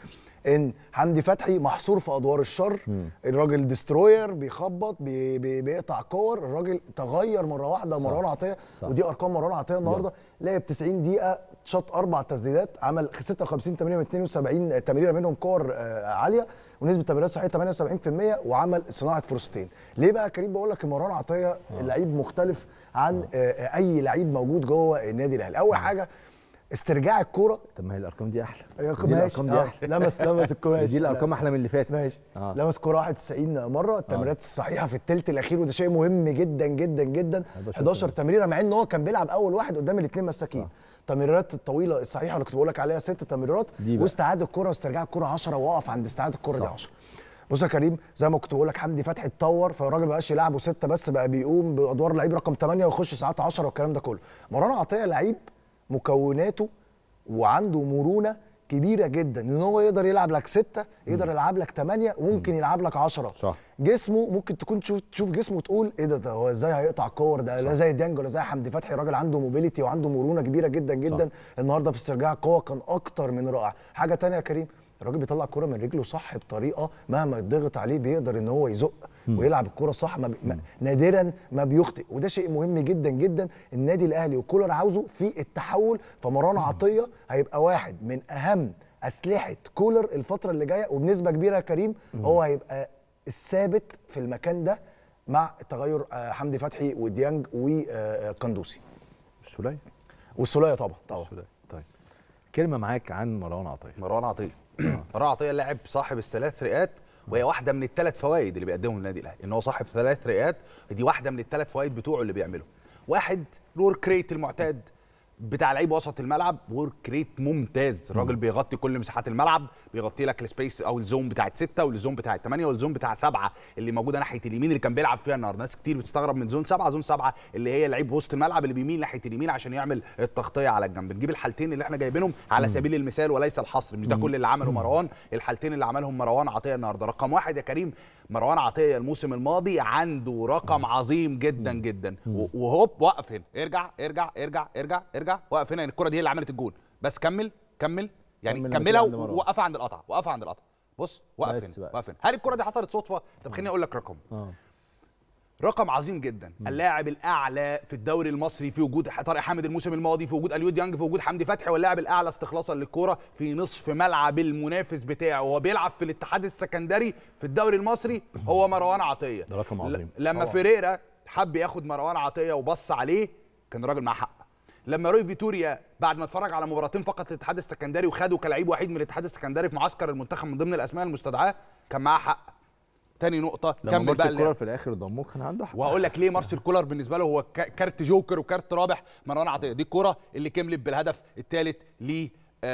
S9: ان حمدي فتحي محصور في ادوار الشر. الراجل ديستروير بيخبط بيقطع كور، الراجل تغير مره واحده مروان عطيه. ودي ارقام مروان عطيه النهارده، لعب 90 دقيقه، شاط 4 تسديدات، عمل 56 8 من 72 تمريره منهم كور عاليه، ونسبه تمريرات صحيحه 78%، وعمل صناعه فرصتين. ليه بقى يا كريم بقول لك مروان عطيه لعيب مختلف عن اي لعيب موجود جوه النادي الاهلي؟ اول حاجه استرجاع الكوره.
S1: طب ما هي الارقام دي احلى.
S9: دي الارقام دي احلى. لمس الكوره
S1: دي الارقام احلى من اللي فاتت.
S9: ماشي. لمس كوره 91 مره، التمريرات الصحيحه في الثلث الاخير، وده شيء مهم جدا جدا جدا. 11 تمريره، مع ان هو كان بيلعب اول واحد قدام الاثنين مساكين. التمريرات الطويله الصحيحه اللي كنت بقول لك عليها 6 تمريرات، واستعاد الكوره واسترجاع الكوره 10، وقف عند استعاده الكوره دي 10. بص يا كريم، زي ما كنت بقول لك حمدي فتحي اتطور، فالراجل ما بقاش يلعبه 6 بس، بقى بيقوم بادوار لعيب رقم 8 ويخش ساعات 10 والكلام ده كله. مروان عطيه لعيب مكوناته وعنده مرونه كبيره جدا، ان هو يقدر يلعب لك 6، يقدر يلعب لك 8، وممكن يلعب لك 10.
S1: صح.
S9: جسمه ممكن تكون تشوف جسمه تقول ايه ده هو ازاي هيقطع كور، ده لا زي ديانج ولا زي حمدي فتحي. الراجل عنده موبيليتي وعنده مرونه كبيره جدا جدا. صح. النهارده في استرجاع القوه كان اكتر من رائع. حاجه ثانيه يا كريم، الراجل بيطلع الكوره من رجله صح بطريقه مهما يضغط عليه بيقدر ان هو يزق ويلعب الكوره صح. نادرا ما بيخطئ، وده شيء مهم جدا جدا. النادي الاهلي وكولر عاوزه في التحول، فمروان عطيه هيبقى واحد من اهم اسلحه كولر الفتره اللي جايه، وبنسبه كبيره يا كريم هو هيبقى الثابت في المكان ده مع تغير حمدي فتحي وديانج وقندوسي والسوليه طبعا.
S1: طيب كلمه معاك عن مروان عطيه.
S10: مروان عطيه لاعب صاحب الثلاث رئات، وهي واحده من الثلاث فوائد اللي بيقدمهم النادي الاهلي، ان هو صاحب 3 رئات. دي واحده من الثلاث فوائد بتوعه اللي بيعمله. واحد، الورك ريت المعتاد بتاع لعيب وسط الملعب، ورك ريت ممتاز. الراجل بيغطي كل مساحات الملعب، بيغطي لك السبيس او الزون بتاعت 6 والزون بتاعت 8 والزون بتاع 7 اللي موجوده ناحيه اليمين اللي كان بيلعب فيها النهارده. ناس كتير بتستغرب من زون 7. زون 7 اللي هي لعيب وسط الملعب اللي بيميل ناحيه اليمين عشان يعمل التغطيه على الجنب. نجيب الحالتين اللي احنا جايبينهم على سبيل المثال وليس الحصر، مش ده كل اللي عمله مروان، الحالتين اللي عملهم مروان عطيه النهارده. رقم 1 يا كريم، مروان عطيه الموسم الماضي عنده رقم عظيم جدا جدا، وهوب وقف هنا، ارجع ارجع ارجع ارجع ارجع، وقف هنا. الكره دي هي اللي عملت الجول، بس كمل يعني كملها ووقفها عند القطع، وقفها عند القطع. بص وقف هنا، وقف هنا. هل الكره دي حصلت صدفه؟ طب خليني اقول لك رقم عظيم جدا. اللاعب الاعلى في الدوري المصري في وجود طارق حامد الموسم الماضي، في وجود اليو ديانج، في وجود حمدي فتحي، واللاعب الاعلى استخلاصا للكوره في نصف ملعب المنافس بتاعه وهو بيلعب في الاتحاد السكندري في الدوري المصري هو مروان عطيه.
S1: ده رقم عظيم.
S10: لما فيريرا حب ياخد مروان عطيه وبص عليه كان الراجل معاه حق. لما روي فيتوريا بعد ما اتفرج على مباراتين فقط للاتحاد السكندري وخده كلاعب وحيد من الاتحاد السكندري في معسكر المنتخب من ضمن الاسماء المستدعاه كان معاه حق. تاني نقطة، كمل بقى.
S1: كولر في الاخر ضموه كان عنده حق.
S10: وهقول لك ليه مارسيل كولر بالنسبة له هو كارت جوكر وكارت رابح مروان عطية. دي الكرة اللي كملت بالهدف الثالث ل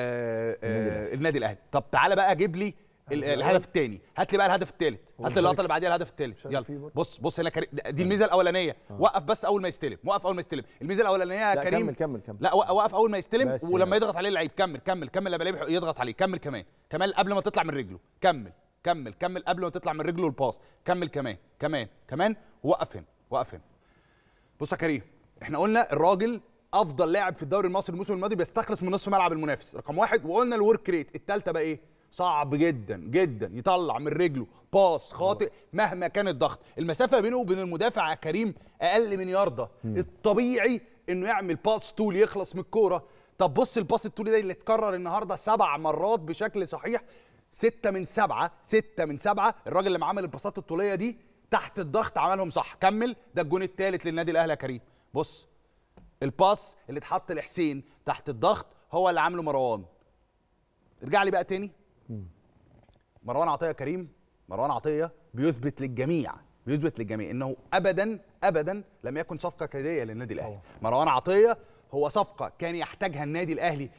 S10: النادي الاهلي. طب تعالى بقى جيب لي الهدف الثاني، هات لي بقى الهدف الثالث، هات لي اللقطة اللي بعديها الهدف الثالث. يلا بص هنا دي الميزة الأولانية. وقف بس أول ما يستلم، وقف أول ما يستلم. الميزة الأولانية يا كريم،
S1: كمل
S10: لا وقف أول ما يستلم، ولما يضغط عليه اللعيب كمل لما اللعيب يضغط عليه، كمل قبل ما تطلع من رجله، كمل قبل ما تطلع من رجله الباص، كمل كمان وقف هنا. بص يا كريم، احنا قلنا الراجل افضل لاعب في الدوري المصري الموسم الماضي بيستخلص من نصف ملعب المنافس، رقم 1. وقلنا الورك ريت الثالثه بقى ايه؟ صعب جدا جدا يطلع من رجله باص خاطئ مهما كان الضغط. المسافه بينه وبين المدافع يا كريم اقل من ياردة. الطبيعي انه يعمل باص طول يخلص من الكوره. طب بص الباص الطولي ده اللي اتكرر النهارده 7 مرات بشكل صحيح، 6 من 7. الراجل اللي عمل الباصات الطوليه دي تحت الضغط عملهم صح. كمل، ده الجون الثالث للنادي الاهلي يا كريم. بص الباص اللي اتحط لحسين تحت الضغط هو اللي عامله مروان. ارجع لي بقى تاني. مروان عطيه يا كريم، مروان عطيه بيثبت للجميع انه ابدا لم يكن صفقه كيديه للنادي الاهلي. مروان عطيه هو صفقه كان يحتاجها النادي الاهلي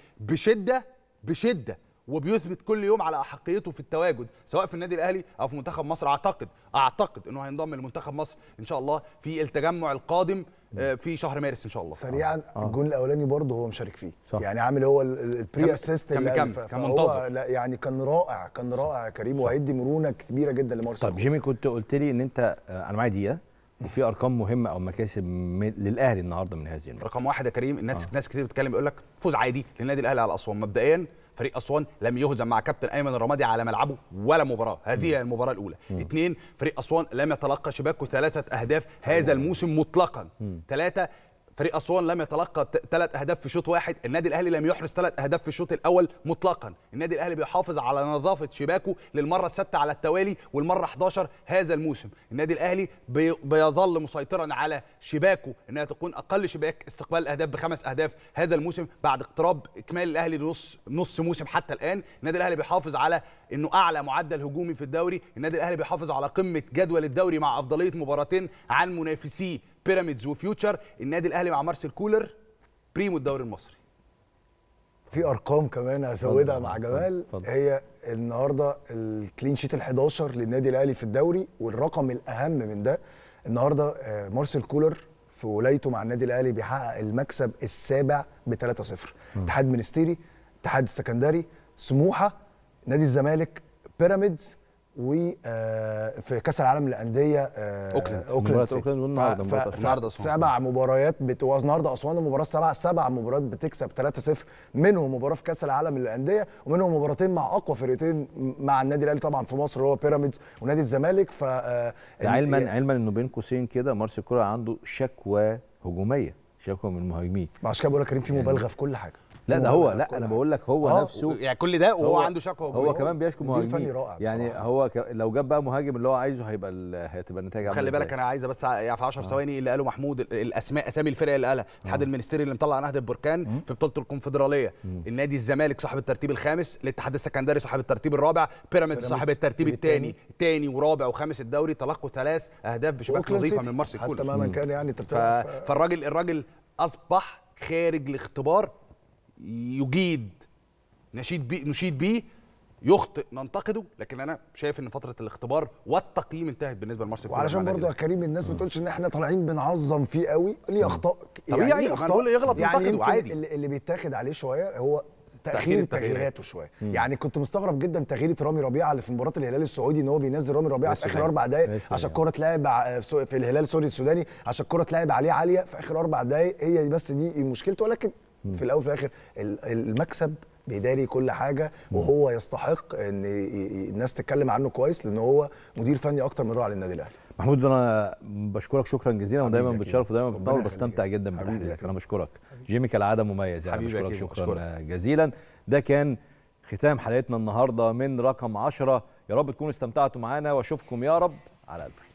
S10: بشده وبيثبت كل يوم على احقيته في التواجد سواء في النادي الاهلي او في منتخب مصر. اعتقد انه هينضم لمنتخب مصر ان شاء الله في التجمع القادم في شهر مارس ان شاء الله.
S9: سريعا الجون الاولاني برضه هو مشارك فيه، صح. يعني عامل هو البري اسيست
S10: كان منتظر،
S9: يعني كان رائع يا كريم، وهيدي مرونه كبيره جدا لمارسيل.
S1: طب جيمي، كنت قلت لي ان انت انا معايا دقيقه وفي ارقام مهمه او مكاسب للاهلي النهارده من هذه المباراه.
S10: رقم 1 يا كريم، ناس كتير بتتكلم بيقول لك فوز عادي للنادي الاهلي على اسوان. مبدئيا فريق اسوان لم يهزم مع كابتن ايمن الرمادي على ملعبه ولا مباراه، هذه هي المباراه الاولى. 2 فريق اسوان لم يتلقى شباكه 3 أهداف هذا الموسم مطلقا. 3 فريق اسوان لم يتلقى 3 أهداف في شوط واحد. النادي الاهلي لم يحرز 3 أهداف في الشوط الاول مطلقا. النادي الاهلي بيحافظ على نظافه شباكه للمره السادسه على التوالي والمره 11 هذا الموسم. النادي الاهلي بيظل مسيطرا على شباكه انها تكون اقل شباك استقبال الاهداف ب5 أهداف هذا الموسم بعد اقتراب اكمال الاهلي لنص موسم حتى الان. النادي الاهلي بيحافظ على انه اعلى معدل هجومي في الدوري. النادي الاهلي بيحافظ على قمه جدول الدوري مع افضليه مباراتين عن منافسيه بيراميدز وفيوتشر. النادي الاهلي مع مارسيل كولر بريمو الدوري المصري.
S9: في ارقام كمان هزودها مع جمال. هي النهارده الكلين شيت ال11 للنادي الاهلي في الدوري، والرقم الاهم من ده النهارده مارسيل كولر في ولايته مع النادي الاهلي بيحقق المكسب السابع ب3-0. اتحاد منستيري، اتحاد السكندري، سموحه، نادي الزمالك، بيراميدز، وفي كاس العالم للانديه اوكلاند 7 مباريات النهارده اسوان المباراه 7 مباريات بتكسب 3-0، منهم مباراه في كاس العالم للانديه ومنهم مباراتين مع اقوى فرقتين مع النادي الاهلي طبعا في مصر اللي هو بيراميدز ونادي الزمالك.
S1: علما انه بين قوسين كده مارسيل كولر عنده شكوى هجوميه، شكوى من المهاجمين.
S9: عشان كده بقول لك كريم في مبالغه في كل حاجه.
S1: لا ده هو، لا انا بقول لك هو نفسه
S10: يعني كل ده وهو عنده شكوى
S1: هو كمان بيشكو مهاجمين يعني
S9: بصراحة.
S1: هو لو جاب بقى مهاجم اللي هو عايزه هتبقى النتائج عامله.
S10: خلي بالك انا عايزه بس يعني في 10 ثواني اللي قاله محمود اسامي الفرق اللي قالها. الاتحاد المنستيري اللي مطلع نهضه البركان في بطوله الكونفدراليه، النادي الزمالك صاحب الترتيب الخامس، الاتحاد السكندري صاحب الترتيب الرابع، بيراميدز صاحب الترتيب الثاني ورابع وخامس الدوري. تلقوا 3 أهداف بشباك نظيفه من مارسيل كولر
S9: حتى مهما كان يعني
S10: فالراجل اصبح خارج الاختبار، يجيد نشيد بيه، يخطئ ننتقده، لكن انا شايف ان فتره الاختبار والتقييم انتهت بالنسبه لمارسيل كولر.
S9: وعلشان برضه يا كريم الناس ما تقولش ان احنا طالعين بنعظم فيه قوي، ليه اخطاء
S10: طبيعي يعني هنقول يغلط ننتقده عادي.
S9: اللي بيتاخد عليه شويه هو تغييراته شويه. يعني كنت مستغرب جدا تغيير رامي ربيعه اللي في مباراه الهلال السعودي، ان هو بينزل رامي ربيعه في اخر 4 دقائق عشان الكره تلعب في الهلال السوداني عشان الكره تلعب عليه عاليه في اخر 4 دقائق. هي بس دي مشكلته، ولكن في الاول وفي الاخر المكسب بيداري كل حاجه، وهو يستحق ان الناس تتكلم عنه كويس لان هو مدير فني اكتر من رائع للنادي الاهلي.
S1: محمود انا بشكرك شكرا جزيلا، ودايما بتشرف ودايما بتنور، بستمتع جدا بتحليلك. انا بشكرك جيمي كالعاده مميز يعني. بشكرك شكرا جزيلا. ده كان ختام حلقتنا النهارده من رقم 10. يا رب تكونوا استمتعتوا معانا واشوفكم يا رب على الف خير.